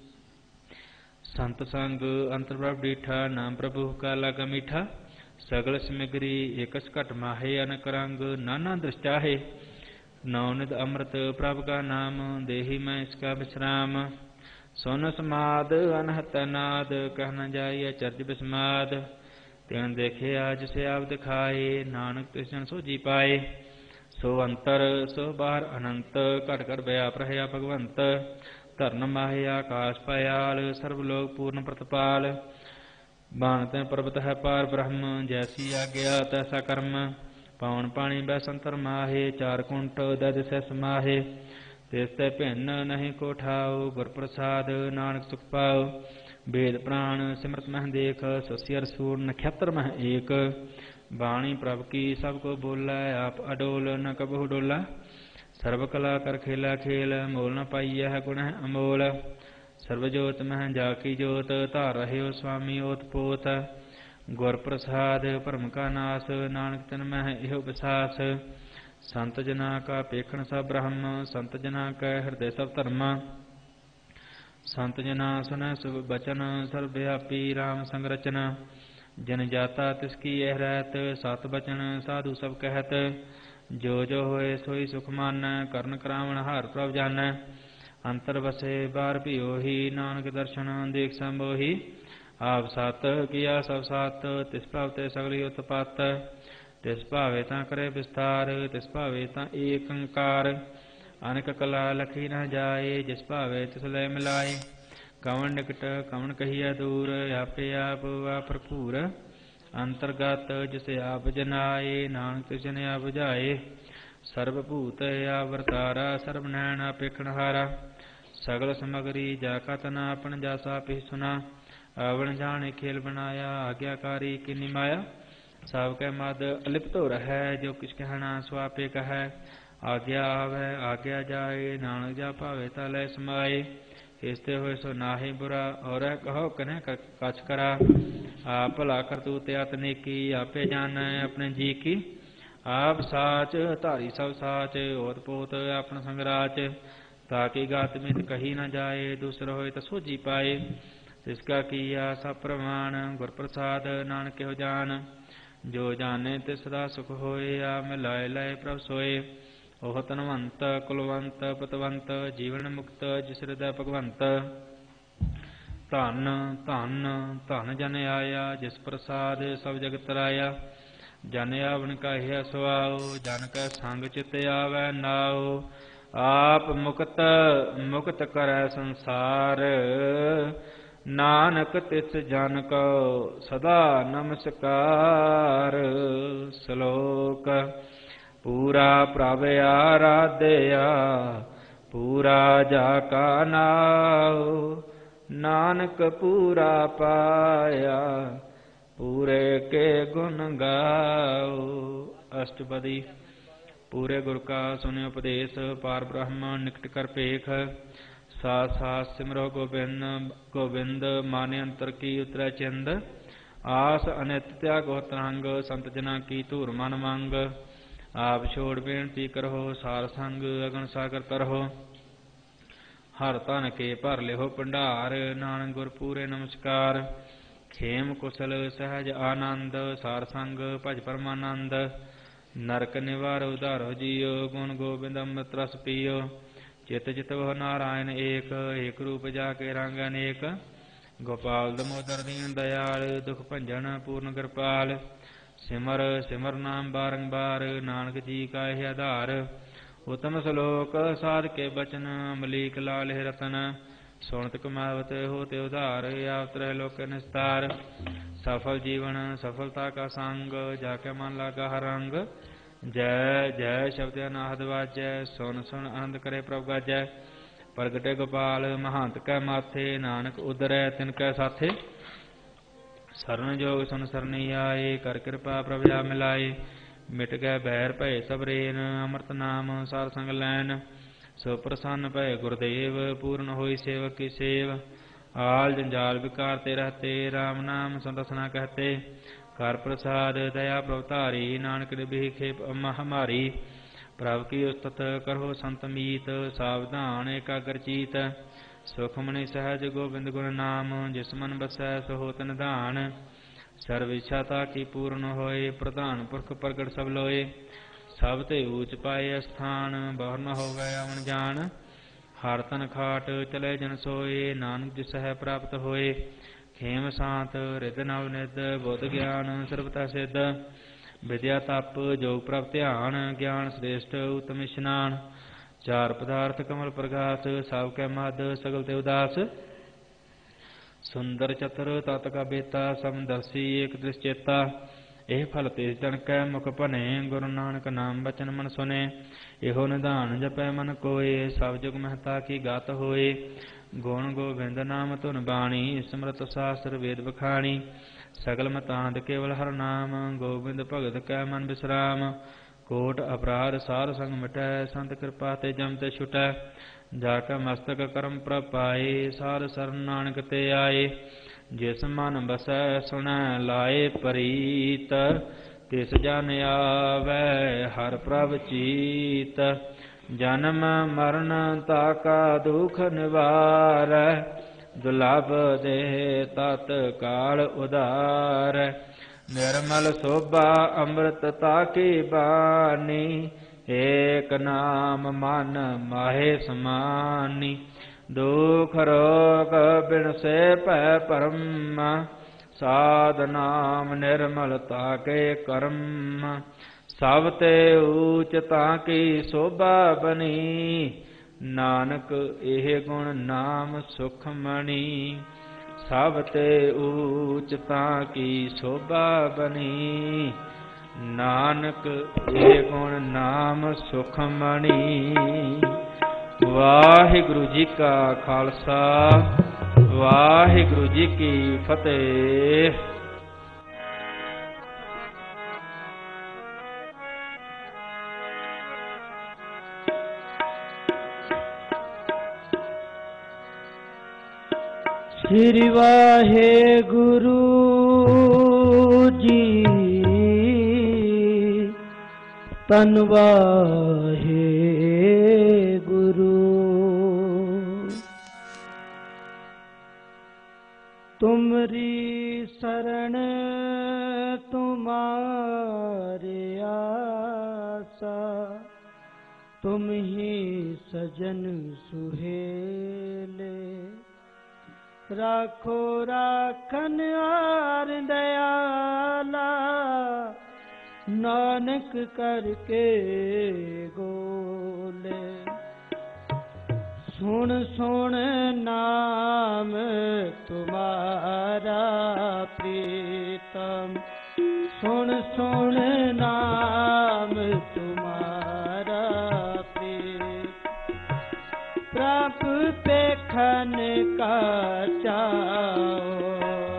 ਸੰਤ ਸੰਗ ਅੰਤਰ ਪ੍ਰਭ ਡੀਠਾ ਨਾਮ ਪ੍ਰਭੂ ਕਾ ਲਾਗਾ ਮੀਠਾ। ਸਗਲ ਸਮਗਰੀ ਏਕਸ ਘਟ ਮਾਹੇ ਅਨਕ ਰੰਗ ਨਾਨਾ ਦ੍ਰਿਸ਼ਟਾਹੇ। ਨੌ ਨਿਧ ਅੰਮ੍ਰਿਤ ਪ੍ਰਭ ਕਾ ਨਾਮ ਦੇਹੀ ਮੈਂ ਇਸਕਾ ਵਿਸਰਾਮ। ਸੁਨ ਸਮਾਦ ਅਨਹਤ ਨਾਦ ਕਹਿ ਨ ਜਾਈਐ ਚਰਜ ਬਿਸਮਾਦ। ਤਿਨ ਦੇਖਿਆ ਜਿਸ ਆਪ ਦਿਖਾਏ ਨਾਨਕ ਤਿਸ ਜਨ ਸੋਝੀ ਪਾਏ। ਸੋ ਅੰਤਰ ਸੋ ਬਾਹਰ ਅਨੰਤ ਘਟ ਘਟ ਵਿਆਪ ਰਹਿਆ ਭਗਵੰਤ। ਧਰਨ ਮਾਹੇ ਆਕਾਸ਼ ਪਾਇਆਲ ਸਰਬ ਲੋਕ ਪੂਰਨ ਪ੍ਰਤਪਾਲ। ਬਾਣ ਤੈ ਪਰਬਤ ਹੈ ਪਾਰ ਬ੍ਰਹਮ ਜੈਸੀ ਆਗਿਆ ਤੈਸਾ ਕਰਮ। ਪਾਉਣ ਪਾਣੀ ਬੈ ਸੰਤਰ ਮਾਹੇ ਚਾਰ ਕੁੰਠ ਦੈ ਦਿਸੈ ਸਮਾਹੇ। ਤਿਸ ਤੇ ਭਿੰਨ ਨਹੀਂ ਕੋ ਠਾਉ ਗੁਰ ਪ੍ਰਸਾਦ ਨਾਨਕ ਸੁਖ ਪਾਉ। ਵੇਦ ਪ੍ਰਾਣ ਸਿਮਰਤ ਮਹਿ ਦੇਖ ਸਸਿ ਅਰ ਸੂਰ ਨਖੇਤਰ ਮਹਿ ਏਕ। ਬਾਣੀ ਪ੍ਰਭ ਕੀ ਸਭ ਕੋ ਬੋਲੈ ਆਪ ਅਡੋਲ ਨ ਕਬਹੁ ਡੋਲਾ। ਸਰਬ ਕਲਾ ਕਰ ਖੇਲਾ ਖੇਲ, ਮੋਲ ਨ ਪਾਈਐ ਗੁਣ ਹੈ ਅਮੋਲ। ਸਰਬ ਜੋਤ ਮਹਿ ਜਾ ਕੀ ਜੋਤ, ਧਾਰ ਰਹਿਓ ਸੁਆਮੀ ਓਤ ਪੋਤ। ਗੁਰ ਪ੍ਰਸਾਦ ਭਰਮ ਕਾ ਨਾਸ, ਨਾਨਕ ਤਨ ਮਹਿ ਇਹੋ ਵਿਸਾਸ। ਸੰਤ ਜਨਾ ਕਾ ਪੇਖਣ ਸਭ ਬ੍ਰਹਮ, ਸੰਤ ਜਨਾ ਕੈ ਹਿਰਦੈ ਸਭ ਧਰਮ। ਸੰਤ ਜਨਾ ਸੁਨੈ ਸੁਭ ਬਚਨ, ਸਰਬ ਵਿਆਪੀ ਰਾਮ ਸੰਗ ਰਚਨ। ਜਨ ਜਾਤਾ ਤਿਸ ਕੀ ਇਹ ਰਹਿਤ, ਸਤ ਬਚਨ ਸਾਧੂ ਸਭ ਕਹਿਤ। ਜੋ ਜੋ ਹੋਏ ਸੋਈ ਸੁਖ ਮਾਨੈ, ਕਰਨ ਕਰਾਵਣ ਹਾਰ ਪ੍ਰਭ ਜਾਨੈ। ਅੰਤਰ ਵਸੇ ਬਾਹਰ ਭਿਓਹੀ, ਨਾਨਕ ਦਰਸ਼ਨ ਦੇਖ ਸੰਬੋਹੀ। ਆਪ ਸਤ ਕੀਆ ਸਭ ਸਤ, ਤਿਸ ਪ੍ਰਭ ਤੇ ਸਗਲੀ ਉਤਪਤ। ਤਿਸ ਭਾਵੇ ਤਾਂ ਕਰੇ ਵਿਸਥਾਰ, ਤਿਸ ਭਾਵੇ ਤਾਂ ਏਕ ਓੰਕਾਰ। ਅਨੇਕ ਕਲਾ ਲਖੀ ਨ ਜਾਏ, ਜਿਸ ਭਾਵੇ ਤਿਸ ਲੈ ਮਿਲਾਏ। ਕਵਣ ਨਿਕਟ ਕਵਣ ਕਹੀਐ ਦੂਰ, ਆਪੇ ਆਪ ਵਾ ਭਰਪੂਰ। ਅੰਤਰਗਤ ਜਿਸ ਆਪ ਜਨਾਏ, ਨਾਨਕ ਤਿਸ ਜਨ ਆਪ ਬੁਝਾਏ। ਸਰਬ ਭੂਤ ਆਵਰਤਾਰਾ, ਸਰਬ ਨੈਣ ਆਪੇਖਣ ਹਾਰਾ। ਸਗਲ ਸਮਗਰੀ ਜਾ ਕਾ ਤਨਾ, ਆਪਣ ਜਾਸ ਆਪੇ ਸੁਨਾ। ਆਵਣ ਜਾਣੇ ਖੇਲ ਬਣਾਇਆ, ਆਗਿਆਕਾਰੀ ਕਿਨੀ ਮਾਇਆ। ਸਭ ਕੈ ਮਦ ਅਲਿਪਤ ਹੋ ਰਹੈ, ਜੋ ਕਿਛ ਕਹਿਣਾ ਸੋ ਆਪੇ ਕਹੈ। ਆਗਿਆ ਆਵੈ ਆਗਿਆ ਜਾਏ, ਨਾਨਕ ਜਾ ਭਾਵੇ ਤਾ ਲੈ ਸਮਾਏ। ਇਸ ਤੇ ਹੋਏ ਸੋ ਨਾਹੀ ਬੁਰਾ, ਔਰੈ ਕਹੋ ਕਨੈ ਕਛ ਕਰਾ। ਆਪ ਭਲਾ ਕਰਤੂਤ ਅਤ ਨੇਕੀ, ਆਪੇ ਜਾਣੈ ਆਪਣੇ ਜੀ ਕੀ। ਆਪ ਸਾਚ ਧਾਰੀ ਸਭ ਸਾਚ, ਓਤ ਪੋਤ ਆਪਣ ਸੰਗ ਰਾਚ। ਤਾਕੀ ਗਾਤ ਮਿਤ ਕਹੀ ਨ ਜਾਏ, ਦੂਸਰ ਹੋਏ ਤਾ ਸੋਝੀ ਪਾਏ। ਤਿਸ ਕਾ ਕੀਆ ਸਭ ਪ੍ਰਮਾਣ, ਗੁਰ ਪ੍ਰਸਾਦ ਨਾਨਕ ਇਹੋ ਜਾਨ। ਜੋ ਜਾਣੇ ਤਿਸ ਸਦਾ ਸੁਖ ਹੋਏ, ਆ ਮਿਲਾਏ ਲਏ ਪ੍ਰਭ ਸੋਏ। ਉਹ ਧਨਵੰਤ ਕੁਲਵੰਤ ਪਤਵੰਤ, ਜੀਵਨ ਮੁਕਤ ਜਿਸ ਹਿਰਦੈ ਭਗਵੰਤ। ਧਨ ਧਨ ਧਨ ਜਨ ਆਇਆ, ਜਿਸ ਪ੍ਰਸਾਦ ਸਭ ਜਗਤ ਰਾਇਆ। ਜਨ ਆਵਣ ਕਾਹਿਆ ਸੁਆਓ, ਜਨ ਕੈ ਸੰਗ ਚਿਤ ਆਵੈ ਨਾਉ। ਆਪ ਮੁਕਤ ਮੁਕਤ ਕਰੈ ਸੰਸਾਰ, ਨਾਨਕ ਤਿਸ ਜਨ ਕੋ ਸਦਾ ਨਮਸਕਾਰ। ਸ਼ਲੋਕ। ਪੂਰਾ ਪ੍ਰਭ ਆਰਾਧਿਆ, ਪੂਰਾ ਜਾ ਕਾ ਨਾਉ। ਨਾਨਕ ਪੂਰਾ ਪਾਇਆ, ਪੂਰੇ ਕੇ ਗੁਣ ਗਾਓ। ਅਸ਼ਟਪਦੀ। ਪੂਰੇ ਗੁਰ ਕਾ ਸੁਨਿ ਉਪਦੇਸ਼, ਪਾਰ ਬ੍ਰਹਮ ਨਿਕਟ ਕਰ ਭੇਖ। ਸਾਥ ਸਾਥ ਸਿਮਰੋ ਗੋਬਿੰਦ ਗੋਬਿੰਦ, ਮਾਨੇ ਅੰਤਰ ਕੀ ਉਤਰੈ ਚਿੰਦ। ਆਸ ਅਨਿਤ ਤਿਆਗੋ ਤਰੰਗ, ਸੰਤ ਜਨਾ ਕੀ ਧੂਰ ਮਨ ਮੰਗ। ਆਪ ਛੋੜ ਬੇਨਤੀ ਕਰੋ, ਸਾਰ ਸੰਗ ਅਗਨ ਸਾਗਰ ਤਰਹੁ। ਹਰ ਧਨ ਕੇ ਭਰ ਲਿਓ ਭੰਡਾਰ, ਨਾਨਕ ਗੁਰ ਪੂਰੇ ਨਮਸਕਾਰ। ਖੇਮ ਕੁਸਲ ਸਹਿਜ ਆਨੰਦ, ਸਾਰ ਸੰਗ ਭਜ ਪਰਮਾਨੰਦ। ਨਰਕ ਨਿਵਾਰੋ ਉਧਾਰੋ ਜੀਓ, ਗੁਣ ਗੋਬਿੰਦ ਅੰਮ੍ਰਿਤ ਰਸ ਪੀਓ। ਚਿਤ ਚਿਤ ਵਹੁ ਨਾਰਾਇਣ ਏਕ, ਏਕ ਰੂਪ ਜਾ ਕੇ ਰੰਗ ਅਨੇਕ। ਗੋਪਾਲ ਦਮੋਦਰ ਦੀਨ ਦਇਆਲ, ਦੁਖ ਭੰਜਨ ਪੂਰਨ ਕਿਰਪਾਲ। ਸਿਮਰ ਸਿਮਰ ਨਾਮ ਬਾਰੰਬਾਰ, ਨਾਨਕ ਜੀ ਕਾ ਇਹ ਆਧਾਰ। ਉਤਮ ਸਲੋਕ ਸਾਧ ਕੇ ਬਚਨ, ਅਮਲੀਕ ਲਾਲ ਰਤਨ। ਸੁਣਤ ਕਮਾਵਤ ਹੋਤੇ ਉਧਾਰ, ਆਵਤ ਰਹਿ ਲੋਕ ਨਿਸਤਾਰ। ਸਫਲ ਜੀਵਨ ਸਫਲਤਾ ਕਾ ਸੰਗ, ਜਾ ਕੇ ਮਨ ਲਾਗਾ ਹਰ ਰੰਗ। ਜੈ ਜੈ ਸ਼ਬਦ ਅਨਾਹਦ ਵਾਜੈ, ਸੁਨ ਸੁਨ ਆਨੰਦ ਕਰੇ ਪ੍ਰਭ ਗਾਜੈ। ਪ੍ਰਗਟੇ ਗੋਪਾਲ ਮਹੰਤ ਕੈ ਮਾਥੇ, ਨਾਨਕ ਉਦਰੈ ਤਿਨ ਕੈ ਸਾਥੇ। ਸਰਨ ਜੋਗ ਸੁਨ ਸਰਨੀ ਆਏ, ਕਰ ਕਿਰਪਾ ਪ੍ਰਭ ਆ ਮਿਲਾਏ। ਮਿਟ ਗਏ ਬੈਰ ਭਏ ਸਭ ਰੇਨ, ਅੰਮ੍ਰਿਤ ਨਾਮ ਸਾਰ ਸੰਗ ਲੈਨ। ਸੋ ਪ੍ਰਸੰਨ ਭਏ ਗੁਰਦੇਵ, ਪੂਰਨ ਹੋਈ ਸੇਵਕ ਕੀ ਸੇਵ। ਆਲ ਜੰਜਾਲ ਵਿਕਾਰ ਤੇ ਰਹਤੇ, ਰਾਮ ਨਾਮ ਸੰਤਸਨਾ ਕਹਤੇ। ਕਰ ਪ੍ਰਸਾਦ ਦਇਆ ਪ੍ਰਭ ਧਾਰੀ, ਨਾਨਕ ਨਿਭੀ ਖੇਪ ਹਮਾਰੀ। ਪ੍ਰਭ ਕੀ ਉਸਤਤ ਕਰੋ ਸੰਤ ਮੀਤ, ਸਾਵਧਾਨ ਏਕਾਗਰ ਚੀਤ। ਸੁਖਮਨੀ ਸਹਿਜ ਗੋਬਿੰਦ ਗੁਣ ਨਾਮ, ਜਿਸ ਮਨ ਬਸੈ ਸੋ ਹੋਤ ਨਿਧਾਨ। ਸਰਵ ਇੱਛਾ ਤਾ ਕੀ ਪੂਰਨ ਹੋਏ, ਪ੍ਰਧਾਨ ਪੁਰਖ ਪ੍ਰਗਟ ਸਭ ਲੋਏ। ਸਭ ਤੇ ਊਚ ਪਾਏ ਅਸਥਾਨ, ਬਹੁਰ ਨ ਹੋਵੇ ਆਵਣ ਜਾਣ। ਹਰ ਤਨ ਖਾਟ ਚਲੇ ਜਨ ਸੋਏ, ਨਾਨਕ ਜਿਸ ਹੈ ਪ੍ਰਾਪਤ ਹੋਏ। ਖੇਮ ਸਾਂਤ ਰਿਦ ਨਵ ਨਿਧ, ਬੁੱਧ ਗਿਆਨ ਸਰਬਤਾ ਸਿੱਧ। ਵਿਦਿਆ ਤਪ ਜੋਗ ਪ੍ਰਭ ਧਿਆਨ, ਗਿਆਨ ਸ੍ਰੇਸ਼ਟ ਉਤਮ ਇਸ਼ਨਾਨ। ਚਾਰ ਪਦਾਰਥ ਕਮਲ ਪ੍ਰਗਾਸ, ਸਭ ਕੈ ਮਦ ਸਗਲ ਤੇ ਉਦਾਸ। ਸੁੰਦਰ ਚਤੁਰ ਤਤ ਕਾ ਬੇਤਾ, ਸਮਦਰਸੀ ਏਕ ਦ੍ਰਿਸ਼ ਚੇਤਾ। ਇਹ ਫਲ ਤੇਜ ਜਨ ਕੈ ਮੁਖ ਭਨੇ, ਗੁਰੂ ਨਾਨਕ ਨਾਮ ਬਚਨ ਮਨ ਸੁਨੇ। ਇਹੋ ਨਿਧਾਨ ਜਪੈ ਮਨ ਕੋਏ, ਸਭ ਜੁਗ ਮਹਿਤਾ ਕੀ ਗਾਤ ਹੋਏ। ਗੁਣ ਗੋਬਿੰਦ ਨਾਮ ਧੁਨ ਬਾਣੀ, ਸਿਮਰਤ ਸਾਸਤਰ ਵੇਦ ਬਖਾਣੀ। ਸਗਲ ਮਤਾਂਤ ਕੇਵਲ ਹਰ ਨਾਮ, ਗੋਬਿੰਦ ਭਗਤ ਕੈ ਮਨ ਬਿਸਰਾਮ। ਕੋਟ ਅਪਰਾਧ ਸਾਧ ਸੰਗ ਮਿਟੈ, ਸੰਤ ਕਿਰਪਾ ਤੇ ਜਮ ਤੇ ਛੁਟੈ। ਜਾ ਕੈ ਮਸਤਕ ਕਰਮ ਪ੍ਰਪਾਏ, ਸਾਧ ਸਰਨ ਨਾਨਕ ਤੇ ਆਏ। ਜਿਸ ਮਨ ਬਸੈ ਸੁਣੈ ਲਾਏ ਪ੍ਰੀਤ, ਤਿਸ ਜਨ ਆਵੈ ਹਰਿ ਪ੍ਰਭ ਚੀਤ। ਜਨਮ ਮਰਨ ਤਾਕਾ ਦੁਖ ਨਿਵਾਰੈ, ਦੁਲਭ ਦੇਹ ਤਤ ਕਾਲ ਉਧਾਰੈ। ਨਿਰਮਲ ਸੋਭਾ ਅੰਮ੍ਰਿਤ ਤਾਕੀ ਬਾਣੀ, ਏਕ ਨਾਮ ਮਨ ਮਾਹੇ ਸਮਾਨੀ। ਦੁਖ ਰੋਗ ਬਿਨਸੇ ਭੈ ਭਰਮ, ਸਾਧ ਨਾਮ ਨਿਰਮਲ ਤਾਕੇ ਕਰਮ। ਸਭ ਤੇ ਊਚ ਤਾਕੀ ਸੋਭਾ ਬਣੀ, ਨਾਨਕ ਇਹ ਗੁਣ ਨਾਮ ਸੁਖ ਮਣੀ। ਸਭ ਤੇ ਊਚ ਤਾਕੀ ਸੋਭਾ ਬਣੀ, ਨਾਨਕ ਇਹ ਗੁਣ ਨਾਮ ਸੁਖ ਮਣੀ। ਵਾਹਿਗੁਰੂ ਜੀ ਕਾ ਖਾਲਸਾ, ਵਾਹਿਗੁਰੂ ਜੀ ਕੀ ਫਤਿਹ। ਸ੍ਰੀ ਵਾਹਿਗੁਰੂ ਜੀ, ਧੰਨ ਵਾਹਿਗੁਰੂ। ਤੁਮਰੀ ਸਰਣ ਤੁਮਾਰੇ ਆਸਾ, ਤੁਮ ਹੀ ਸਜਨ ਸੁਹੇਲੇ। ਰਾਖੋ ਰਾਖਨ ਆਰ ਦਇਆਲਾ, ਨਾਨਕ ਕਰਕੇ ਗੋਲੇ। ਸੁਣ ਸੁਣ ਨਾਮ ਤੁਮਾਰਾ ਪ੍ਰੀਤਮ, ਸੁਣ ਸੁਣ ਨਾਮ ਤੁਮਾਰਾ ਪ੍ਰੀਤਮ। ਪ੍ਰਭ ਪੇਖਨ ਕਾ ਚਾਓ,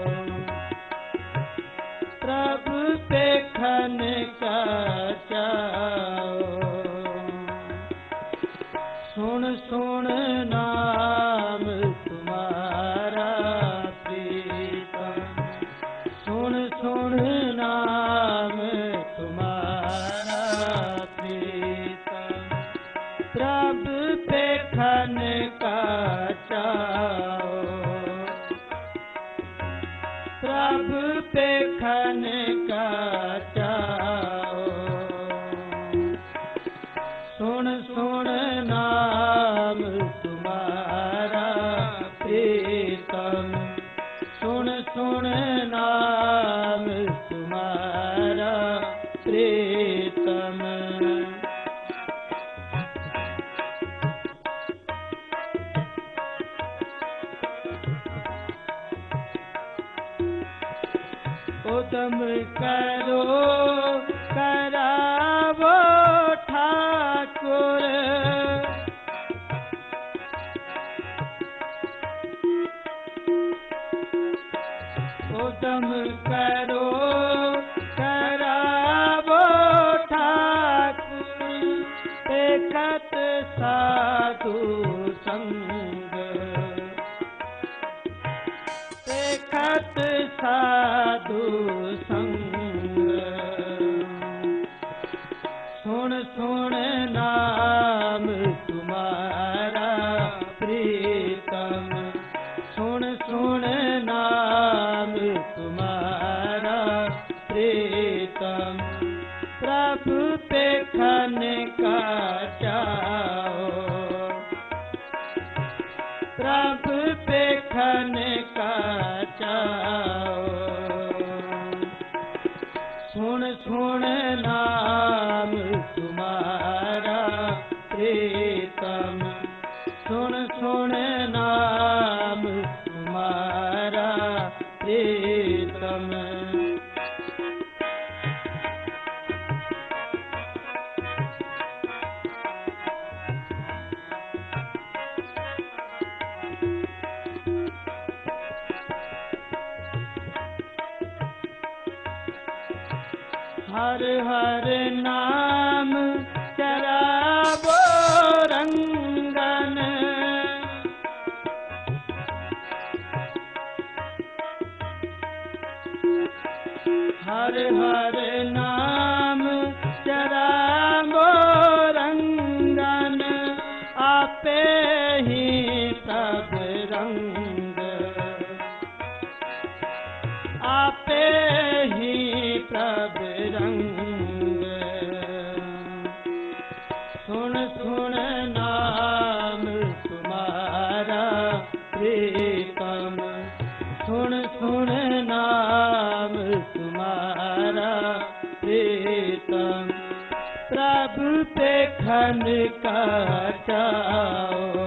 ਪ੍ਰਭ ਪੇਖਨ ਕਾ ਚਾਓ। ਸੁਣ ਸੁਣ ਨਾਮ ਤੁਮਾਰਾ ਪ੍ਰੀਤਮ, ਸੁਣ ਸੁਣ ਨਾਮ ਤੁਮਾਰਾ ਪ੍ਰੀਤਮ। ਪ੍ਰਭ ਪੇਖਨ ਕਾ ਚਾਓ, ਪ੍ਰਭ ਪੇਖਨ ਕਾ ਚਾਓ। ਸੁਣ ਸੁਣ ਨਾਮ ਤੁਮਾਰਾ ਪ੍ਰੀਤਮ, ਸੁਣ ਸੁਣ ਨਾਮ ਤੁਮਾਰਾ ਪ੍ਰੀਤਮ। ਉਦਮ ਕਰੋ ਕਰਾਵੋ ਠਾਕੁਰ, ਉਦਮ ਕਰੋ ਕਰਾਵੋ ਠਾਕੁਰ। ਏਕਤ ਸਾਧੂ ਸੰਗ, ਏਕਤ ਸਾਧੂ ਸੰਗ। ਸੁਣ ਸੁਣ ਨਾਮ ਤੁਮਾਰਾ ਪ੍ਰੀਤਮ, ਸੁਣ ਸੁਣ ਨਾਮ ਤੁਮਾਰਾ ਪ੍ਰੀਤਮ। ਪ੍ਰਭ ਪੇਖਨ ਕਾ ਚਾਓ, ਪ੍ਰਭ ਪੇਖਨ ਕਾ ਚਾਓ। ਸੁਣ ਸੁਣ ਨਾਮ ਤੁਮਾਰਾ ਪ੍ਰੀਤਮ, ਸੁਣ ਸੁਣ ਨਾਮ ਤੁਮਾਰਾ ਪ੍ਰੀਤਮ। हर हर नाम चरावो रंगन, हर हर नाम चरावो रंगन, आपे ही सब रंग, आपे ही प्रभ रंग। सुन सुन नाम तुम्हारा प्रीतम, सुन सुन नाम तुम्हारा प्रीतम। प्रभु पे खन का चाओ,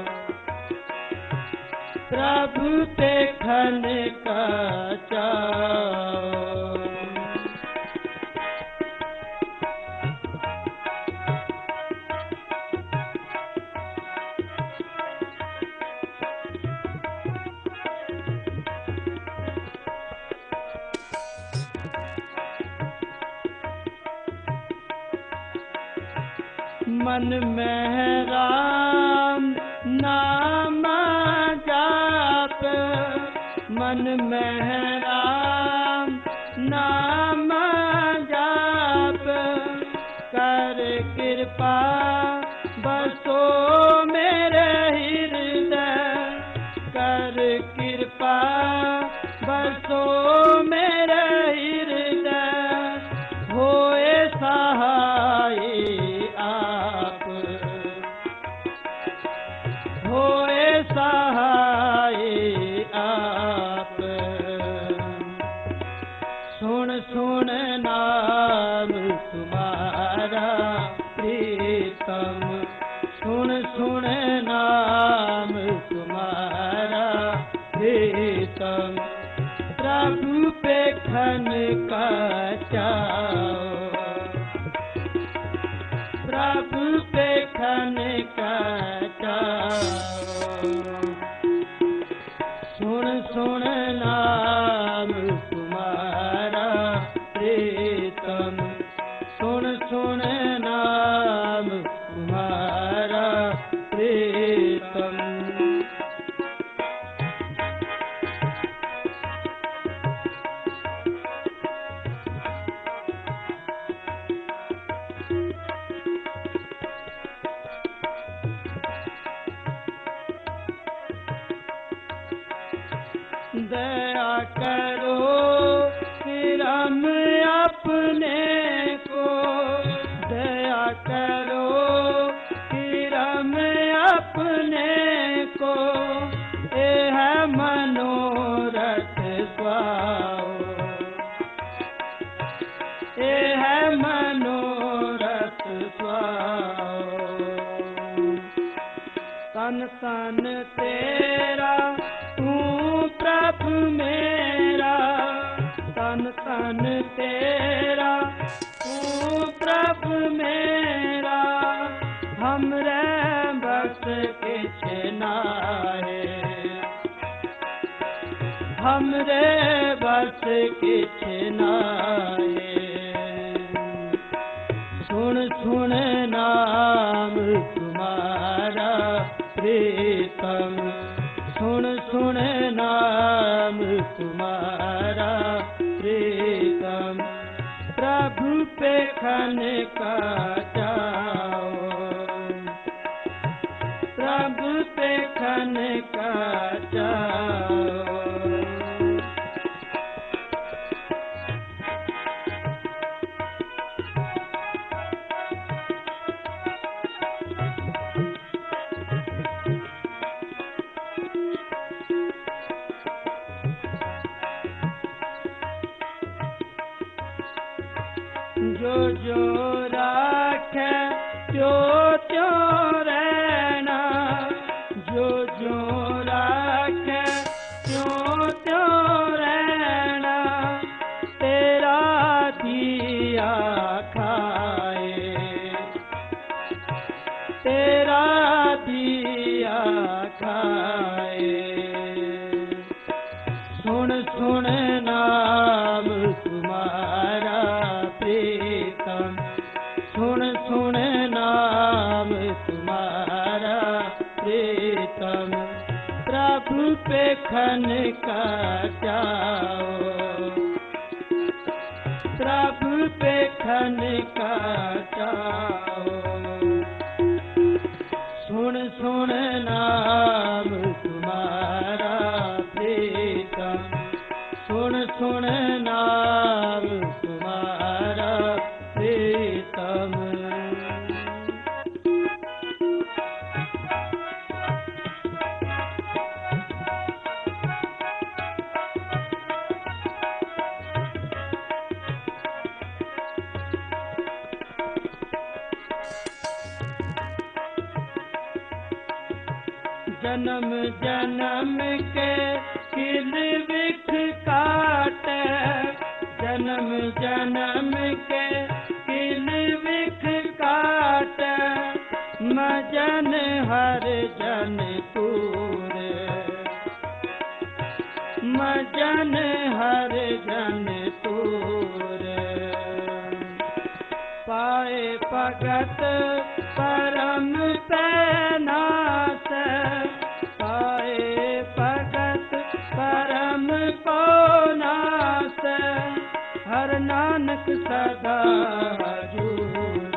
प्रभु ते खन का चाओ। मन में राम नाम जाप, मन में राम नाम जाप। कर कृपा बसो मेरे हृदय, कर कृपा बसो मेरे हृदय। होए सहाय आप, होए सहाय आप। सुन सुन नाम तुम्हारा प्रीतम, सुन सुन नाम तुम्हारा प्रीतम। प्रभु पे खन का चाओ, प्रभु पे खन का चाओ। सुन सुन नाम तुम्हारा प्रीतम, सुन सुन नाम तुम्हारा प्रीतम। दया करो राम अपने को, दया करो राम अपने को। ए है मनोरथ स्वाओ, ए है मनोरथ स्वाओ। तन तन तेरा तू प्रभु मेरा, तन तन तेरा तू प्रभु मेरा। हमरे बस किछ नाहे, हमरे बस किछ नाहे। सुन सुन नाम तुम्हारा प्रीतम, सुन सुन नाम तुम्हारा प्रीतम। प्रभु पे खन का चाओ, प्रभु पे खन का चाओ। जो जो राखे त्यो त्यो रहना, जो जो राखे त्यो त्यो रहना। तेरा दिया खाए, तेरा दिया खाए। सुन सुन नाम तुम्हारा प्रीतम सुन सुन नाम तुम्हारा प्रीतम प्रभु पेखन का जाओ प्रभु पेखन का जाओ सुन सुन नाम तुम्हारा प्रीतम सुन सुन नाम तुम्हारा प्रीतम जन्म जन्म के किल विख काट जन्म जन्म के किल विख काट मजन हर जन पूर मजन हर जन पूर पाए भगत परम पैनास पाए भगत परम पौनास हर नानक सदा हजूर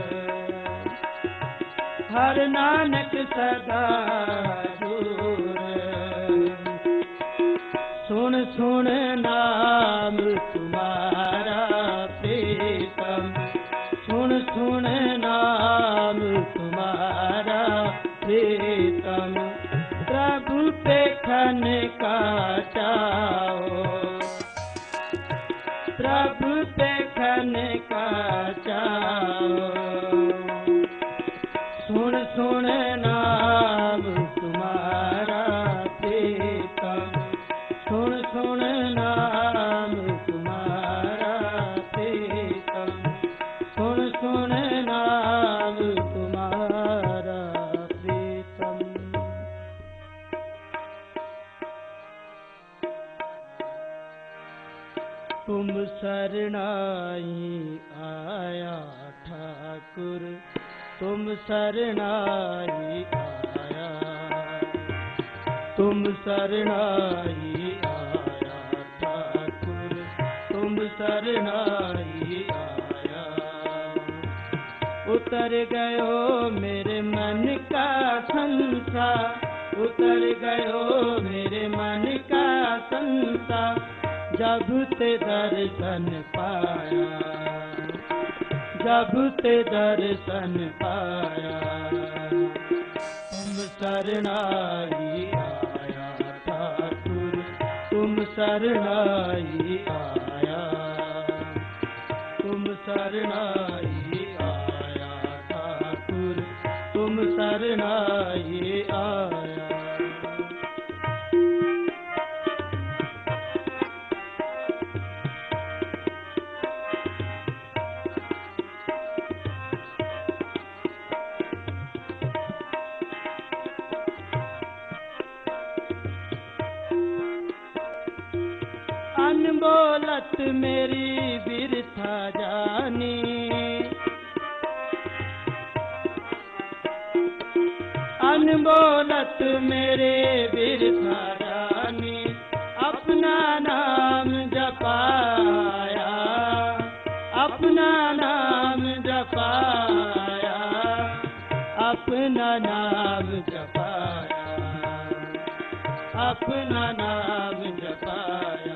हर नानक सदा हजूर सुन सुन नाम तुम्हारा प्रीतम सुन सुन नाम तुम्हारा प्रीतम प्रभु पेखन का चाओ प्रभु पेखन का चाओ सुन सुन नाम तुम्हारा प्रीतम सुन सुन नाम तुम्हारा प्रीतम सुन सुन नाम तुम्हारा प्रीतम तुम शरणाई आया ठाकुर तुम शरणाई आया तुम शरणाई आया ठाकुर तुम शरणाई आया उतर गयो मेरे मन का संसार उतर गयो मेरे मन का संसार जब ते दर्शन पाया जब ते दर्शन पाया तुम शरणाई आया ठाकुर तुम शरणाई आया तुम शरणाई आया ठाकुर तुम शरणाई आया अनबोलत मेरी बिरथा जानी अनबोलत मेरे बिरथा जानी अपना नाम जपाया अपना नाम जपाया अपना नाम जपाया अपना नाम जपाया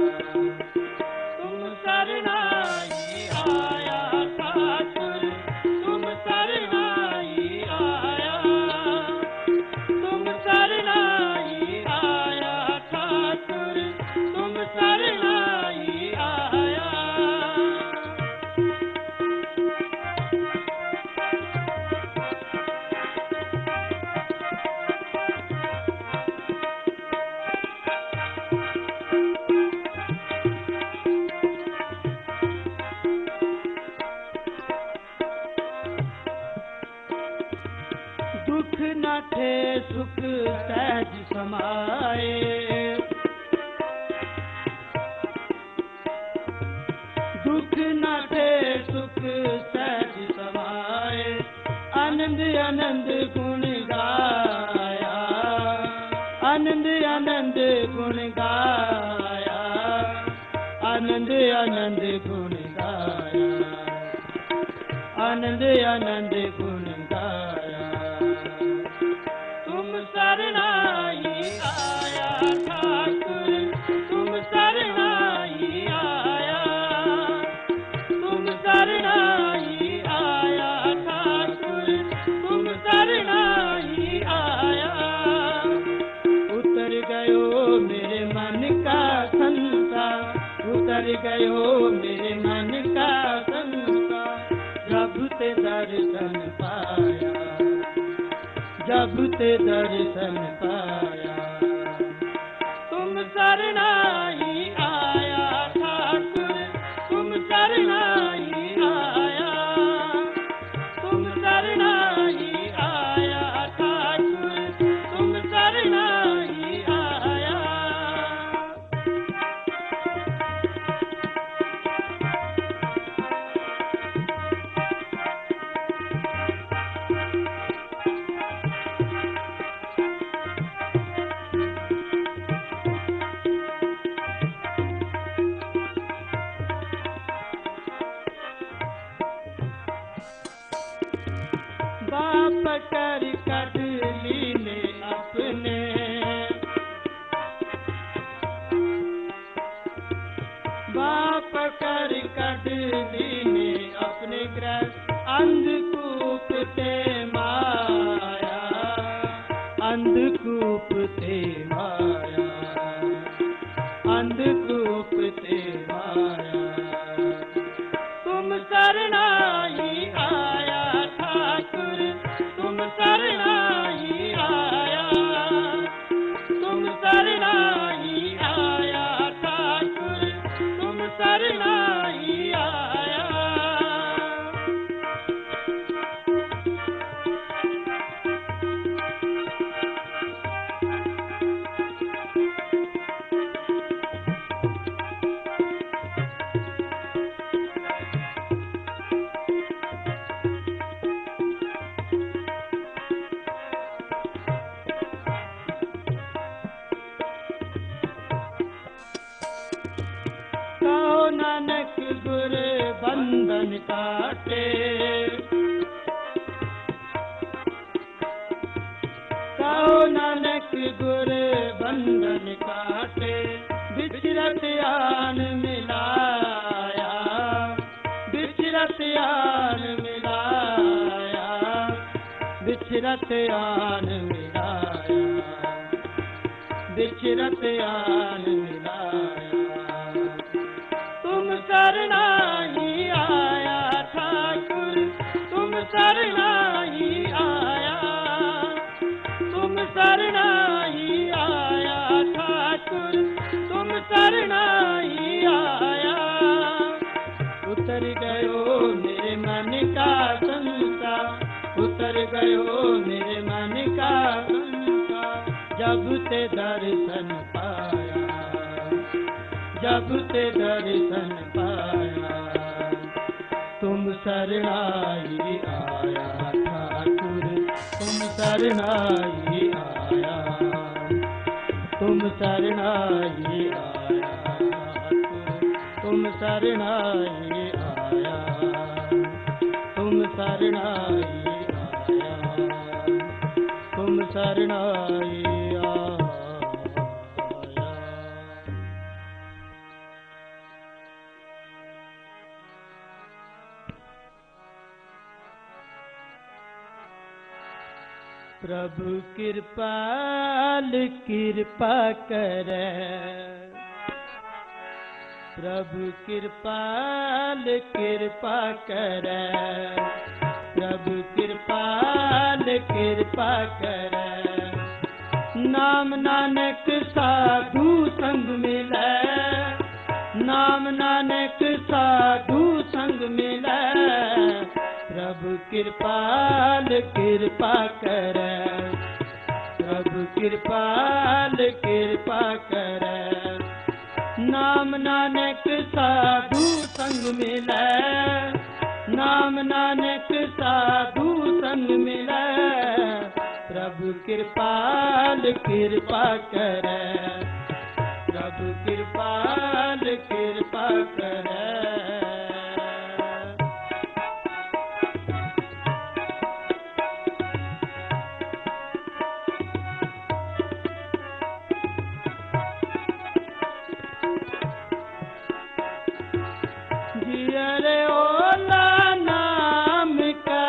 तुम शरणाई आया ठाकुर तुम शरणाई आया तुम शरणाई आया ठाकुर तुम शरणाई आया दुख न थे सुख सहज समाए दुख दुख नाठे सुख सहज समाए, आनंद आनंद गुण गाया, आनंद आनंद गुण गाया, आनंद आनंद गुण गाया, आनंद आनंद गुण गाया। तुम शरणाई आया ठाकुर, तुम शरणाई आया, तुम शरणाई आया ठाकुर, तुम शरणाई आया। उतर गयो मेरे मन का संसार, उतर गयो मेरे मन का संसार, जब ते दर्शन पाया, जब ते दर्शन पाया। तुम शरणाई आया ठाकुर, तुम शरणाई आया, तुम शरणाई आया ठाकुर, तुम शरणाई आया। बाप कर कट लीने अपने, बाप कर कट लीने अपने ग्रह, अंधकूप ते माया, अंधकूप ते माया, अंधकूप ते माया। तुम शरणाई आया ठाकुर, तुम शरणाई आया, तुम शरणाई आया ठाकुर, तुम शरणाई आया। कहो नानक गुर बंधन काटे, कहो नानक गुर बंधन काटे, बिचरत आन मिलाया, बिचरत आन मिलाया, बिचरत आन मिलाया, बिचरत आन मिलाया। तुम शरणाई आया ठाकुर, तुम शरणाई आया, तुम शरणाई आया ठाकुर, तुम शरणाई आया। उतर गयो मेरे मन का संसार, उतर गयो मेरे मन का संसार, जब ते दर्शन पाया, जब ते दर्शन पाया। तुम शरणाई आया ठाकुर, तुम शरणाई आया, तुम शरणाई आया ठाकुर, तुम शरणाई आया, तुम शरणाई आया, तुम शरणाई आया। प्रभु कृपाल कृपा करे, प्रभु कृपाल कृपा करे, प्रभु कृपाल कृपा करे। नाम नानक साधु संग मिले, नाम नानक साधु संग मिले। प्रभु कृपाल कृपा करे, प्रभु कृपाल कृपा करे। नाम नानक साधु संग मिलै, नाम नानक साधु संग मिलै, प्रभु कृपाल कृपा करे, प्रभु कृपाल कृपा करे। जियरे ओला नाम का,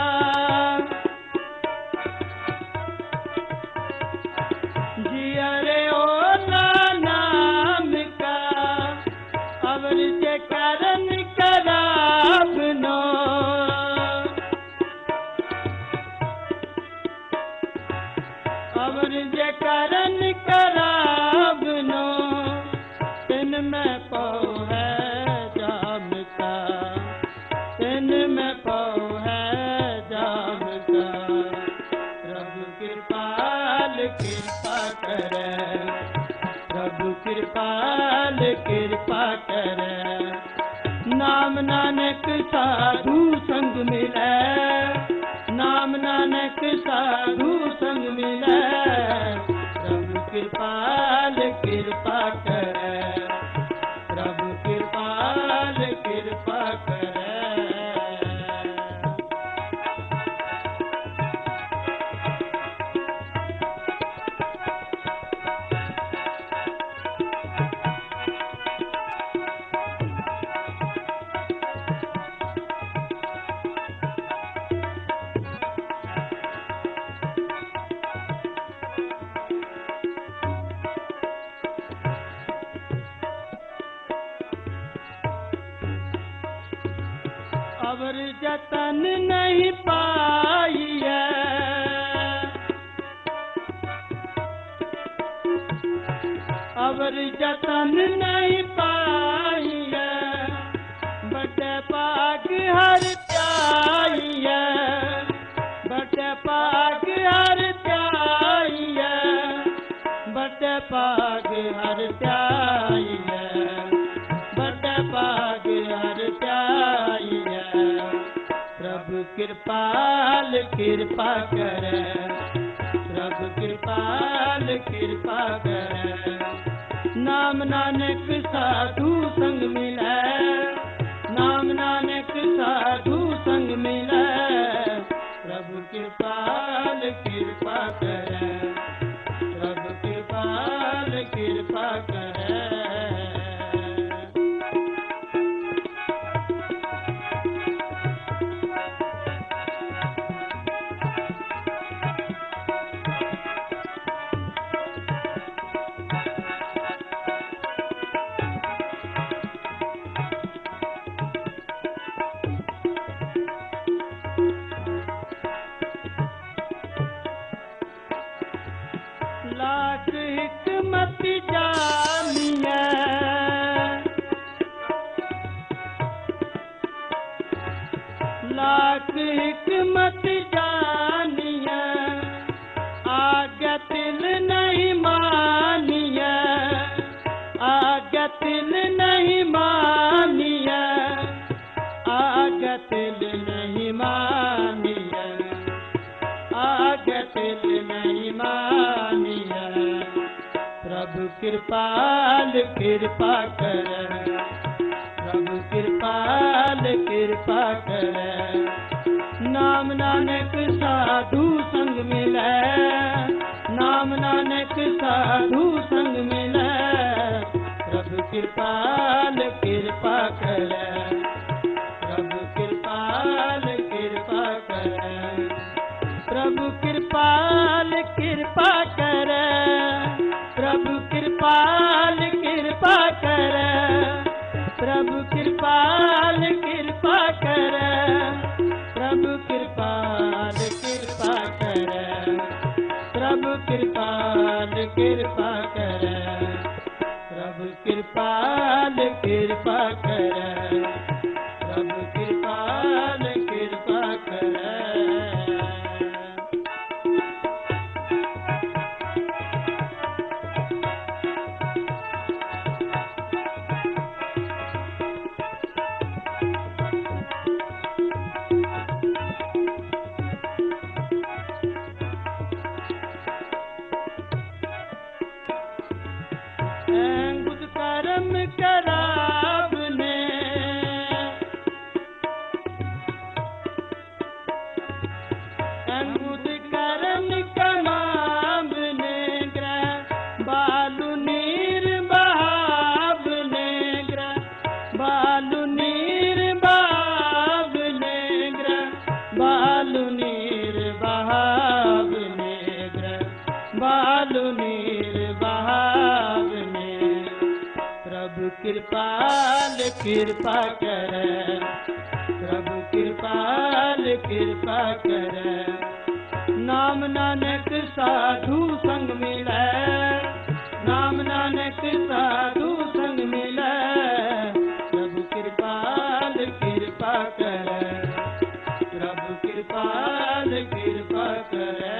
जियरे ओला नाम का, अवर जे करन कराबनो, अवर जे करन कराबनो, तिन में पौ है जाम का, तिन में पौ है जाम का, प्रभु कृपाल कृपा करे, प्रभु कृपाल कृपा करे। नाम नानक साधु संग मिलै, नाम नानक साधु संग मिलै, प्रभु कृपाल कृपा करे, प्रभु कृपाल कृपा करे। अवर जतन नहीं पाइए, अवर जतन नहीं पाइए, बड़े पाग हर त्याइए, बड़े पाग हर त्याइए, बड़े पाग हर त्याइए, बड़े पाग हर त्याइए, प्रभु कृपाल कृपा करे, प्रभु कृपाल कृपा करे। नाम नानक साधु संग मिलै, नाम नानक साधु संग मिलै, प्रभु कृपाल कृपा करे, प्रभु कृपाल कृपा करे। लाख हिकमत जानिए, लाख हिकमत जानिए, आज्ञा तिल नहीं मानिए, आज्ञा तिल नहीं मानिए, आज्ञा तिल नहीं मानिए, आज्ञा तिल नहीं मानिए, प्रभु कृपाल कृपा करे, प्रभु कृपाल कृपा करे। नाम नानक साधु संग मिलै, नाम नानक साधु संग मिलै, प्रभु कृपाल कृपा करे, प्रभु कृपाल कृपा करे, प्रभु कृपाल कृपा करे, प्रभु कृपाल कृपा करे, प्रभु कृपाल कृपा करे, प्रभु कृपाल कृपा करे, प्रभु कृपाल कृपा करे, प्रभु कृपाल कृपा करे, प्रभु कृपाल कृपा करे। प्रभु कृपाल कृपा करे, प्रभु कृपाल कृपा करे। नाम नानक साधु संग मिले, नाम नानक साधु संग मिले। प्रभु कृपाल कृपा करे, प्रभु कृपाल कृपा करे।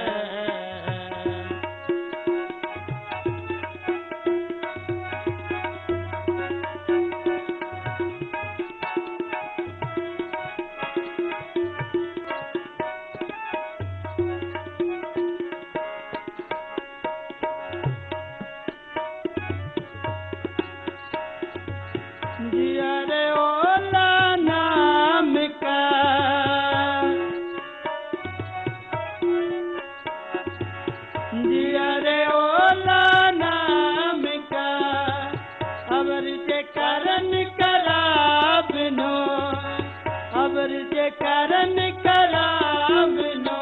जिया रे ओला नाम का, जिया रे ओला नाम का। अबर जे करन कराबनो, अबर जे करन कराबनो।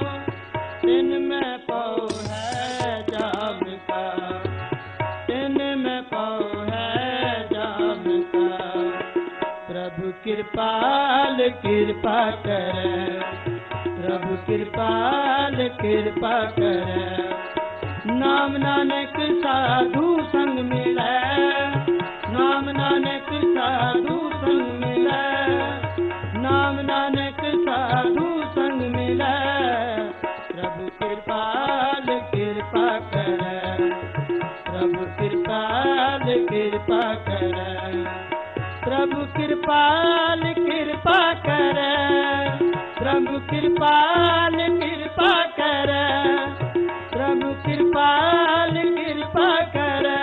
दिन में पाओ है जाम का, दिन में पाओ है जाम का। प्रभु कृपाल कृपा करे, प्रभु कृपाल कृपा करे। नाम नानक साधु संग मिले, नाम नानक साधु संग मिले, नाम नानक साधु संग मिले। प्रभु कृपाल कृपा करे, प्रभु कृपाल कृपा करे। प्रभु कृपाल कृपा करे, प्रभु कृपाल कृपा करे। प्रभु कृपाल कृपा करे।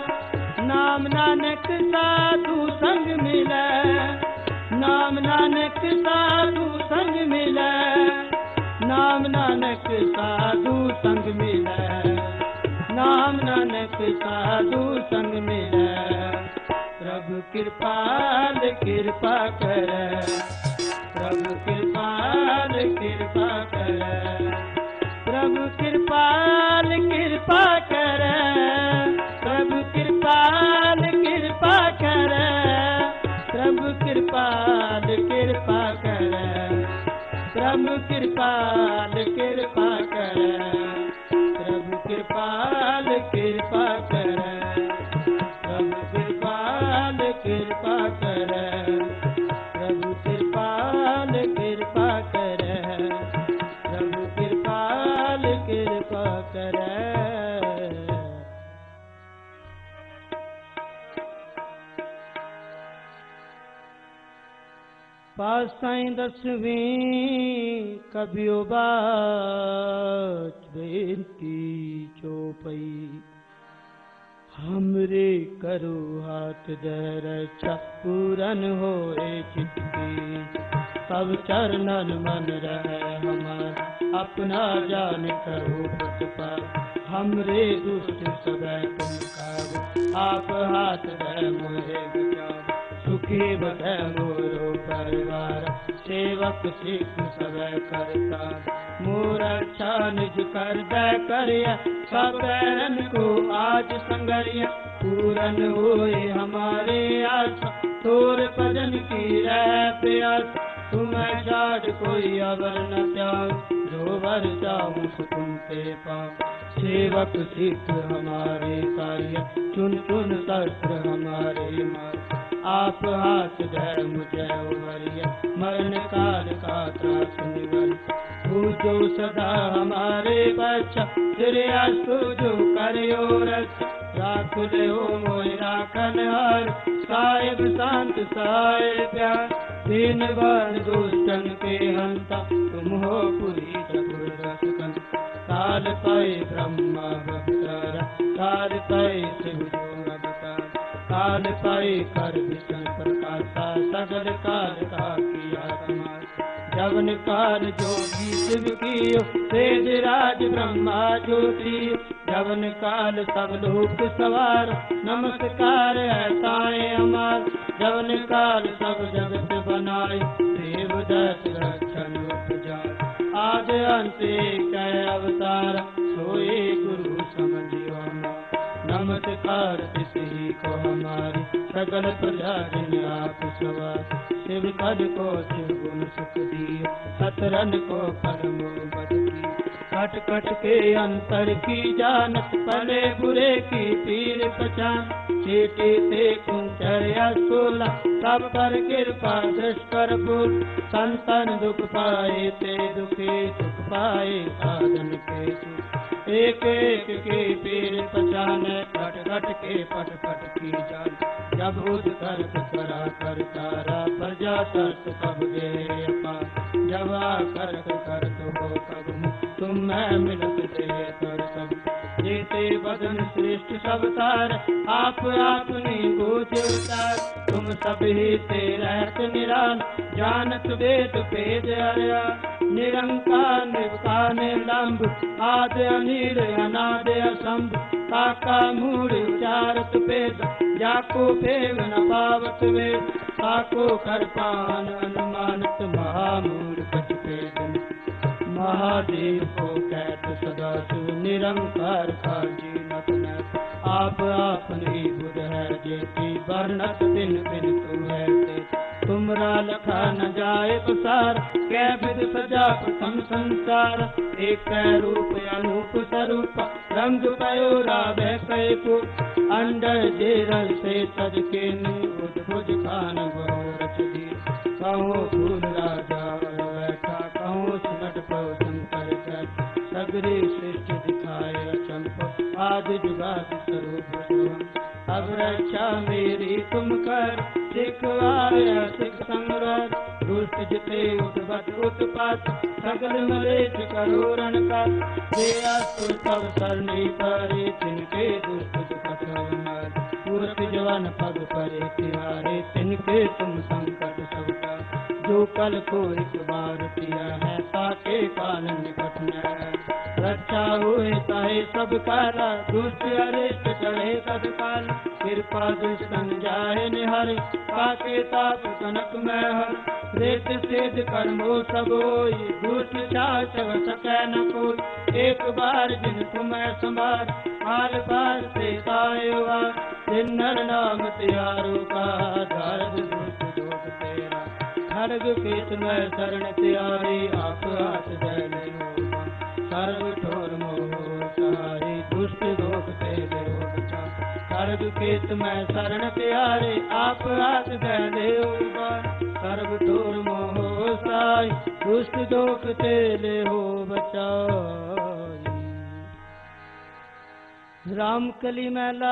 नाम नानक साधु संग मिले, नाम नानक साधु संग मिले, नाम नानक साधु संग मिले, नाम नानक साधु संग मिले। प्रभु कृपाल कृपा करे, प्रभु कृपाल कृपा करे। प्रभु कृपाल कृपा करे, प्रभु कृपाल कृपा करे। प्रभु कृपाल कृपा करे, प्रभु कृपाल कृपा करे। प्रभु कृपाल कृपा करे, प्रभु कृपाल कृपा करे। प्रभु कृपाल कृपा करे, प्रभु कृपाल कृपा करे। पासाई दसवीं कभियो बात बेनती चौपई। हमरे करो हाथ दर पूरन होए चिट्ठी। सब चरणन मन रहे हमार, अपना जान करो प्रतिपाल। हमरे दुष्ट सदै तुम काबू, आप हाथ दे मोहे बचाओ। सुखी बधे मोरो परिवार, सेवक सिख सबै करता। मोर अच्छा निज कर दे करिया, सब बैरन को आज संगरिया। पूरन होए हमारे आशा, तोर भजन की रह प्यास। तुम्हें छाड़ कोई अवर न त्याग, जो वर चाहूं सो तुम पे पाओ। सेवक सिख हमारे कार्य, चुन चुन शस्त्र हमारे मार। आप हाथ दे मुझे उभरिया, मरण काल का त्रास निवर। तू जो सदा हमारे बच्चा, तेरे आंसू जो करियो रक्षा। राख ले ओ मोय राखन हार, साहिब शांत साय प्यार। दीन बार दुष्टन के हंता, तुम हो पुरी चतुर्दश कंता। काल पाए ब्रह्मा बप्तरा, काल पाए शिव जो अवतार। काल पाए कर विष्णु प्रकाशा, सगल काल का किया समार। जवन काल जोगी शिव कियो, तेज राज ब्रह्मा ज्योति। जवन काल सब लोक सवार, नमस्कार है ताए हमार। जवन काल सब जगत बनाए, देव दस रक्षण उपजाए। आज अंत कै अवतार, सोए गुरु समझियो। नम चमत्कार तिसही को हमारी, सकल प्रजा जिन आप सवार। शिव कर को शिव गुण सुख दियो, सतरन को परमो बद की। कट कट के अंतर की जानत, भले बुरे की पीर पहचान। चीटी ते कुंचर्या सोला, सब पर कृपा दृष्ट कर बोल। संतन दुख पाए ते दुखी, सुख पाए साधन के सुख। एक एक के पीर पहचाने, कट कट के पट पट की जान। जब उद कर्क करा कर तारा, प्रजा तरत कब दे अपा। जब आ कर्क करत हो कब मुख, तुम मैं मिलत थे कर सब। जेते बदन श्रेष्ठ सब तार, आप आपनी बूझ उतार। तुम सभी ते रहत निरान, जानत वेद भेद अर्या। निरंकार निर्विकार निलंब, आदि अनिल अनादि असंभ। काका मूढ़ उचारत वेद, जाको फेव न पावत वेद। काको कर पान अनुमानत, महामूढ़ कछ भेद। महादेव को कहत सदा शिव, निरंकार काजी नत नत। आप आपनी बुध है जेती, वर्णत दिन दिन तू है ते। तुमरा लखा न जाए पसार, कै विध सजा प्रथम संसार। एक रूप अनूप स्वरूप, रंग पयो रावै कै को। अंडर जेरल से तज के बुध भुज खान बहु रच दी। कहो फूल राजा बैठा, कहो सुनट प्रभु शंकर कर। सगरे सृष्टि दिखाए चंप, आदि जुगादि स्वरूप सोहम। अब रक्षा मेरी तुम कर, सिखवाया सिख संग्रह। दुष्ट जिते उठबत उत्पात, सगल मलेच करो रण का। जे असुर सब सरनी परे, तिनके दुष्ट दुखत हर। पूरत जवान पग परे तिहारे, तिनके तुम संकट सबका। जो कल को एक बार किया है, ताके काल निकट न है। रक्षा हुए ताहे सब काला, दुष्ट अरिष्ट चढ़े कद काल। कृपा दुष्टन जाहे निहर, काके ताप कनक में हर। रेत सेध कर्मो सब होई, दुष्ट चाचव सकै न कोई। एक बार जिन तुम्हें संभार, हाल बार से तायवा। जिन नर नाम त्यारो का, धारद दुष्ट दोष तेरा। खड़ग केत में शरण त्यारी, आप हाथ दे होगा। सर्व ठोर मोह सहारे, दुष्ट दोष तेरे हो बचा। खड़ग केत में शरण त्यारे, आप हाथ दे होगा। सर्व ठोर मोह सहाय, दुष्ट दोष तेरे हो बचा। राम कली मैला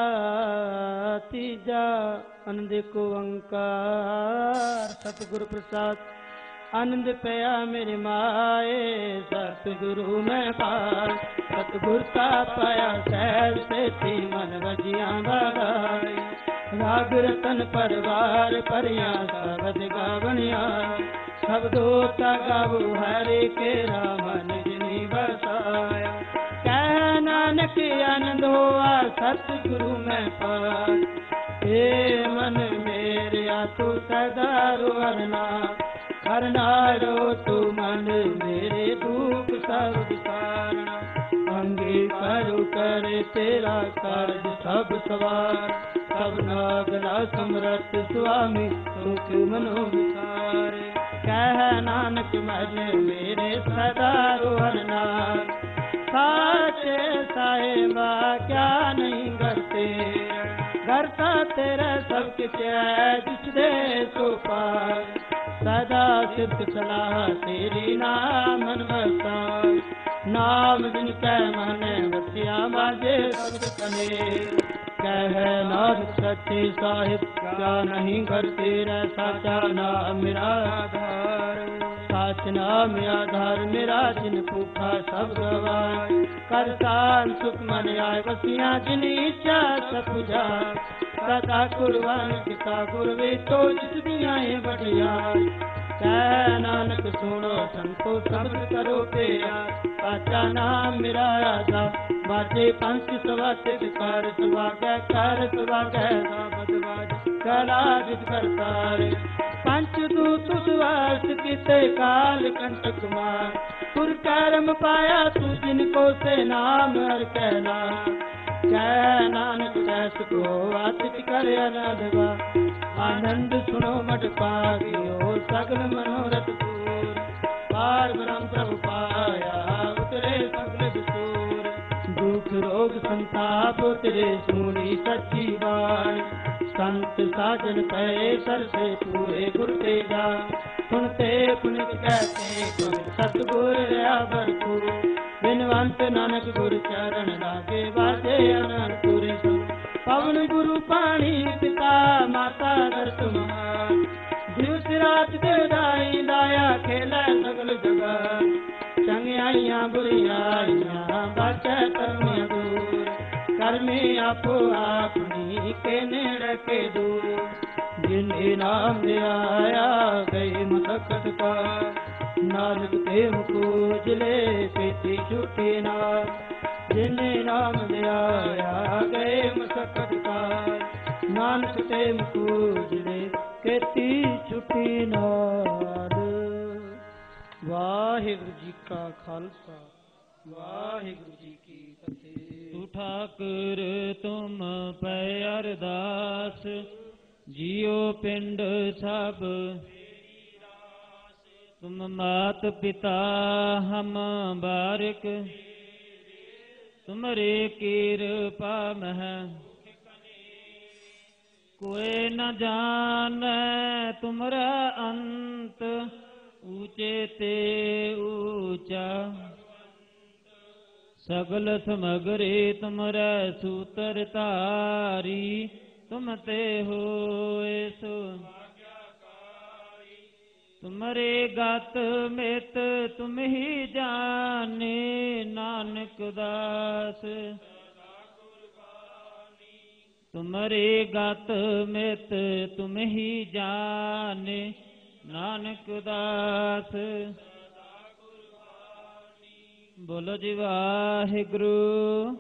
तीजा, आनंद को ओंकार। सतगुरु प्रसाद आनंद पया मेरे माए, सतगुरु में पार। सतगुरु का पाया सहज से थी, मन बजिया बधाई। राग रतन परवार परिया, शब्द गावनिया। शब्दों का गावो हरे के, मन जिनी बसाया। कह नानक आनंद हुआ, सतगुरु में पार। हे मन मेरे तू सदा रोना, करना रो तू मन मेरे दुख सब विसारना। अंगीकार करे तेरा कार्य सब सवार। सब नागला समरथ स्वामी, तू क्यों मनो विसारे। कह नानक मन मेरे सदा रोना, साचे साहेबा क्या नहीं करते। करता तेरा सब कुछ है, जिस दे सो पार। सदा सिद्ध सलाह तेरी नाम बसा। नाम जिनके माने बसिया बाजे सब कने। कह नाथ सच्चे साहिब क्या नहीं करते रे। साचा नाम मेरा आधार, साच नाम आधार मेरा। जिन भूखा सब गवाए, करसान सुख मन आए बसिया। जिन इच्छा सब बुझाए, सदा कुर्बान किता गुरवे तो जिस भी आए बढ़िया। कह नानक सुनो संतो सब करो तेरा। साचा नाम मेरा राजा, बाजे पंच सवासित कर सुभागै। कर सुभागै साबत बाज करा जित करतार। पंच दूत सुवास किते काल कंटक मार। पुर कर्म पाया तू जिनको से नाम हर कहना। ਕਹਿ ਨਾਨਕ ਕੈਸ ਕੋ ਆਤਿਤ ਕਰ ਅਨੰਦਵਾ ਆਨੰਦ ਸੁਣੋ ਮਟ ਪਾਗਿਓ ਸਗਲ ਮਨੋਰਥ ਪੂਰ ਪਾਰ ਬ੍ਰਹਮ ਪ੍ਰਭ ਪਾਇਆ ਉਤਰੇ ਸਗਲ ਦਸੂਰ ਦੁਖ ਰੋਗ ਸੰਤਾਪ ਉਤਰੇ ਸੁਣੀ ਸੱਚੀ ਬਾਣੀ ਸੰਤ ਸਾਜਨ ਪਏ ਸਰਸੇ ਪੂਰੇ ਗੁਰ ਤੇ ਜਾ ਸੁਣਤੇ ਪੁਨਿਤ ਕਹਤੇ ਗੁਰ ਸਤਿਗੁਰ ਰਿਆ ਭਰਪੂਰ ਬਿਨਵੰਤ ਨਾਨਕ ਗੁਰ ਚਰਨ ਲਾਗੇ ਵਾਜੇ ਅਨੰਦਪੁਰ ਪਵਨ ਗੁਰੂ ਪਾਣੀ ਪਿਤਾ ਮਾਤਾ ਦਰਤ ਮਹਾਨ ਦਿਵਸ ਰਾਤ ਤੇ ਦਾਈ ਦਾਇਆ ਖੇਲੇ ਸਗਲ ਜਗਤ ਚੰਗਿਆਈਆਂ ਬੁਰਿਆਈਆਂ ਬਾਚੈ ਕਰਮਿਆ ਦੂਰ ਕਰਮੀ ਆਪੋ ਆਪਣੀ ਕੇ ਨੇੜੇ ਕੇ ਦੂਰ ਜਿਨੇ ਨਾਮ ਲਿਆਇਆ ਗਏ ਮਸਕਤ ਕਾ ਨਾਨਕ ਤੇ ਮੁਕੂਜਲੇ ਪੇਤੀ ਛੁੱਟੀ ਨਾ ਜਿਨੇ ਨਾਮ ਲਿਆਇਆ ਗਏ ਮਸਕਤ ਕਾ ਨਾਨਕ ਤੇ ਮੁਕੂਜਲੇ ਕੇਤੀ ਛੁੱਟੀ ਨਾਲ। ਵਾਹਿਗੁਰੂ ਜੀ ਕਾ ਖਾਲਸਾ ਵਾਹਿਗੁਰੂ ਜੀ ਕੀ ਫਤਿਹ। ਤੂੰ ਠਾਕੁਰ ਤੁਮ ਪੈ ਅਰਦਾਸ ਜਿਉ ਪਿੰਡ ਸਭ ਤੁਮ ਮਾਤ ਪਿਤਾ ਹਮ ਬਾਰਿਕ ਤੁਮਰੇ ਕਿਰਪਾ ਮਹਿ ਕੋਇ ਨ ਜਾਣੈ ਤੁਮਰਾ ਅੰਤ ਊਚੇ ਤੇ ਊਚਾ ਸਗਲ ਸਮਗਰੇ ਤੁਮਰੈ ਸੂਤਰ ਧਾਰੀ ਤੁਮ ਤੇ ਹੋਏ ਸੋ ਤੁਮਰੇ ਗਤ ਮਿਤ ਤੁਮ ਹੀ ਜਾਣੇ ਨਾਨਕ ਦਾਸ ਤੁਮਰੇ ਗਤ ਮਿਤ ਤੁਮ ਹੀ ਜਾਣੇ ਨਾਨਕ ਦਾਸ। ਬੋਲੋ ਜੀ ਵਾਹਿਗੁਰੂ।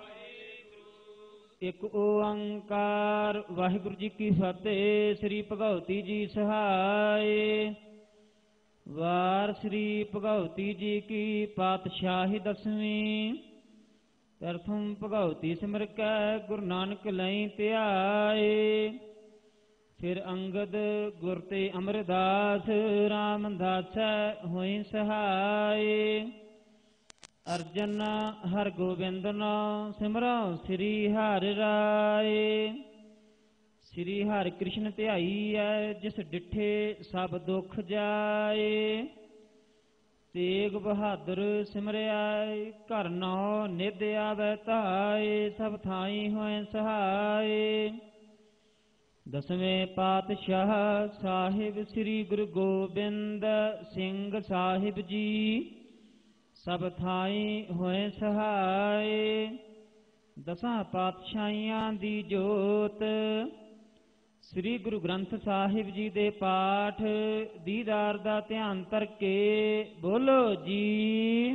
ਇੱਕ ਓੰਕਾਰ। ਵਾਹਿਗੁਰੂ ਜੀ ਕੀ ਫਤਿਹ। ਸ੍ਰੀ ਭਗਉਤੀ ਜੀ ਸਹਾਇ। ਵਾਰ ਸ੍ਰੀ ਭਗਉਤੀ ਜੀ ਕੀ ਪਾਤਸ਼ਾਹੀ ਦਸਵੀਂ। ਪ੍ਰਥਮ ਭਗਉਤੀ ਸਿਮਰ ਕੈ ਗੁਰੂ ਨਾਨਕ ਲਈ ਧਿਆਏ। ਫਿਰ ਅੰਗਦ ਗੁਰ ਤੇ ਅਮਰਦਾਸ ਰਾਮਦਾਸੈ ਹੋਈ ਸਹਾਇ। ਅਰਜਨ ਹਰ ਗੋਬਿੰਦ ਨਾਮ ਸਿਮਰੋ ਸ੍ਰੀ ਹਰਿ ਰਾਏ। ਸ੍ਰੀ ਹਰਿ ਕ੍ਰਿਸ਼ਨ ਧਿਆਈ ਹੈ ਜਿਸ ਡਿਠੇ ਸਭ ਦੁੱਖ ਜਾਏ। ਤੇਗ ਬਹਾਦਰ ਸਿਮਰਿਆ ਘਰ ਨੌ ਨਿਧ ਆਵੈ ਧਾਏ। ਸਭ ਥਾਈ ਹੋਏ ਸਹਾਏ। ਦਸਵੇਂ ਪਾਤਸ਼ਾਹ ਸਾਹਿਬ ਸ੍ਰੀ ਗੁਰੂ ਗੋਬਿੰਦ ਸਿੰਘ ਸਾਹਿਬ ਜੀ ਸਭ ਥਾਈ ਹੋਏ ਸਹਾਇ। ਦਸਾਂ ਪਾਤਸ਼ਾਹੀਆਂ ਦੀ ਜੋਤ ਸ੍ਰੀ ਗੁਰੂ ਗ੍ਰੰਥ ਸਾਹਿਬ ਜੀ ਦੇ ਪਾਠ ਦੀਦਾਰ ਦਾ ਧਿਆਨ ਧਰ ਕੇ ਬੋਲੋ ਜੀ।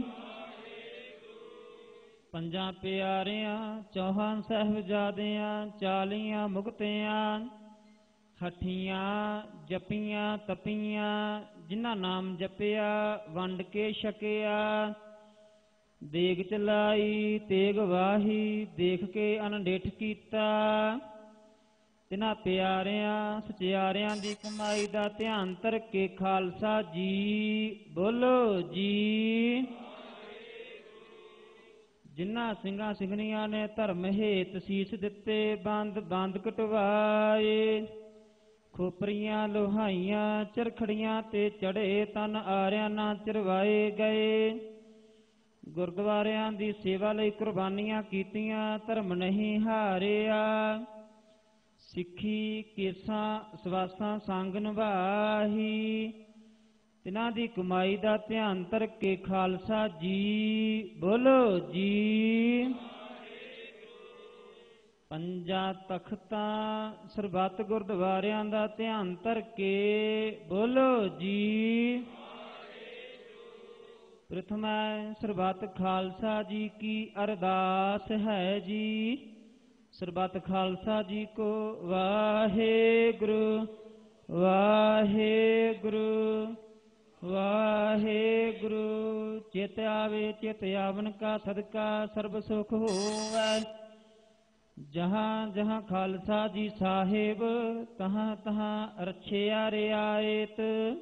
ਪੰਜਾਂ ਪਿਆਰਿਆਂ ਚੌਹਾਂ ਸਾਹਿਬਜ਼ਾਦਿਆਂ ਚਾਲੀਆਂ ਮੁਕਤਿਆਂ ਹਠੀਆਂ ਜਪੀਆਂ ਤਪੀਆਂ ਜਿਨ੍ਹਾਂ ਨਾਮ ਜਪਿਆ ਵੰਡ ਕੇ ਛਕਿਆ। ਦੇਗ ਚਲਾਈ ਤੇਗ ਵਾਹੀ ਦੇਖ ਕੇ ਅਨਡਿਠ ਕੀਤਾ। ਤਿਨਾਂ ਪਿਆਰਿਆਂ ਸਚਿਆਰਿਆਂ ਦੀ ਕਮਾਈ ਦਾ ਧਿਆਨ ਧਰ ਕੇ ਖਾਲਸਾ ਜੀ ਬੋਲੋ ਜੀ। ਜਿਨ੍ਹਾਂ ਸਿੰਘਾਂ ਸਿੰਘਣੀਆਂ ਨੇ ਧਰਮ ਹੇਤ ਸੀਸ ਦਿੱਤੇ ਬੰਦ ਬੰਦ ਕਟਵਾਏ। ਖੋਪਰੀਆਂ ਲੋਹਾਈਆਂ ਚਰਖੜੀਆਂ ਤੇ ਚੜੇ ਤਨ ਆਰਿਆਂ ਨਾ ਚਰਵਾਏ ਗਏ। ਗੁਰਦੁਆਰਿਆਂ ਦੀ ਸੇਵਾ ਲਈ ਕੁਰਬਾਨੀਆਂ ਕੀਤੀਆਂ ਧਰਮ ਨਹੀਂ ਹਾਰਿਆ। ਸਿੱਖੀ ਕੇਸਾਂ ਸਵਾਸਾਂ ਸੰਗ ਨਿਭਾਹੀ। ਤਿਨਾਂ ਦੀ ਕਮਾਈ ਦਾ ਧਿਆਨ ਧਰ ਕੇ ਖਾਲਸਾ ਜੀ ਬੋਲੋ ਜੀ। ਪੰਜਾਂ ਤਖਤਾਂ ਸਰਬੱਤ ਗੁਰਦੁਆਰਿਆਂ ਦਾ ਧਿਆਨ ਧਰ ਕੇ ਬੋਲੋ ਜੀ। ਪ੍ਰਥਮ ਸਰਬੱਤ ਖਾਲਸਾ ਜੀ ਕੀ ਅਰਦਾਸ ਹੈ ਜੀ। ਸਰਬੱਤ ਖਾਲਸਾ ਜੀ ਕੋ ਵਾਹਿਗੁਰੂ ਵਾਹਿਗੁਰੂ ਵਾਹਿਗੁਰੂ। ਚਿਤ ਆਵੇ ਚਿਤ ਆਵਨ ਕਾ ਸਦਕਾ ਸਰਬ ਸੁਖ ਹੋਵੈ। ਜਹਾਂ ਜਹਾਂ ਖਾਲਸਾ ਜੀ ਸਾਹਿਬ, ਤਹਾਂ ਤਹਾਂ ਰਛਿਆ ਰਿਆਇਤ।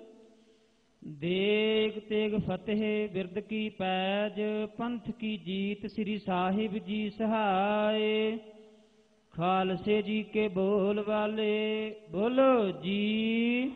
ਦੇਗ ਤੇਗ ਫਤਿਹ ਬਿਰਦ ਕੀ ਪੈਜ, ਪੰਥ ਕੀ ਜੀਤ ਸ੍ਰੀ ਸਾਹਿਬ ਜੀ ਸਹਾਏ। ਖਾਲਸੇ ਜੀ ਕੇ ਬੋਲ ਵਾਲੇ ਬੋਲੋ ਜੀ।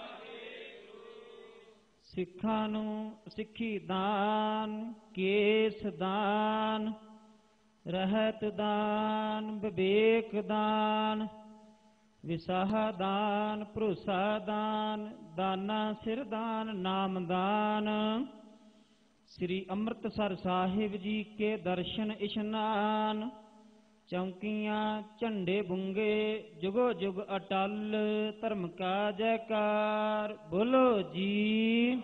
ਸਿੱਖਾਂ ਨੂੰ ਸਿੱਖੀ ਦਾਨ, ਕੇਸ ਦਾਨ, ਰਹਿਤ ਦਾਨ, ਵਿਵੇਕ ਦਾਨ, ਵਿਸਾਹਾ ਦਾਨ, ਭਰੋਸਾ ਦਾਨ, ਦਾਨਾ ਸਿਰ ਦਾਨ, ਨਾਮ ਦਾਨ। ਸ੍ਰੀ ਅੰਮ੍ਰਿਤਸਰ ਸਾਹਿਬ ਜੀ ਕੇ ਦਰਸ਼ਨ ਇਸ਼ਨਾਨ। ਚੌਂਕੀਆਂ ਝੰਡੇ ਬੁੰਗੇ ਜੁਗੋ ਜੁਗ ਅਟਲ, ਧਰਮ ਕਾ ਜੈਕਾਰ ਬੋਲੋ ਜੀ।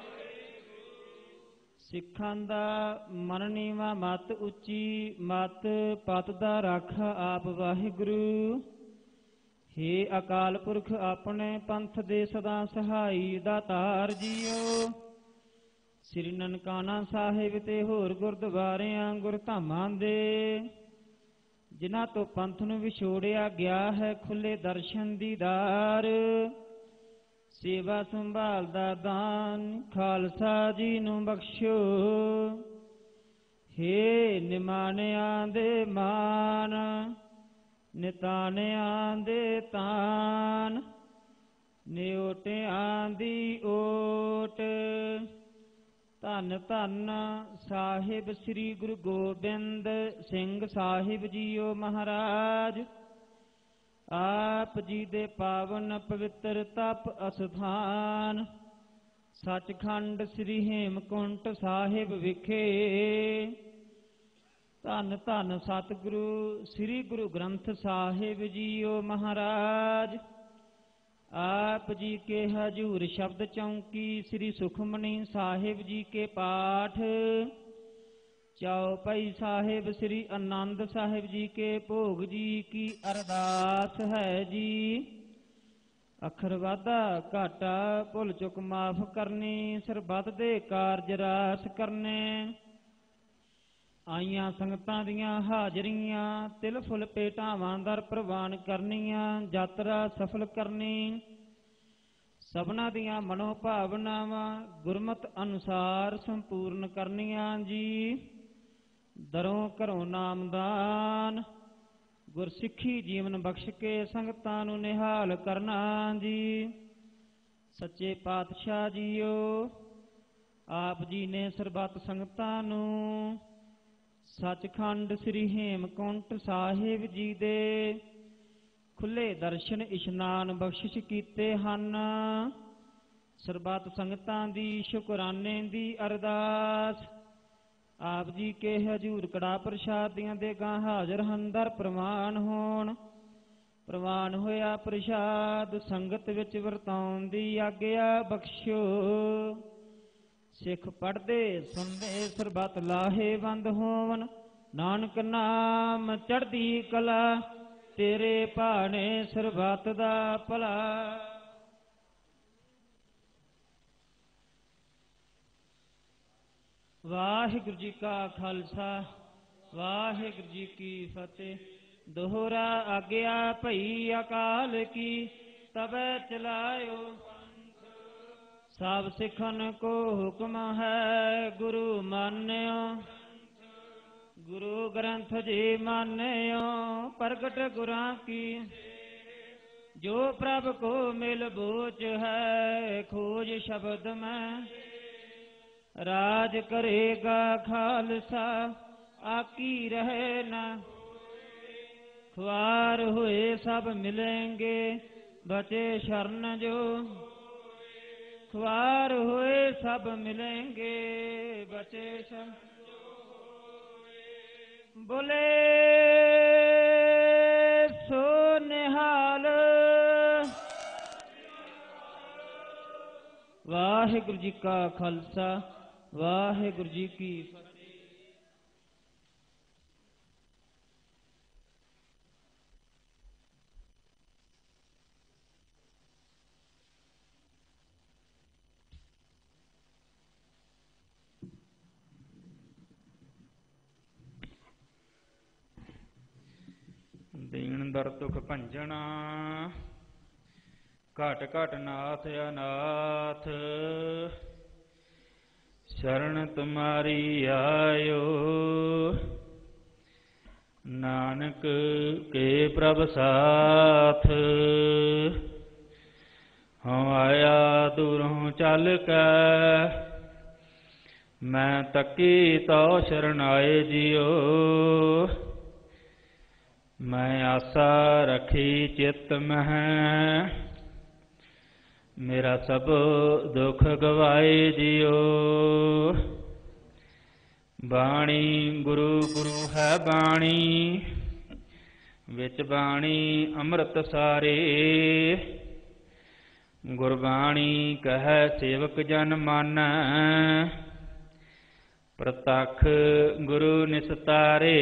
ਸਿੱਖਾਂ ਦਾ ਮਨ ਨੀਵਾਂ ਮਤ ਉੱਚੀ, ਮਤ ਪਤ ਦਾ ਰਾਖਾ ਆਪ ਵਾਹਿਗੁਰੂ। ਹੇ ਅਕਾਲ ਪੁਰਖ ਆਪਣੇ ਪੰਥ ਦੇ ਸਦਾ ਸਹਾਈ ਦਾਤਾਰ ਜੀਓ। ਸ੍ਰੀ ਨਨਕਾਣਾ ਸਾਹਿਬ ਤੇ ਹੋਰ ਗੁਰਦੁਆਰਿਆਂ ਗੁਰਧਾਮਾਂ ਦੇ, ਜਿਨ੍ਹਾਂ ਤੋਂ ਪੰਥ ਨੂੰ ਵਿਛੋੜਿਆ ਗਿਆ ਹੈ, ਖੁੱਲੇ ਦਰਸ਼ਨ ਦੀਦਾਰ। ਸੇਵਾ ਸੰਭਾਲ ਦਾ ਦਾਨ ਖਾਲਸਾ ਜੀ ਨੂੰ ਬਖਸ਼ੋ। ਹੇ ਨਿਮਾਣਿਆਂ ਦੇ ਮਾਨ, ਨਿਤਾਣਿਆਂ ਦੇ ਤਾਨ, ਨਿਓਟਿਆਂ ਦੀ ਓਟ। ਧੰਨ ਧੰਨ ਸਾਹਿਬ ਸ੍ਰੀ ਗੁਰੂ ਗੋਬਿੰਦ ਸਿੰਘ ਸਾਹਿਬ ਜੀਓ ਮਹਾਰਾਜ। ਆਪ ਜੀ ਦੇ ਪਾਵਨ ਪਵਿੱਤਰ ਤਪ ਅਸਥਾਨ ਸੱਚਖੰਡ ਸ੍ਰੀ ਹੇਮਕੁੰਟ ਸਾਹਿਬ ਵਿਖੇ, ਧੰਨ ਧੰਨ ਸਤਿਗੁਰੂ ਸ੍ਰੀ ਗੁਰੂ ਗ੍ਰੰਥ ਸਾਹਿਬ ਜੀਓ ਮਹਾਰਾਜ। ਆਪ ਜੀ ਕੇ ਹਜੂਰ ਸ਼ਬਦ ਚੌਂਕੀ ਸ੍ਰੀ ਸੁਖਮਨੀ ਸਾਹਿਬ ਜੀ ਕੇ ਪਾਠ। ਚੌਪਈ ਸਾਹਿਬ ਸ੍ਰੀ ਆਨੰਦ ਸਾਹਿਬ ਜੀ ਕੇ ਭੋਗ ਜੀ ਕੀ ਅਰਦਾਸ ਹੈ ਜੀ। ਅੱਖਰ ਵਾਧਾ ਘਾਟਾ ਭੁੱਲ ਚੁੱਕ ਮਾਫ ਕਰਨੀ, ਸਰਬੱਤ ਦੇ ਕਾਰਜ ਰਾਸ ਕਰਨੇ। ਆਈਆਂ ਸੰਗਤਾਂ ਦੀਆਂ ਹਾਜ਼ਰੀਆਂ, ਤਿਲ ਫੁੱਲ ਭੇਟਾਵਾਂ ਦਰ ਪ੍ਰਵਾਨ ਕਰਨੀਆਂ, ਯਾਤਰਾ ਸਫਲ ਕਰਨੀ। ਸਭਨਾਂ ਦੀਆਂ ਮਨੋ ਭਾਵਨਾਵਾਂ ਗੁਰਮਤਿ ਅਨੁਸਾਰ ਸੰਪੂਰਨ ਕਰਨੀਆਂ ਜੀ। ਦਰੋਂ ਘਰੋਂ ਨਾਮਦਾਨ, ਗੁਰਸਿੱਖੀ ਜੀਵਨ ਬਖਸ਼ ਕੇ ਸੰਗਤਾਂ ਨੂੰ ਨਿਹਾਲ ਕਰਨਾ ਜੀ। ਸੱਚੇ ਪਾਤਸ਼ਾਹ ਜੀਓ, ਆਪ ਜੀ ਨੇ ਸਰਬੱਤ ਸੰਗਤਾਂ ਨੂੰ ਸੱਚਖੰਡ ਸ੍ਰੀ ਹੇਮਕੁੰਟ ਸਾਹਿਬ ਜੀ ਦੇ ਖੁੱਲੇ ਦਰਸ਼ਨ ਇਸ਼ਨਾਨ ਬਖਸ਼ਿਸ਼ ਕੀਤੇ ਹਨ। ਸਰਬੱਤ ਸੰਗਤਾਂ ਦੀ ਸ਼ੁਕਰਾਨੇ ਦੀ ਅਰਦਾਸ। ਆਪ ਜੀ ਕੇ ਹਜੂਰ ਕੜਾ ਪ੍ਰਸ਼ਾਦ ਦੀਆਂ ਦੇਗਾਂ ਹਾਜ਼ਰ ਹਨ, ਦਰ ਪ੍ਰਵਾਨ ਹੋਣ। ਪ੍ਰਵਾਨ ਹੋਇਆ ਪ੍ਰਸ਼ਾਦ ਸੰਗਤ ਵਿੱਚ ਵਰਤਾਉਣ ਦੀ ਆਗਿਆ ਬਖਸ਼ੋ। ਸਿੱਖ ਪੜ੍ਹਦੇ ਸੁਣਦੇ ਸਰਬੱਤ ਲਾਹੇਵੰਦ ਹੋਵਨ, ਨਾਨਕ ਨਾਮ ਚੜ੍ਹਦੀ ਕਲਾ, ਤੇਰੇ ਭਾਣੇ ਸਰਬੱਤ ਦਾ ਭਲਾ। ਵਾਹਿਗੁਰੂ ਜੀ ਕਾ ਖਾਲਸਾ, ਵਾਹਿਗੁਰੂ ਜੀ ਕੀ ਫਤਿਹ। ਦੋਹਰਾ ਆਗਿਆ ਭਈ ਅਕਾਲ ਕੀ, ਤਬੈ ਚਲਾਇਓ ਸਭ ਸਿੱਖਨ ਕੋ ਹੁਕਮ ਹੈ, ਗੁਰੂ ਮਾਨਿਓ ਗੁਰੂ ਗ੍ਰੰਥ ਜੀ ਮਾਨਿਓ। ਪ੍ਰਗਟ ਗੁਰਾਂ ਕੀ ਜੋ ਪ੍ਰਭ ਕੋ ਮਿਲ ਬੋਚ ਹੈ, ਖੋਜ ਸ਼ਬਦ ਮੈਂ ਰਾਜ ਕਰੇਗਾ ਖਾਲਸਾ, ਆਕੀ ਰਹੇ ਨਾ ਖੁਆਰ ਹੋਏ ਸਭ ਮਿਲेंगे, ਬਚੇ ਸ਼ਰਨ ਜੋ ਖੁਆਰ ਹੋਏ ਸਭ ਮਿਲेंगे, ਬਚੇ ਸ਼ਰਨ ਬੋਲੇ ਸੋ ਨਿਹਾਲ। ਵਾਹਿਗੁਰੂ ਜੀ ਕਾ ਖਾਲਸਾ, ਵਾਹਿਗੁਰੂ ਜੀ ਕੀ ਫਤਿਹ। ਸੁੰਦਰ ਤੁਖ ਭੰਜਣਾ, ਘਟ ਘਟ ਨਾਥ ਅਨਾਥ। ਸ਼ਰਨ ਤੁਮਾਰੀ ਆਇਓ, ਨਾਨਕ ਕੇ ਪ੍ਰਭ ਸਾਥ। ਹਉ ਆਇਆ ਦੂਰੋਂ ਚੱਲ ਕੇ, ਮੈਂ ਤੱਕੀ ਤਉ ਸ਼ਰਨਾਏ ਜਿਉ। ਮੈਂ ਆਸਾ ਰੱਖੀ ਚਿੱਤ ਮਹਿ, ਮੇਰਾ ਸਭ ਦੁੱਖ ਗਵਾਏ ਜਿਉ। ਬਾਣੀ ਗੁਰੂ ਗੁਰੂ ਹੈ ਬਾਣੀ, ਵਿੱਚ ਬਾਣੀ ਅੰਮ੍ਰਿਤ ਸਾਰੇ। ਗੁਰਬਾਣੀ ਕਹੈ ਸੇਵਕ ਜਨ ਮਾਨੈ, ਪ੍ਰਤੱਖ ਗੁਰੂ ਨਿਸਤਾਰੇ।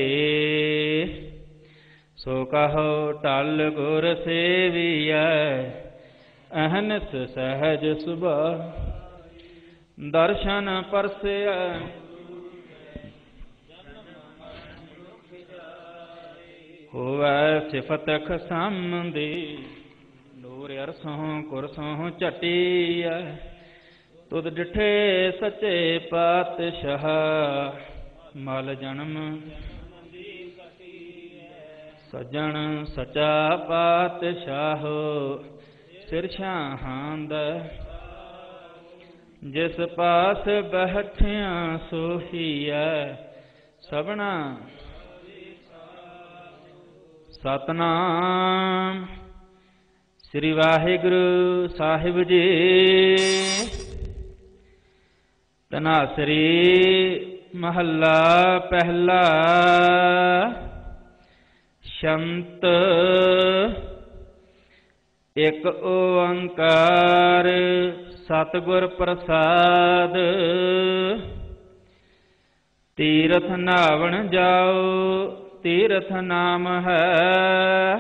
ਸੋ ਕਹੋ ਟਲ ਗੁਰ ਸੇਵੀਐ, ਅਹਨਿਸ ਸਹਿਜ ਸੁਭਾਅ। ਦਰਸ਼ਨ ਪਰਸੈ ਹੋਵੈ ਸਿਫਤ ਖਸਮ ਦੀ, ਨੂਰ ਅਰਸੋਂ ਕੁਰਸੋਂ ਝਟੀਐ। ਤੁਧ ਡਿਠੇ ਸੱਚੇ ਪਾਤਸ਼ਾਹ, ਮਲ ਜਨਮ ਸੱਜਣ ਸਚਾ ਪਾਤਸ਼ਾਹ। ਸਿਰ ਛਾਹੰਦ ਜਿਸ ਪਾਸ ਬੈਠਿਆ ਸੋਹੀਐ, ਸਭਨਾ ਸਤਨਾਮ। ਸ੍ਰੀ ਵਾਹਿਗੁਰੂ ਸਾਹਿਬ ਜੀ। ਧਨਾਸਰੀ ਮਹੱਲਾ ਪਹਿਲਾ। ਸ਼ੰਤ ਇਕ ਓੰਕਾਰ, ਸਤਿਗੁਰ ਪ੍ਰਸਾਦ। ਤੀਰਥ ਨਾਵਣ ਜਾਓ, ਤੀਰਥ ਨਾਮ ਹੈ।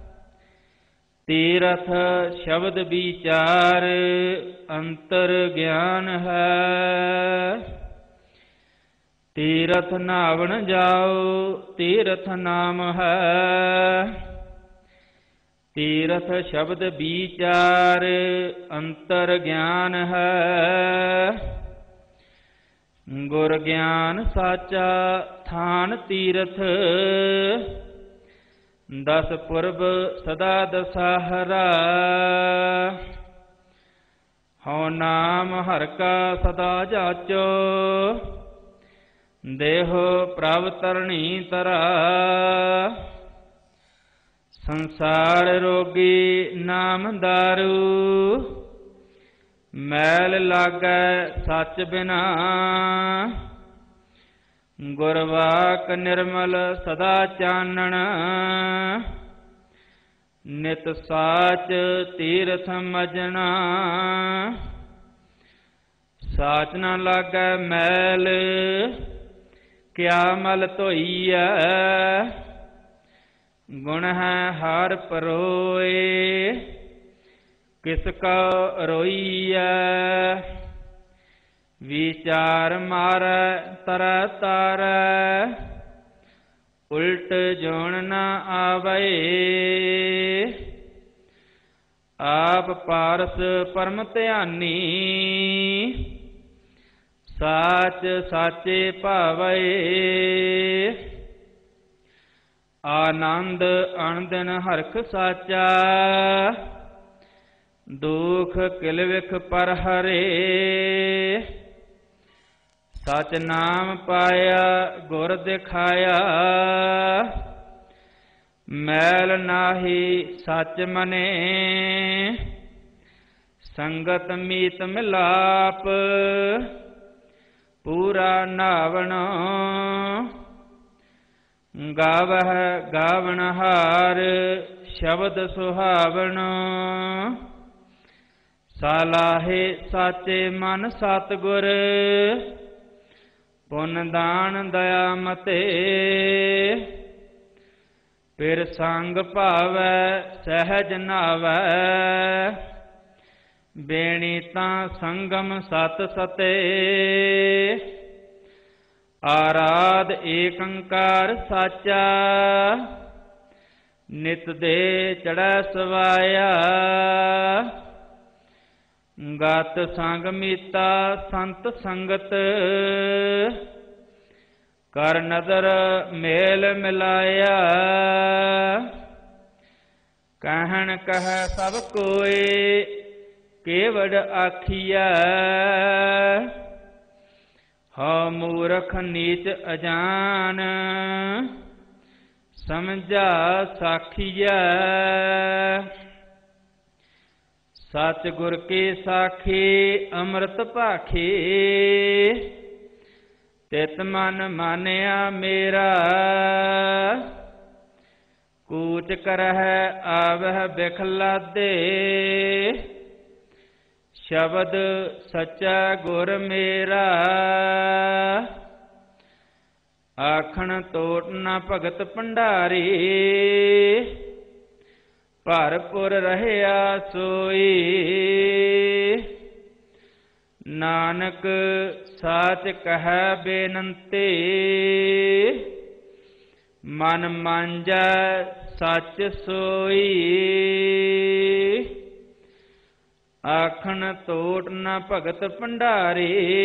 ਤੀਰਥ ਸ਼ਬਦ ਵਿਚਾਰ, ਅੰਤਰ ਗਿਆਨ ਹੈ। ਤੀਰਥ ਨਾਵਣ ਜਾਓ, ਤੀਰਥ ਨਾਮ ਹੈ। ਤੀਰਥ ਸ਼ਬਦ ਵਿਚਾਰ, ਅੰਤਰ ਗਿਆਨ ਹੈ। ਗੁਰ ਗਿਆਨ ਸਾਚਾ ਥਾਨ ਤੀਰਥ, ਦਸ ਪੁਰਬ ਸਦਾ ਦਸਾਹਰਾ। ਹਉ ਨਾਮ ਹਰਿ ਕਾ ਸਦਾ ਜਾਚੋ, ਦੇਹੋ ਪ੍ਰਭ ਤਰਣੀ ਤਰਾ। ਸੰਸਾਰ ਰੋਗੀ ਨਾਮ ਦਾਰੂ, ਮੈਲ ਲਾਗੈ ਸੱਚ ਬਿਨਾ। ਗੁਰਵਾਕ ਨਿਰਮਲ ਸਦਾ ਚਾਨਣ, ਨਿਤ ਸਾਚ ਤੀਰਥ ਮਜਣਾ। ਸਾਚ ਨਾ ਲਾਗੈ ਮੈਲ, ਕਿਆ ਮਲ ਧੋਈਐ। ਗੁਣ ਹੈ ਹਰ ਪਰੋਏ, ਕਿਸ ਕਾ ਰੋਈਐ। ਵਿਚਾਰ ਮਾਰੈ ਤਰੈ ਤਾਰੈ, ਉਲਟ ਜੋਣ ਨ ਆਵੈ। ਆਪ ਪਾਰਸ ਪਰਮ ਧਿਆਨੀ, ਸਾਚ ਸਾਚੇ ਭਾਵੈ। ਆਨੰਦ ਅਣਦਿਨ ਹਰਖ ਸਾਚਾ, ਦੁਖ ਕਿਲ ਵਿਖ ਪਰ ਹਰੇ। ਸਚ ਨਾਮ ਪਾਇਆ ਗੁਰ ਦਿਖਾਇਆ, ਮੈਲ ਨਾਹੀ ਸਚ ਮਨੇ। ਸੰਗਤ ਮੀਤ ਮਿਲਾਪ, ਪੂਰਾ ਨਾਵਣ। ਗਾਵਹਿ ਗਾਵਨਹਾਰ, ਸ਼ਬਦ ਸੁਹਾਵਣ। ਸਾਲਾਹੇ ਸਾਚੇ ਮਨ ਸਤਿਗੁਰ, ਪੁੰਨ ਦਾਨ ਦਇਆ ਮਤੇ। ਫਿਰ ਸੰਗ ਭਾਵੈ ਸਹਿਜ ਨਾਵੈ, ਬੇਣੀ ਤਾਂ ਸੰਗਮ ਸਤ ਸਤੇ। ਆਰਾਧ ਏਕੰਕਾਰ ਸਾਚਾ, ਨਿਤ ਦੇ ਚੜ੍ਹੈ ਸਵਾਇਆ ਗਤ ਸੰਗ ਮੀਤਾ ਸੰਤ ਸੰਗਤ ਕਰ ਨਦਰ ਮੇਲ ਮਿਲਾਇਆ ਕਹਿਣ ਕਹੈ ਸਭ ਕੋਇ ਕੇਵੜ ਆਖੀਐ ਹਉ ਮੂਰਖ ਨੀਚ ਅਜਾਨ ਸਮਝਾ ਸਾਖੀਐ ਸਚ ਗੁਰ ਕੀ ਸਾਖੀ ਅੰਮ੍ਰਿਤ ਭਾਖੀ ਤਿਤ ਮਨ ਮਾਨਿਆ ਮੇਰਾ ਕੂਚ ਕਰਹਿ ਆਵਹਿ ਬਿਖਲਾਦੇ ਸ਼ਬਦ ਸੱਚਾ ਗੁਰ ਮੇਰਾ ਆਖਣ ਤੋਟ ਨ ਭਗਤ ਭੰਡਾਰੀ ਭਰਪੁਰ ਰਹਿਆ ਸੋਈ ਨਾਨਕ ਸਾਚ ਕਹਿ ਬੇਨੰਤੀ ਮਨ ਮਾਂਜੈ ਸੱਚ ਸੋਈ ਆਖਣ ਤੋਟ ਨ ਭਗਤ ਭੰਡਾਰੀ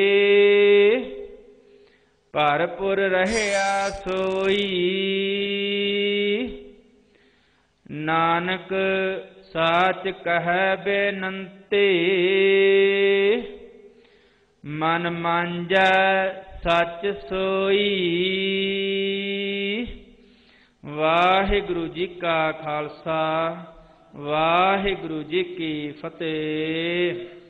ਭਰਪੁਰ ਰਹਿਆ ਸੋਈ ਨਾਨਕ ਸਾਚ ਕਹਿ ਬੇਨੰਤੀ ਮਨ ਮਾਂਜੈ ਸੱਚ ਸੋਈ। ਵਾਹਿਗੁਰੂ ਜੀ ਕਾ ਖਾਲਸਾ ਵਾਹਿਗੁਰੂ ਜੀ ਕੀ ਫਤਿਹ।